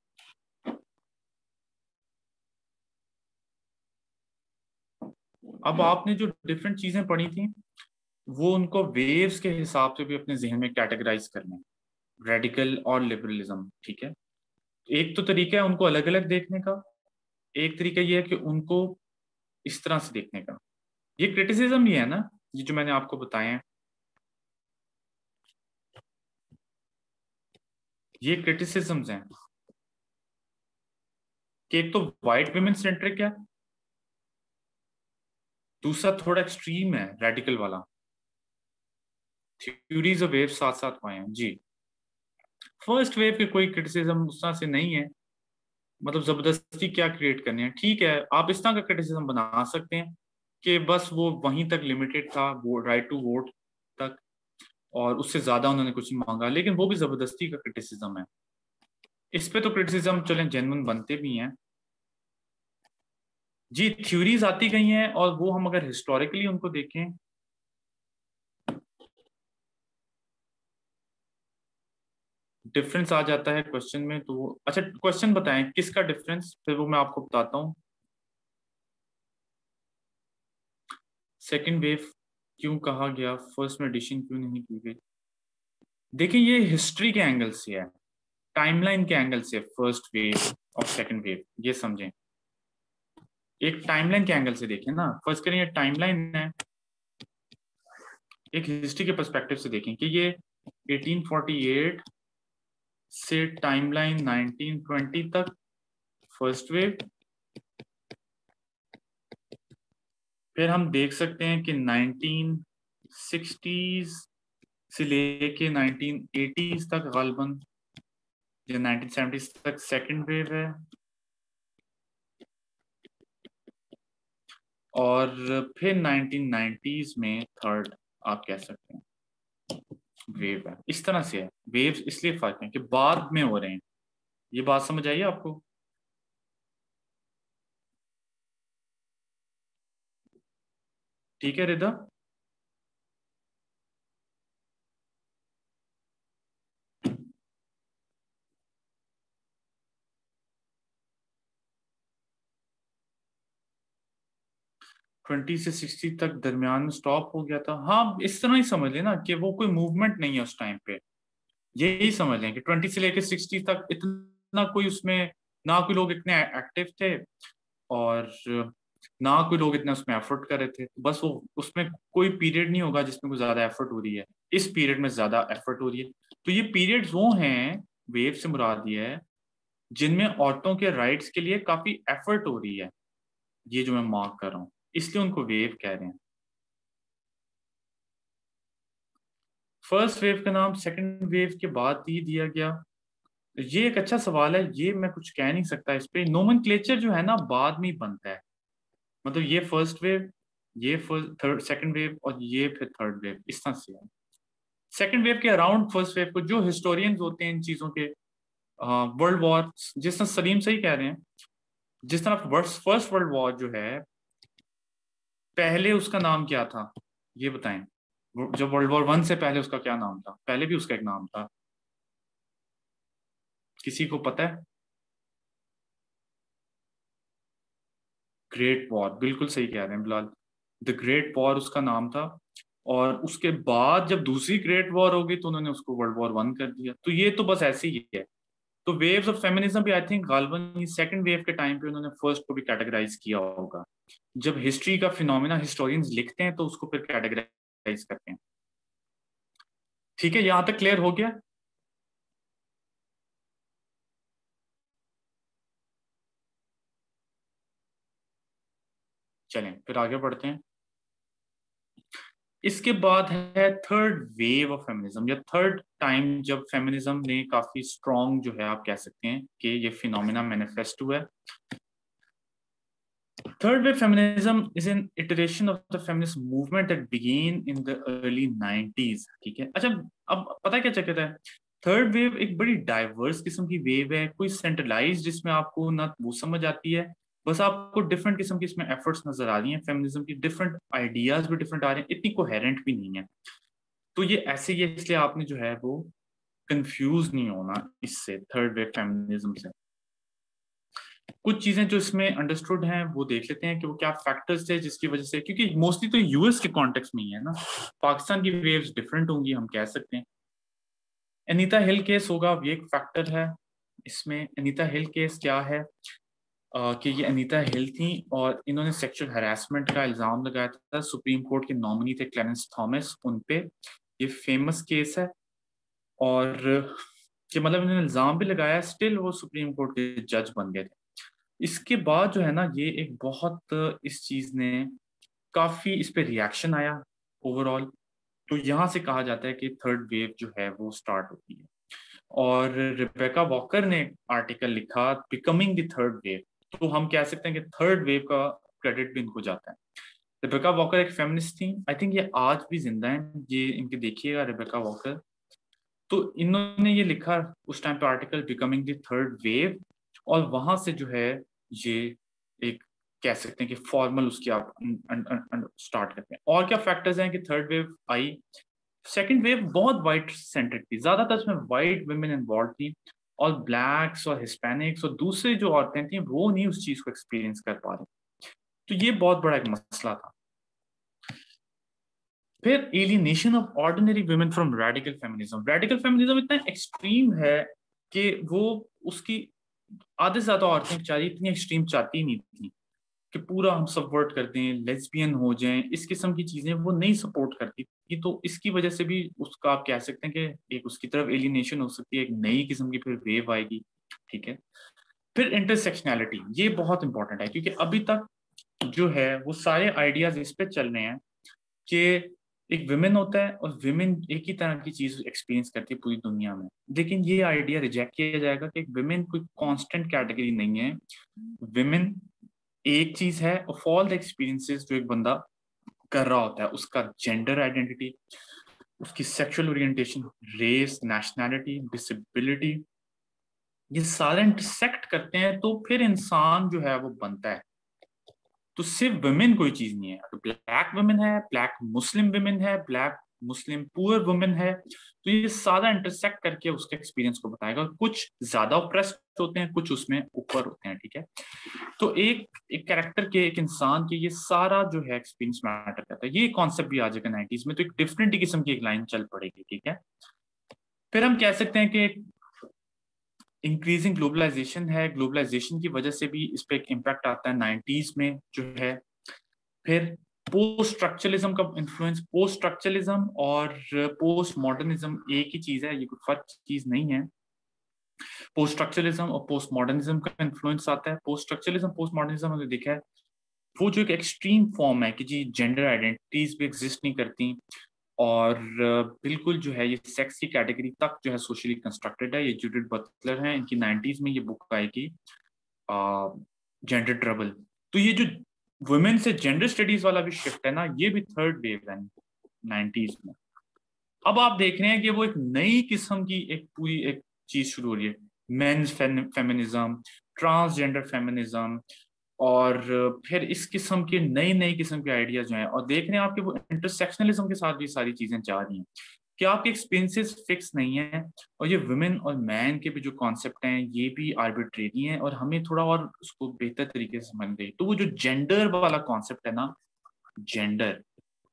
Speaker 1: अब आपने जो डिफरेंट चीजें पढ़ी थी वो उनको वेव्स के हिसाब से भी अपने जहन में कैटेगराइज करना है, रेडिकल और लिबरलिज्म, ठीक है। एक तो तरीका है उनको अलग अलग देखने का, एक तरीका ये है कि उनको इस तरह से देखने का, ये क्रिटिसिज्म ही है ना, ये जो मैंने आपको बताया है, ये क्रिटिसिज्म्स हैं कि एक तो वाइट वुमेन सेंट्रिक है, दूसरा थोड़ा एक्सट्रीम है रेडिकल वाला, थ्योरीज और वेव साथ साथ आए हैं जी। फर्स्ट वेव के कोई क्रिटिसिज्म उस तरह से नहीं है, मतलब जबरदस्ती क्या क्रिएट करनी है, ठीक है आप इस तरह का क्रिटिसिज्म बना सकते हैं कि बस वो वहीं तक लिमिटेड था, वो राइट टू वोट तक, और उससे ज्यादा उन्होंने कुछ नहीं मांगा, लेकिन वो भी जबरदस्ती का क्रिटिसिज्म है। इस पे तो क्रिटिसिज्म चले जेन्युइन बनते भी हैं जी, थ्योरीज आती गई हैं, और वो हम अगर हिस्टोरिकली उनको देखें, डिफरेंस आ जाता है क्वेश्चन में, तो अच्छा क्वेश्चन बताएं किसका डिफरेंस, फिर वो मैं आपको बताता हूँ। सेकंड वेव क्यों कहा गया, फर्स्ट में एडिशन क्यों नहीं की गई? देखिए ये हिस्ट्री के एंगल से है, टाइमलाइन के एंगल से फर्स्ट वेव और सेकंड वेव, ये समझें, एक टाइमलाइन के एंगल से देखें ना। फर्स्ट करें ये टाइमलाइन है, एक हिस्ट्री के पर्सपेक्टिव से देखें कि ये एटीन फोर्टी एट से टाइमलाइन नाइनटीन ट्वेंटी तक फर्स्ट वेव, फिर हम देख सकते हैं कि नाइनटीन सिक्सटीज से लेके नाइनटीन एटीज तक गालबन या नाइनटीन सेवेंटीज तक सेकंड वेव है, और फिर नाइनटीन नाइंटीज़ में थर्ड आप कह सकते हैं वेव है। इस तरह से है, वेव्स इसलिए फर्क है कि बाद में हो रहे हैं। ये बात समझ आई आपको? ठीक है रिदा? ट्वेंटी से सिक्सटी तक दरमियान में स्टॉप हो गया था। हाँ, इस तरह ही समझ लेना कि वो कोई मूवमेंट नहीं है उस टाइम पे। यही समझ लें कि ट्वेंटी से लेकर सिक्सटी तक इतना कोई उसमें, ना कोई लोग इतने एक्टिव थे और ना कोई लोग इतना उसमें एफर्ट कर रहे थे। बस वो उसमें कोई पीरियड नहीं होगा जिसमें कोई ज्यादा एफर्ट हो रही है। इस पीरियड में ज्यादा एफर्ट हो रही है। तो ये पीरियड्स वो हैं, वेव से मुराद ये है, जिनमें औरतों के राइट्स के लिए काफी एफर्ट हो रही है। ये जो मैं मार्क कर रहा हूँ, इसलिए उनको वेव कह रहे हैं। फर्स्ट वेव का नाम सेकंड वेव के बाद ही दिया गया। ये एक अच्छा सवाल है, ये मैं कुछ कह नहीं सकता इस पे। नोमेनक्लेचर जो है ना बाद में ही बनता है। मतलब ये फर्स्ट वेव, ये फर्स्ट थर्ड सेकंड वेव और ये फिर थर्ड वेव, इस तरह से है। सेकंड वेव के अराउंड फर्स्ट वेव को जो हिस्टोरियंस होते हैं इन चीजों के, वर्ल्ड वॉर, जिस तरह सलीम सही कह रहे हैं, जिस तरह फर्स्ट वर्ल्ड वॉर जो है, पहले उसका नाम क्या था ये बताएं। जब वर्ल्ड वॉर वन से पहले उसका क्या नाम था? पहले भी उसका एक नाम था, किसी को पता है? ग्रेट वॉर, बिल्कुल सही कह रहे हैं बिलाल। द ग्रेट वॉर उसका नाम था। और उसके बाद जब दूसरी ग्रेट वॉर होगी तो उन्होंने उसको वर्ल्ड वॉर वन कर दिया। तो ये तो बस ऐसे ही है। तो वेव्स ऑफ फेमिनिज्म भी आई थिंक गालबन सेकंड वेव के टाइम पे उन्होंने फर्स्ट को भी कैटेगराइज किया होगा। जब हिस्ट्री का फिनोमिना हिस्टोरियंस लिखते हैं तो उसको फिर कैटेगराइज करते हैं। ठीक है, यहां तक क्लियर हो गया? चलें फिर आगे बढ़ते हैं। इसके बाद है थर्ड वेव ऑफ फेमिनिज्म, या थर्ड टाइम जब फेमिनिज्म ने काफी स्ट्रॉन्ग जो है आप कह सकते हैं कि ये फिनोमिना मैनिफेस्ट हुआ है। Third wave feminism is an iteration of the feminist movement that began in the early nineties. ठीक है, अच्छा अब पता है क्या चक्कर है? थर्ड वेव एक बड़ी डाइवर्स किस्म की वेव है, कोई सेंट्रलाइज्ड जिसमें आपको ना वो समझ आती है, बस आपको डिफरेंट किस्म की इसमें एफर्ट्स नजर आ रही हैं। फेमिनिज्म की डिफरेंट आइडियाज भी डिफरेंट आ रहे हैं, इतनी कोहेरेंट भी नहीं है। तो ये ऐसे ही है, इसलिए आपने जो है वो कंफ्यूज नहीं होना इससे, थर्ड वेव फेमिनिज्म से। कुछ चीजें जो इसमें अंडरस्टूड हैं वो देख लेते हैं कि वो क्या फैक्टर्स थे जिसकी वजह से, क्योंकि मोस्टली तो यूएस के कॉन्टेक्स्ट में ही है ना, पाकिस्तान की वेव्स डिफरेंट होंगी हम कह सकते हैं। अनीता हिल केस होगा, ये एक फैक्टर है इसमें। अनीता हिल केस क्या है? uh, कि ये अनीता हिल थी और इन्होंने सेक्सुअल हरासमेंट का इल्जाम लगाया था। सुप्रीम कोर्ट के नॉमिनी थे क्लेरेंस थॉमस, उन पे ये फेमस केस है। और कि मतलब इन्होंने इल्जाम भी लगाया, स्टिल वो सुप्रीम कोर्ट के जज बन गए थे। इसके बाद जो है ना, ये एक बहुत, इस चीज ने काफी इस पे रिएक्शन आया ओवरऑल। तो यहाँ से कहा जाता है कि थर्ड वेव जो है वो स्टार्ट होती है। और रिबेका वॉकर ने आर्टिकल लिखा बिकमिंग द थर्ड वेव, तो हम कह सकते हैं कि थर्ड वेव का क्रेडिट भी इनको जाता है। रिबेका वॉकर एक फेमिनिस्ट थी, आई थिंक ये आज भी जिंदा है, ये इनके देखिएगा रिबेका वॉकर। तो इन्होंने ये लिखा उस टाइम पे article becoming the third wave, और वहां से जो है ये एक कह सकते हैं कि फॉर्मल उसकी आप स्टार्ट करते हैं। और क्या फैक्टर्स हैं कि थर्ड वेव आई? सेकंड वेव बहुत वाइट सेंट्रिक थी, ज्यादातर इसमें वाइट वुमेन इन्वॉल्व थी, और ब्लैक्स और हिस्पैनिक्स और दूसरी जो औरतें थी वो नहीं उस चीज को एक्सपीरियंस कर पा रही। तो ये बहुत बड़ा एक मसला था। फिर alienation of ordinary women from radical feminism. Radical feminism इतना एक्सट्रीम है कि वो उसकी आधे से ज्यादा औरतें बेचारी इतनी एक्सट्रीम चाहती नहीं थी कि पूरा हम सबवर्ट कर दें, लेस्बियन हो जाएं, इस किस्म की चीजें वो नहीं सपोर्ट करती थी। तो इसकी वजह से भी उसका आप कह सकते हैं कि एक उसकी तरफ एलिनेशन हो सकती है, एक नई किस्म की फिर वेव आएगी। ठीक है। फिर इंटरसेक्शनैलिटी, ये बहुत इंपॉर्टेंट है, क्योंकि अभी तक जो है वो सारे आइडियाज इस पे चल रहे हैं कि एक विमेन होता है और विमेन एक ही तरह की चीज एक्सपीरियंस करती है पूरी दुनिया में। लेकिन ये आइडिया रिजेक्ट किया जाएगा कि एक विमेन कोई कांस्टेंट कैटेगरी नहीं है। विमेन एक चीज है, ऑफ ऑल द एक्सपीरियंसेस जो एक बंदा कर रहा होता है, उसका जेंडर आइडेंटिटी, उसकी sexual orientation, race, nationality, disability, ये सारे इंटरसेक्ट करते हैं तो फिर इंसान जो है वो बनता है। तो सिर्फ वुमेन कोई चीज नहीं है। तो ब्लैक वुमेन है, ब्लैक मुस्लिम वुमेन है, ब्लैक मुस्लिम पुअर वुमेन है, तो ये सारा इंटरसेक्ट करके उसके एक्सपीरियंस को बताएगा। कुछ ज्यादा ऑप्रेस्ड होते हैं, कुछ उसमें ऊपर होते हैं। ठीक है। तो एक एक कैरेक्टर के, एक इंसान के, ये सारा जो है एक्सपीरियंस मैटर करता है। ये कॉन्सेप्ट भी आ जाएगा नाइनटीज में, तो एक डिफरेंट किस्म की एक लाइन चल पड़ेगी। ठीक है। फिर हम कह सकते हैं कि इंक्रीजिंग ग्लोबलाइजेशन है, ग्लोबलाइजेशन की वजह से भी इस पर एक इम्पैक्ट आता है नाइनटीज में जो है। फिर पोस्ट स्ट्रक्चरलिज्म का इन्फ्लुएंस, पोस्ट स्ट्रक्चरलिज्म और पोस्ट मॉडर्निज्म एक ही चीज है, ये कोई फर्क चीज नहीं है। पोस्ट स्ट्रक्चरलिज्म और पोस्ट मॉडर्निज्म का इन्फ्लुएंस आता है। पोस्ट स्ट्रक्चरलिज्म, पोस्ट मॉडर्निज्म हमने देखा है वो जो एक एक्सट्रीम फॉर्म है कि जी जेंडर आइडेंटिटीज भी एग्जिस्ट नहीं करती, और बिल्कुल जो है ये सेक्स की कैटेगरी तक जो है सोशली कंस्ट्रक्टेड है। ये जूडिथ बटलर हैं, इनकी नाइनटीज में ये बुक आएगी, जेंडर ट्रबल। तो ये जो वुमेन से जेंडर स्टडीज वाला भी शिफ्ट है ना, ये भी थर्ड वेव है नाइनटीज में। अब आप देख रहे हैं कि वो एक नई किस्म की एक पूरी एक चीज शुरू हो रही है, मेंस फेमिनिज्म, ट्रांसजेंडर फेमिनिज्म, और फिर इस किस्म के नई नई किस्म के आइडियाज जो हैं। और देख रहे हैं आपके वो इंटरसेक्शनलिज्म के साथ भी सारी चीजें जा रही हैं कि आपके एक्सपीरियंसेस फिक्स नहीं है, और ये वुमेन और मैन के भी जो कॉन्सेप्ट हैं ये भी आर्बिट्रेरी हैं, और हमें थोड़ा और उसको बेहतर तरीके से समझ गई। तो वो जो जेंडर वाला कॉन्सेप्ट है ना, जेंडर,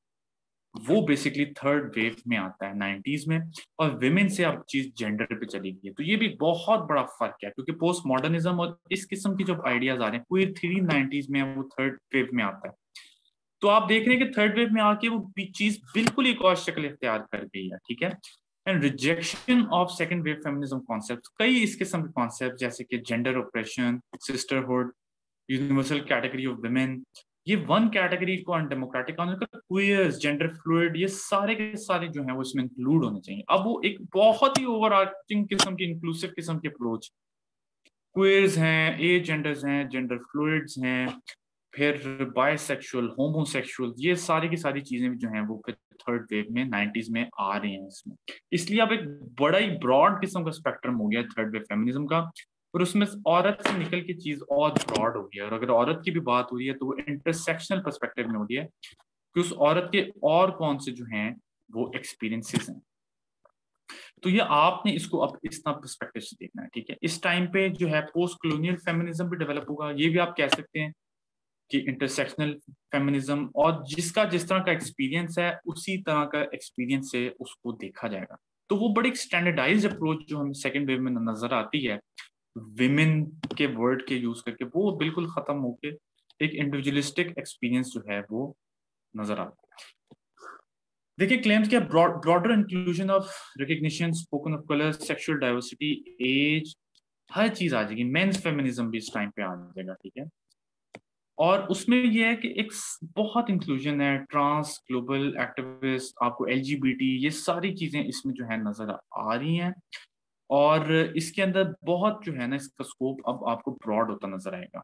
Speaker 1: वो बेसिकली थर्ड वेव में आता है नाइनटीज में, और विमेन से अब चीज जेंडर पे चली गई है। तो ये भी बहुत बड़ा फर्क है, क्योंकि पोस्ट मॉडर्निज्म और इस किस्म की जो आइडियाज आ रहे हैं क्वीर थ्री नाइनटीज में, वो थर्ड वेव में आता है। तो आप देख रहे हैं कि थर्ड वेव में आके वो चीज बिल्कुल एक और शक्ल इख्तियार कर गई है। ठीक है। And rejection of second wave feminism concept, कई इस किस्म के कॉन्सेप्ट जैसे कि gender operation, sisterhood, universal category of women, ये वन कैटेगरी को अनडेमोक्रेटिक, क्वियर्स, जेंडर फ्लूइड, ये सारे के सारे जो हैं वो इसमें इंक्लूड होने चाहिए। अब वो एक बहुत ही ओवरआर्चिंग किस्म की इंक्लूसिव किस्म की अप्रोच, क्वियर्स हैं, ए जेंडर्स हैं, जेंडर फ्लूइड्स हैं, फिर बायसेक्सुअल, होमोसेक्सुअल, ये सारी की सारी चीजें जो हैं वो फिर थर्ड वेव में नाइनटीज में आ रही हैं इसमें। इसलिए अब एक बड़ा ही ब्रॉड किस्म का स्पेक्ट्रम हो गया थर्ड वेव फेमिनिज्म का, और उसमें औरत से निकल के चीज और ब्रॉड हो गई है। और अगर औरत की भी बात हो रही है तो वो इंटरसेक्शनल पर्सपेक्टिव में हो रही है कि उस औरत के और कौन से जो हैं वो एक्सपीरियंसेस हैं। तो ये आपने इसको अब इस तरह पर्सपेक्टिव से देखना है। ठीक है। इस टाइम पे जो है पोस्ट कॉलोनियल फेमिनिज्म भी डेवलप होगा, ये भी आप कह सकते हैं कि इंटरसेक्शनल फेमिनिज्म, और जिसका जिस तरह का एक्सपीरियंस है उसी तरह का एक्सपीरियंस से उसको देखा जाएगा। तो वो बड़ी स्टैंडर्डाइज अप्रोच जो हमें सेकेंड वेव में नजर आती है विमेन के वर्ड के यूज करके, वो बिल्कुल खत्म होके एक इंडिविजुअलिस्टिक एक्सपीरियंस जो है वो नजर आता है। देखिए क्लेम्स क्या, broader inclusion of recognition, spoken of colour, sexual diversity, age, हर चीज आ जाएगी। मेंस फेमिनिज्म भी इस टाइम पे आ जाएगा। ठीक है। और उसमें यह है कि एक बहुत इंक्लूजन है, ट्रांस, ग्लोबल एक्टिविस्ट, आपको एलजीबीटी, ये सारी चीजें इसमें जो है नजर आ रही हैं। और इसके अंदर बहुत जो है ना इसका स्कोप अब आपको ब्रॉड होता नजर आएगा।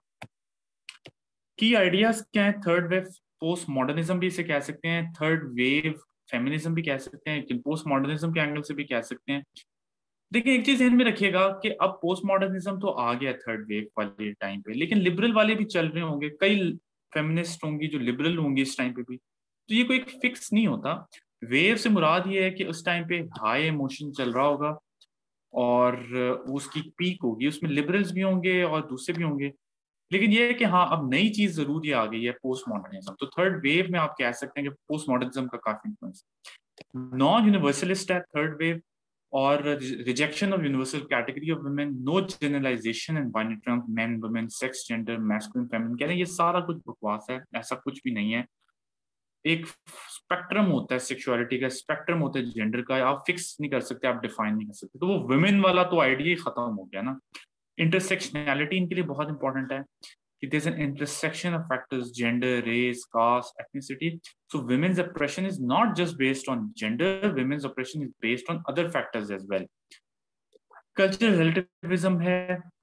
Speaker 1: की आइडियाज क्या है थर्ड वेव, पोस्ट मॉडर्निज्म भी इसे कह सकते हैं, थर्ड वेव फेमिनिज्म भी कह सकते हैं, लेकिन पोस्ट मॉडर्निज्म के एंगल से भी कह सकते हैं। देखिए एक चीज ध्यान में रखिएगा कि अब पोस्ट मॉडर्निज्म तो आ गया थर्ड वेव वाले टाइम पे, लेकिन लिबरल वाले भी चल रहे होंगे, कई फेमिनिस्ट होंगी जो लिबरल होंगी इस टाइम पे भी। तो ये कोई एक फिक्स नहीं होता। वेव से मुराद ये है कि उस टाइम पे हाई इमोशन चल रहा होगा और उसकी पीक होगी, उसमें लिबरल्स भी होंगे और दूसरे भी होंगे। लेकिन ये है कि हाँ अब नई चीज जरूर ये आ गई है पोस्ट मॉडर्निज्म। तो थर्ड वेव में आप कह सकते हैं कि पोस्ट मॉडर्निज्म का काफी इन्फ्लुएंस, नॉन यूनिवर्सलिस्ट है थर्ड वेव, और rejection of universal category of women, no generalization and binary terms men women, sex, gender, masculine, feminine, कह रहे हैं ये सारा कुछ बकवास है, ऐसा कुछ भी नहीं है। एक स्पेक्ट्रम होता है सेक्सुअलिटी का, स्पेक्ट्रम होता है जेंडर का, आप फिक्स नहीं कर सकते, आप डिफाइन नहीं कर सकते। तो वो वुमेन वाला तो आइडिया ही खत्म हो गया ना। इंटरसेक्शनैलिटी इनके लिए बहुत इंपॉर्टेंट है कि there's an intersection of factors, gender, race, caste, ethnicity. So women's oppression is not just based on gender, women's oppression is based on other factors as well. Cultural relativism है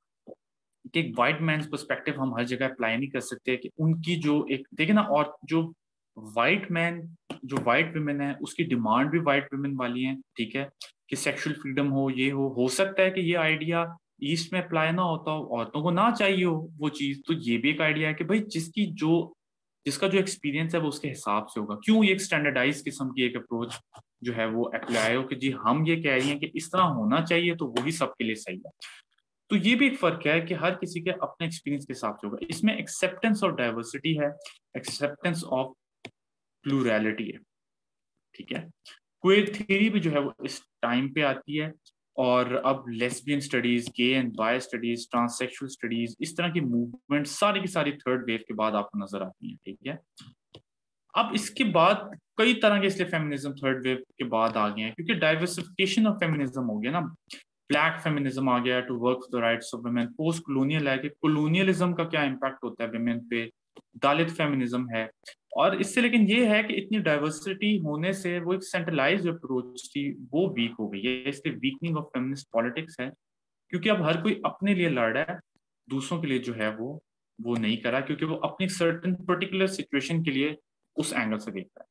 Speaker 1: कि एक वाइट मैन पर्सपेक्टिव हम हर जगह अप्लाई नहीं कर सकते, कि उनकी जो एक देखे ना, और जो वाइट मैन, जो वाइट वुमेन है उसकी डिमांड भी वाइट वुमेन वाली है, ठीक है, कि सेक्सुअल फ्रीडम हो, ये हो हो सकता है कि ये आइडिया ईस्ट में अप्लाई ना होता हो, औरतों को ना चाहिए हो वो चीज, तो ये भी एक आइडिया है कि भाई जिसकी जो जिसका जो एक्सपीरियंस है वो उसके हिसाब से होगा। क्यों ये एक स्टैंडर्डाइज किस्म की एक अप्रोच जो है वो अप्लाई हो कि जी हम ये कह रही हैं कि इस तरह होना चाहिए तो वही सबके लिए सही है। तो ये भी एक फर्क है कि हर किसी के अपने एक्सपीरियंस के हिसाब से होगा। इसमें एक्सेप्टेंस ऑफ डाइवर्सिटी है, एक्सेप्टेंस ऑफ प्लूरैलिटी है, ठीक है। क्वेयर थ्योरी भी जो है वो इस टाइम पे आती है, और अब lesbian studies, gay and bi studies, transsexual studies, इस तरह की मूवमेंट सारी की सारी थर्ड वेव के बाद आपको नजर आती है, ठीक है। अब इसके बाद कई तरह के इसलिए फेमिनिज्म थर्ड वेव के बाद आ गए हैं क्योंकि डाइवर्सिफिकेशन ऑफ फेमिनिज्म हो गया ना। ब्लैक फेमिनिज्म आ गया to work for the rights of women, post colonial है कि कॉलोनियलिज्म का क्या इम्पैक्ट होता है वुमेन पे, दलित फेमिनिज्म है। और इससे लेकिन ये है कि इतनी डाइवर्सिटी होने से वो एक सेंट्रलाइज्ड अप्रोच थी वो वीक हो गई है, इसलिए वीकनिंग ऑफ फेमिनिस्ट पॉलिटिक्स है, क्योंकि अब हर कोई अपने लिए लड़ रहा है, दूसरों के लिए जो है वो वो नहीं करा, क्योंकि वो अपनी सर्टेन पर्टिकुलर सिचुएशन के लिए उस एंगल से देखता है।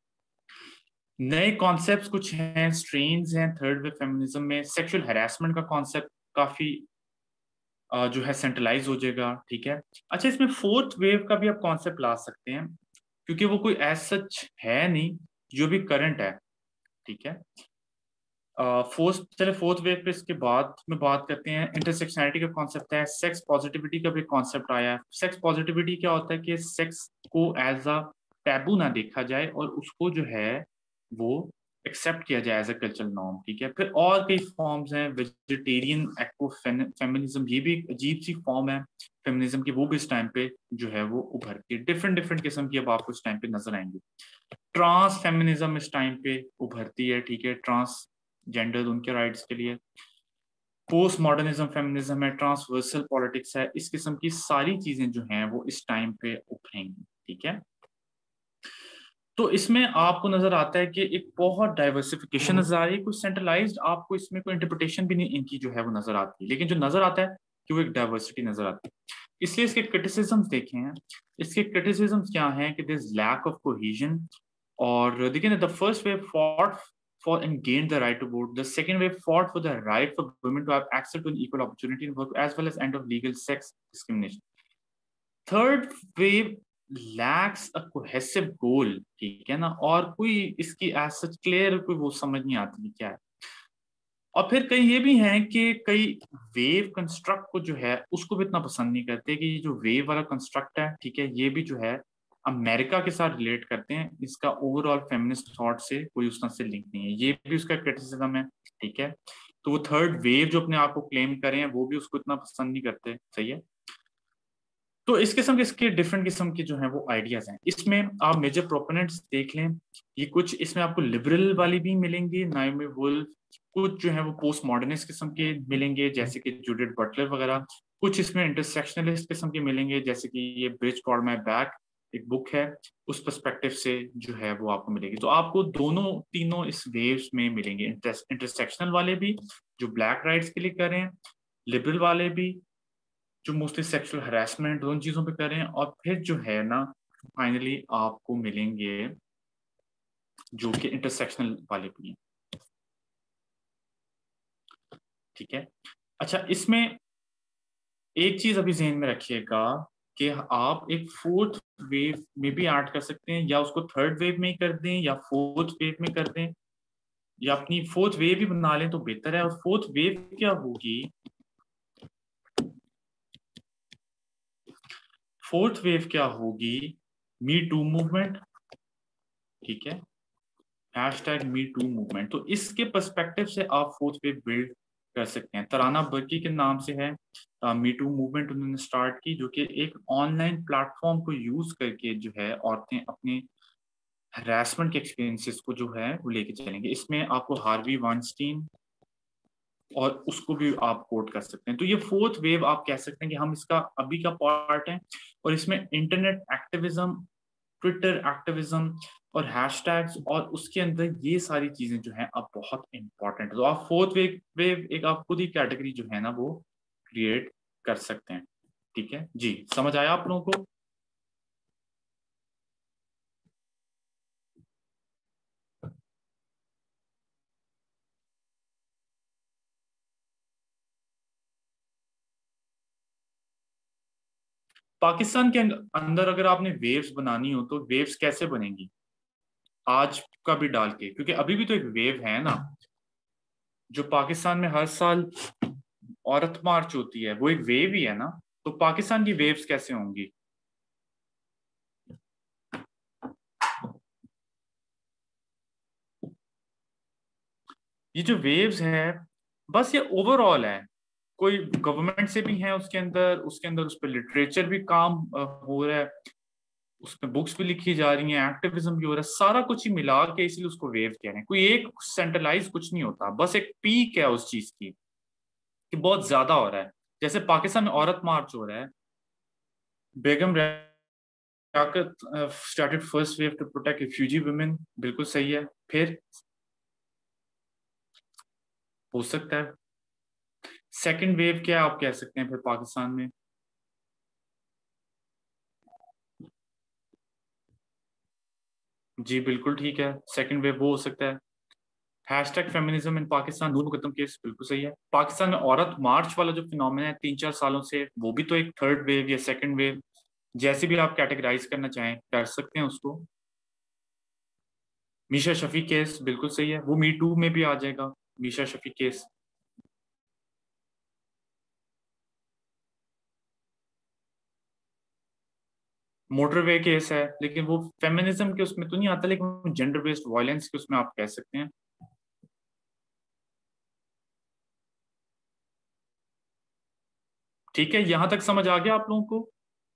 Speaker 1: नए कॉन्सेप्ट्स कुछ हैं, स्ट्रेन्स हैं थर्ड वेव फेमिनिज्म में। सेक्सुअल हैरेसमेंट का कॉन्सेप्ट काफी जो है सेंट्रलाइज हो जाएगा, ठीक है। अच्छा, इसमें फोर्थ वेव का भी आप कॉन्सेप्ट ला सकते हैं क्योंकि वो कोई एज सच है नहीं जो भी करंट है, ठीक है। फोर्थ चले फोर्थ वेव पे इसके बाद में बात करते हैं। इंटरसेक्शनैलिटी का कॉन्सेप्ट है, सेक्स पॉजिटिविटी का भी कॉन्सेप्ट आया है। सेक्स पॉजिटिविटी क्या होता है कि सेक्स को एज अ टैबू ना देखा जाए और उसको जो है वो एक्सेप्ट किया जाए एज अ कल्चरल नॉर्म, ठीक है। फिर और कई फॉर्म्स हैं, वेजिटेरियन एक्को फेमिनिज्म, ये भी एक अजीब सी फॉर्म है फेमिनिज्म की, वो भी इस टाइम पे जो है वो उभरती है। डिफरेंट डिफरेंट किस्म की अब आपको इस टाइम पे नजर आएंगे। ट्रांस फेमिनिज्म इस टाइम पे उभरती है, ठीक है, ट्रांस जेंडर उनके राइट्स के लिए। पोस्ट मॉडर्निज्म फेमिनिज्म है, ट्रांसवर्सल पॉलिटिक्स है, इस किस्म की सारी चीजें जो हैं वो इस टाइम पे उभरेंगी, ठीक है। तो इसमें आपको नजर आता है कि एक बहुत डाइवर्सिफिकेशन नजर आ रही है, कुछ सेंट्रलाइज्ड आपको इसमें कोई इंटरप्रिटेशन भी नहीं इनकी जो है वो नजर आती है, लेकिन जो नजर आता है कि वो एक डाइवर्सिटी नजर आती है। इसलिए इसके क्रिटिसिज्म्स देखे हैं। इसके क्रिटिसिज्म्स क्या हैं कि there is lack of cohesion, और देखिए ना, the first wave fought for and gained the right to vote. The second wave fought for the right for women to have access to an equal opportunity in work as well as end of legal sex discrimination. Third wave lacks a cohesive goal, ठीक है ना, और कोई इसकी as such clear कोई वो समझ नहीं आती क्या है। और फिर कई ये भी हैं कि कई वेव कंस्ट्रक्ट को जो है उसको भी इतना पसंद नहीं करते कि जो वेव वाला कंस्ट्रक्ट है, ठीक है, ये भी जो है अमेरिका के साथ रिलेट करते हैं, इसका ओवरऑल फेमिनिस्ट थॉट से कोई उस तरह से लिंक नहीं है, ये भी उसका क्रिटिसिज्म है, ठीक है। तो वो थर्ड वेव जो अपने आप को क्लेम करें हैं वो भी उसको इतना पसंद नहीं करते, सही है। तो इस किस्म के इसके डिफरेंट किस्म के जो है वो आइडियाज हैं। इसमें आप मेजर प्रोपोनेंट्स देख लें, ये कुछ इसमें आपको लिबरल वाली भी मिलेंगी, नाओमी वुल्फ, कुछ जो है वो पोस्ट मॉडर्निस्ट किस्म के मिलेंगे जैसे कि जूडिथ बटलर वगैरह, कुछ इसमें इंटरसेक्शनलिस्ट किस्म के मिलेंगे जैसे कि ये ब्रिज कॉल्ड माय बैक एक बुक है, उस पर्सपेक्टिव से जो है वो आपको मिलेगी। तो आपको दोनों तीनों इस वेव्स में मिलेंगे, इंटरसेक्शनल वाले भी जो ब्लैक राइट्स के लिए कर रहे हैं, लिबरल वाले भी जो मोस्टली सेक्सुअल हरासमेंट उन चीजों पे कर रहे हैं, और फिर जो है ना फाइनली आपको मिलेंगे जो कि इंटरसेक्शनल वाले भी हैं, ठीक है। अच्छा, इसमें एक चीज अभी जहन में रखिएगा कि आप एक फोर्थ वेव में भी ऐड कर सकते हैं, या उसको थर्ड वेव में ही कर दें या फोर्थ वेव में कर दें, या अपनी फोर्थ वेव ही बना लें तो बेहतर है। और फोर्थ वेव क्या होगी, फोर्थ वेव क्या होगी, मी टू मूवमेंट, ठीक है, हैशटैग मी टू मूवमेंट। तो इसके पर्सपेक्टिव से आप फोर्थ वेव बिल्ड कर सकते हैं। तराना बर्की के नाम से है मी टू मूवमेंट, उन्होंने स्टार्ट की, जो कि एक ऑनलाइन प्लेटफॉर्म को यूज करके जो है औरतें अपने हरासमेंट के एक्सपीरियंसेस को जो है वो लेके चलेंगे। इसमें आपको हार्वी वाइनस्टीन और उसको भी आप कोट कर सकते हैं। तो ये फोर्थ वेव आप कह सकते हैं कि हम इसका अभी का पार्ट है, और इसमें इंटरनेट एक्टिविज्म, ट्विटर एक्टिविज्म और हैशटैग्स और उसके अंदर ये सारी चीजें जो हैं अब बहुत इंपॉर्टेंट है। तो आप फोर्थ वेव वेव एक आप खुद ही कैटेगरी जो है ना वो क्रिएट कर सकते हैं। ठीक है जी, समझ आया आप लोगों को? पाकिस्तान के अंदर अगर आपने वेव्स बनानी हो तो वेव्स कैसे बनेंगी, आज का भी डाल के, क्योंकि अभी भी तो एक वेव है ना जो पाकिस्तान में हर साल औरत मार्च होती है, वो एक वेव ही है ना। तो पाकिस्तान की वेव्स कैसे होंगी? ये जो वेव्स है बस ये ओवरऑल है, कोई गवर्नमेंट से भी है उसके अंदर, उसके अंदर उस पर लिटरेचर भी काम अ, हो रहा है, उसमें बुक्स भी लिखी जा रही हैं, एक्टिविज्म भी हो रहा है, सारा कुछ ही मिला के इसलिए उसको वेव कह रहे हैं। कोई एक सेंट्रलाइज कुछ नहीं होता, बस एक पीक है उस चीज की कि बहुत ज्यादा हो रहा है। जैसे पाकिस्तान में औरत मार्च हो रहा है, Begum Liaquat started first wave to protect refugee women, बिल्कुल सही है। फिर हो सकता है सेकंड वेव क्या आप कह सकते हैं फिर पाकिस्तान में? जी बिल्कुल ठीक है, सेकंड वेव वो हो सकता है। Hashtag feminism in Pakistan, Noor Mukaddam case, बिल्कुल सही है। पाकिस्तान में औरत मार्च वाला जो फिनोमेना है तीन चार सालों से, वो भी तो एक थर्ड वेव या सेकंड वेव, जैसे भी आप कैटेगराइज करना चाहें कर सकते हैं उसको। मीशा शफी केस बिल्कुल सही है, वो मी टू में भी आ जाएगा, Meesha Shafi case. Motorway case है, लेकिन वो फेमिनिज्म के उसमें तो नहीं आता, लेकिन जेंडर बेस्ड वायलेंस के उसमें आप कह सकते हैं। ठीक है, यहां तक समझ आ गया आप लोगों को?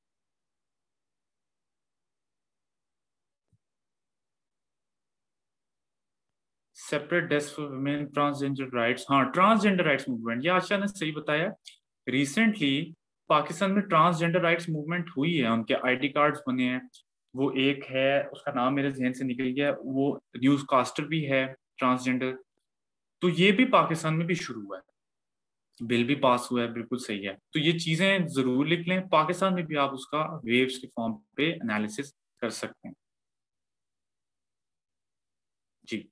Speaker 1: Separate desk for women, transgender rights, हाँ ट्रांसजेंडर राइट्स मूवमेंट, ये आशा ने सही बताया। रिसेंटली पाकिस्तान में ट्रांसजेंडर राइट्स मूवमेंट हुई है, उनके आईडी कार्ड्स बने हैं। वो एक है, उसका नाम मेरे जहन से निकल गया, वो न्यूज कास्टर भी है ट्रांसजेंडर। तो ये भी पाकिस्तान में भी शुरू हुआ है, बिल भी पास हुआ है, बिल्कुल सही है। तो ये चीजें जरूर लिख लें, पाकिस्तान में भी आप उसका वेव्स के फॉर्म पे एनालिसिस कर सकते हैं। जी।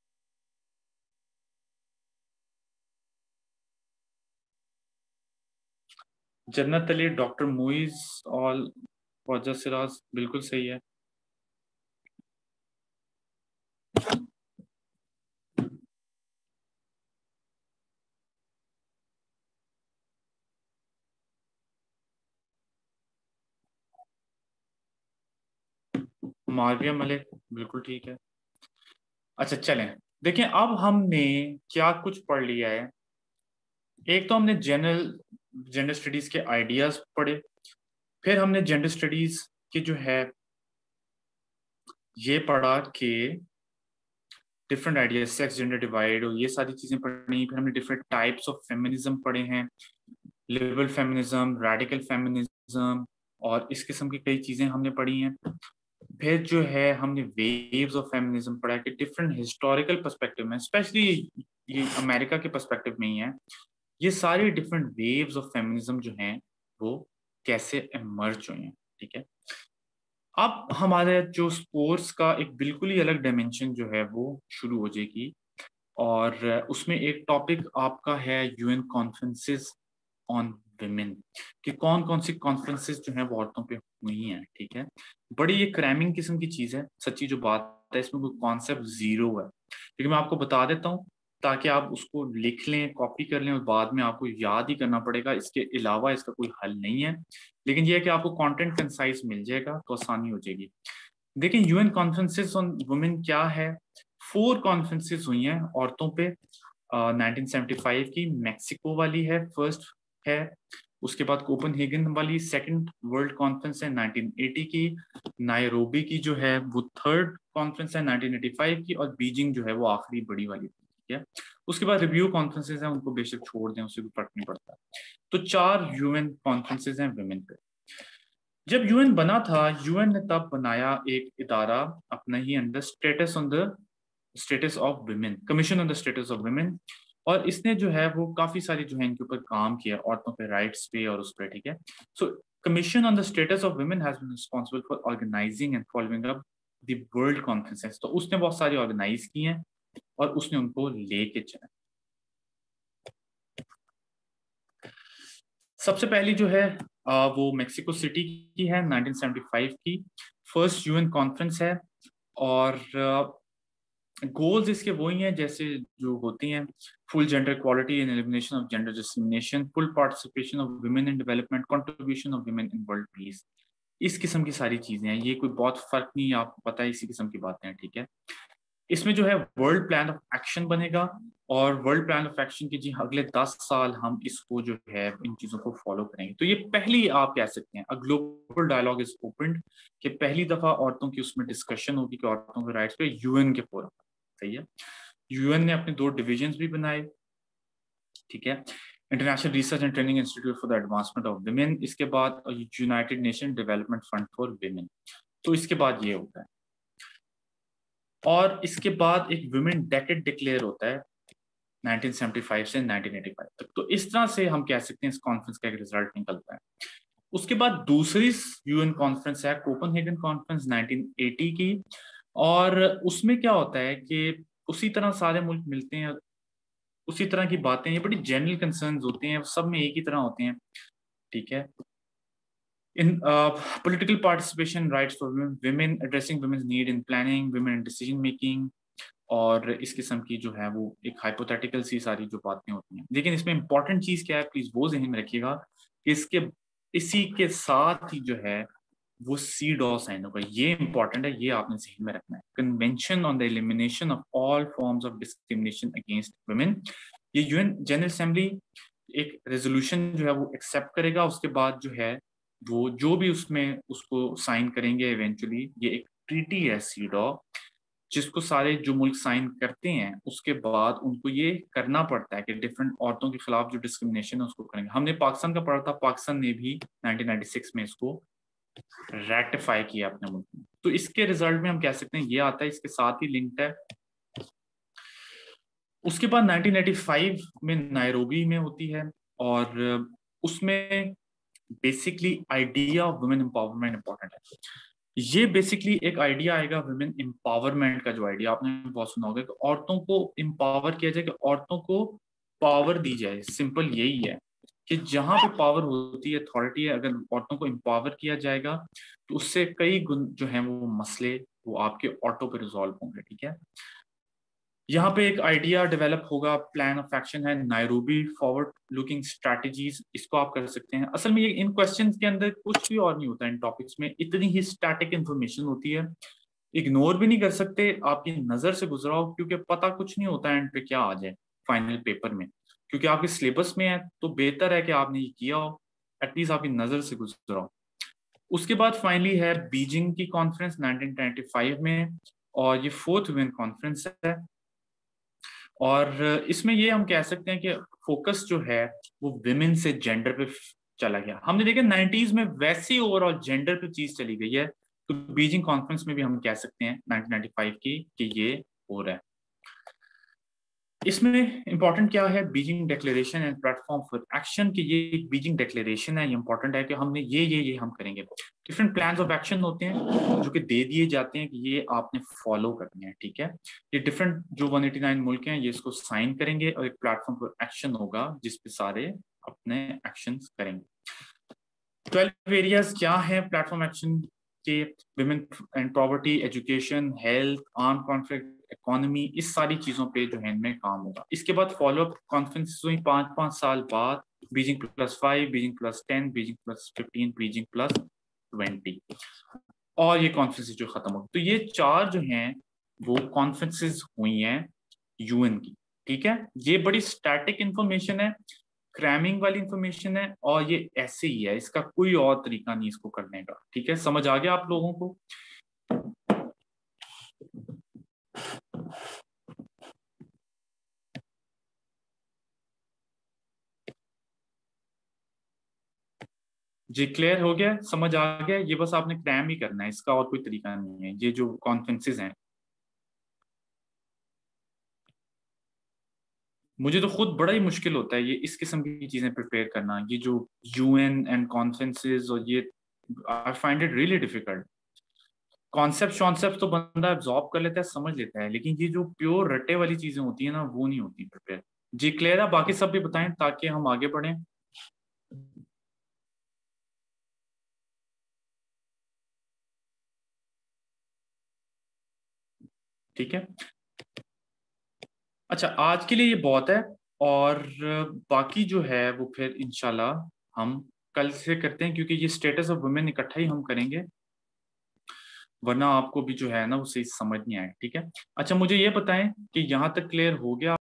Speaker 1: जन्नत अली, डॉक्टर मुइज और ख्वाजा सिराज, बिल्कुल सही है। मारविया मलिक, बिल्कुल ठीक है। अच्छा चलें, देखें अब हमने क्या कुछ पढ़ लिया है। एक तो हमने जनरल जेंडर स्टडीज के आइडियाज पढ़े, फिर हमने जेंडर स्टडीज के जो है ये पढ़ा कि different ideas, sex gender divide और ये सारी चीजें पढ़ी। फिर हमने डिफरेंट टाइप्स ऑफ फेमिनिज्म पढ़े हैं, लिबरल फेमिनिज्म, रेडिकल फेमिनिज्म और इस किस्म की कई चीजें हमने पढ़ी हैं। फिर जो है हमने वेव्स ऑफ फेमिनिज्म पढ़ा कि डिफरेंट हिस्टोरिकल पर्सपेक्टिव में, स्पेशली ये अमेरिका के पर्सपेक्टिव में ही है, ये सारे डिफरेंट वेव्स ऑफ फेमिनिज्म जो हैं वो कैसे इमर्ज हुए हैं। ठीक है, अब हमारे जो स्पोर्ट्स का एक बिल्कुल ही अलग डायमेंशन जो है वो शुरू हो जाएगी, और उसमें एक टॉपिक आपका है यूएन कॉन्फ्रेंसेस ऑन विमेन, कि कौन कौन सी कॉन्फ्रेंसेस जो है वो औरतों पे हुई हैं। ठीक है, बड़ी ये क्रैमिंग किस्म की चीज है, सच्ची जो बात है, इसमें कोई कॉन्सेप्ट जीरो है, लेकिन मैं आपको बता देता हूँ ताकि आप उसको लिख लें, कॉपी कर लें, और बाद में आपको याद ही करना पड़ेगा, इसके अलावा इसका कोई हल नहीं है। लेकिन यह है कि आपको कंटेंट कंसाइज मिल जाएगा तो आसानी हो जाएगी। देखिए यूएन कॉन्फ्रेंसेस ऑन वुमेन क्या है। फोर कॉन्फ्रेंसेस हुई हैं औरतों पे नाइनटीन सेवेंटी फाइव की। मैक्सिको वाली है फर्स्ट है, उसके बाद कोपनहेगन वाली सेकंड वर्ल्ड कॉन्फ्रेंस है नाइनटीन एटी की, नायरोबी की जो है वो थर्ड कॉन्फ्रेंस है नाइनटीन एटी फाइव की, और बीजिंग जो है वो आखिरी बड़ी वाली थी, ठीक है। उसके बाद रिव्यू कॉन्फ्रेंसेस हैं, उनको बेशक छोड़ दें, उससे कोई फर्क नहीं पड़ता। तो चार यूएन कॉन्फ्रेंसेस हैं वुमेन पे। जब यूएन बना था, यूएन ने तब बनाया एक इदारा अपना ही under, status on the status of women, commission on the status of women, और इसने जो है वो काफी सारी जो है इनके ऊपर काम किया, औरतों पे राइट्स पे और उस पर, ठीक है। So commission on the status of women has been responsible for organizing and following up the world conferences. तो उसने बहुत सारी ऑर्गेनाइज की हैं और उसने उनको लेके चला। सबसे पहली जो है आ, वो मेक्सिको सिटी की है, नाइनटीन सेवेंटी फाइव की फर्स्ट यूएन कॉन्फ्रेंस है, और गोल्स इसके वही हैं जैसे जो होती हैं, full gender equality and elimination of gender discrimination, full participation of women in development, contribution of women in world peace. इस किस्म की सारी चीजें हैं, ये कोई बहुत फर्क नहीं, आपको पता है इसी किस्म की बातें हैं, ठीक है। इसमें जो है वर्ल्ड प्लान ऑफ एक्शन बनेगा, और वर्ल्ड प्लान ऑफ एक्शन की जी अगले दस साल हम इसको जो है इन चीजों को फॉलो करेंगे। तो ये पहली आप कह सकते हैं a global dialogue is opened, कि पहली दफा औरतों की उसमें डिस्कशन होगी कि औरतों के राइट्स पे यूएन के फोरम, सही है। यूएन ने अपने दो डिविजन्स भी बनाए, ठीक है, international research and training institute for the advancement of women, इसके बाद United Nation development fund for women. तो इसके बाद ये होता है, और इसके बाद एक वुमेन डेकेड डिक्लेयर होता है नाइनटीन सेवेंटी फाइव से नाइनटीन एटी फाइव तक। तो इस तरह से हम कह सकते हैं इस कॉन्फ्रेंस का एक रिजल्ट निकलता है। उसके बाद दूसरी यूएन कॉन्फ्रेंस है कोपनहेगन कॉन्फ्रेंस नाइनटीन एटी की, और उसमें क्या होता है कि उसी तरह सारे मुल्क मिलते हैं, उसी तरह की बातें, ये बड़ी जनरल कंसर्न्स होते हैं, सब में एक ही तरह होते हैं, ठीक है। In political participation, rights for women, addressing women's need in planning, women in decision making, और इस किस्म की जो है वो एक हाइपोथेटिकल सी सारी जो बातें होती हैं। लेकिन इसमें इंपॉर्टेंट चीज क्या है, प्लीज वो जहन में रखिएगा कि इसके इसी के साथ ही जो है वो सी डॉ साइन होगा, ये इंपॉर्टेंट है, ये आपने जहन में रखना है। Convention on the elimination of all forms of discrimination against women, ये यूएन जनरल असेंबली एक रेजोल्यूशन जो है वो एक्सेप्ट करेगा, उसके बाद जो है वो जो भी उसमें उसको साइन करेंगे इवेंचुअली, ये एक ट्रीटी है सी डॉ, जिसको सारे जो मुल्क साइन करते हैं उसके बाद उनको ये करना पड़ता है कि डिफरेंट औरतों के खिलाफ जो डिस्क्रिमिनेशन है उसको करेंगे। हमने पाकिस्तान का पढ़ा था, पाकिस्तान ने भी नाइनटीन नाइंटी सिक्स में इसको रेटिफाई किया अपने मुल्क में। तो इसके रिजल्ट में हम कह सकते हैं ये आता है, इसके साथ ही लिंक्ड है। उसके बाद नाइनटीन एटी फाइव में नायरोबी में होती है, और उसमें basically idea of women empowerment important है। ये बेसिकली एक आइडिया आएगा वुमेन एम्पावरमेंट का, जो आइडिया आपने बहुत सुना होगा कि औरतों को एम्पावर किया जाए, कि औरतों को पावर दी जाए। सिंपल यही है कि जहां पे पावर होती है, अथॉरिटी है, अगर औरतों को एम्पावर किया जाएगा तो उससे कई गुण जो है वो मसले वो आपके ऑटो पे रिजॉल्व होंगे, ठीक है। यहाँ पे एक आइडिया डेवलप होगा, प्लान ऑफ एक्शन है नायरोबी फॉरवर्ड लुकिंग स्ट्रैटेजीज, इसको आप कर सकते हैं। असल में ये इन क्वेश्चंस के अंदर कुछ भी और नहीं होता, इन टॉपिक्स में इतनी ही स्टैटिक इंफॉर्मेशन होती है, इग्नोर भी नहीं कर सकते, आपकी नजर से गुजराओ, क्योंकि पता कुछ नहीं होता एंड पे क्या आ जाए फाइनल पेपर में, क्योंकि आपके सिलेबस में है तो बेहतर है कि आपने ये किया हो, एटलीस्ट आपकी नजर से गुजराओ। उसके बाद फाइनली है बीजिंग की कॉन्फ्रेंस नाइनटीन नाइंटी फाइव में, और ये फोर्थ वुमेन कॉन्फ्रेंस है, और इसमें ये हम कह सकते हैं कि फोकस जो है वो विमेन से जेंडर पे चला गया। हमने देखा नाइंटीज़ में वैसे ही ओवरऑल जेंडर पे चीज चली गई है, तो बीजिंग कॉन्फ्रेंस में भी हम कह सकते हैं नाइनटीन नाइंटी फाइव की कि ये हो रहा है। इसमें इंपॉर्टेंट क्या है, Beijing declaration and platform for action, की ये एक बीजिंग डिक्लेरेशन है, ये इंपॉर्टेंट है कि हमने ये ये ये हम करेंगे। डिफरेंट प्लान्स ऑफ एक्शन होते हैं जो कि दे दिए जाते हैं कि ये आपने फॉलो करने हैं, ठीक है। ये डिफरेंट जो वन एटी नाइन मुल्क हैं ये इसको साइन करेंगे, और एक प्लेटफॉर्म फॉर एक्शन होगा जिसपे सारे अपने एक्शन करेंगे। ट्वेल्व एरियाज क्या है प्लेटफॉर्म एक्शन के, women and poverty, education, health, arm conflict, economy, इस सारी चीजों पे जो है इनमें काम होगा। इसके बाद फॉलोअप कॉन्फ्रेंस हुई पांच पांच साल बाद, Beijing plus five, Beijing plus ten, Beijing plus fifteen, Beijing plus twenty, और ये कॉन्फ्रेंस जो खत्म होगी। तो ये चार जो हैं वो कॉन्फ्रेंसेस हुई हैं यूएन की, ठीक है। ये बड़ी स्टैटिक इंफॉर्मेशन है, क्रैमिंग वाली इंफॉर्मेशन है, और ये ऐसे ही है, इसका कोई और तरीका नहीं इसको करने का, ठीक है। समझ आ गया आप लोगों को? जी क्लियर हो गया, समझ आ गया। ये बस आपने क्रैम ही करना है, इसका और कोई तरीका नहीं है। ये जो कॉन्फ्रेंसेस हैं, मुझे तो खुद बड़ा ही मुश्किल होता है ये इस किस्म की चीजें प्रिपेयर करना, ये जो यूएन एंड कॉन्फ्रेंसेस, और ये I find it really difficult. Concept concept तो बंदा एब्जॉर्ब कर लेता है, समझ लेता है, लेकिन ये जो प्योर रट्टे वाली चीजें होती है ना, वो नहीं होती प्रिपेयर। जी क्लियर है? बाकी सब भी बताएं ताकि हम आगे बढ़ें। ठीक है, अच्छा आज के लिए ये बहुत है, और बाकी जो है वो फिर इंशाल्लाह हम कल से करते हैं, क्योंकि ये स्टेटस ऑफ वुमेन इकट्ठा ही हम करेंगे, वरना आपको भी जो है ना वो सही समझ नहीं आए, ठीक है। अच्छा मुझे ये बताएं कि यहाँ तक क्लियर हो गया?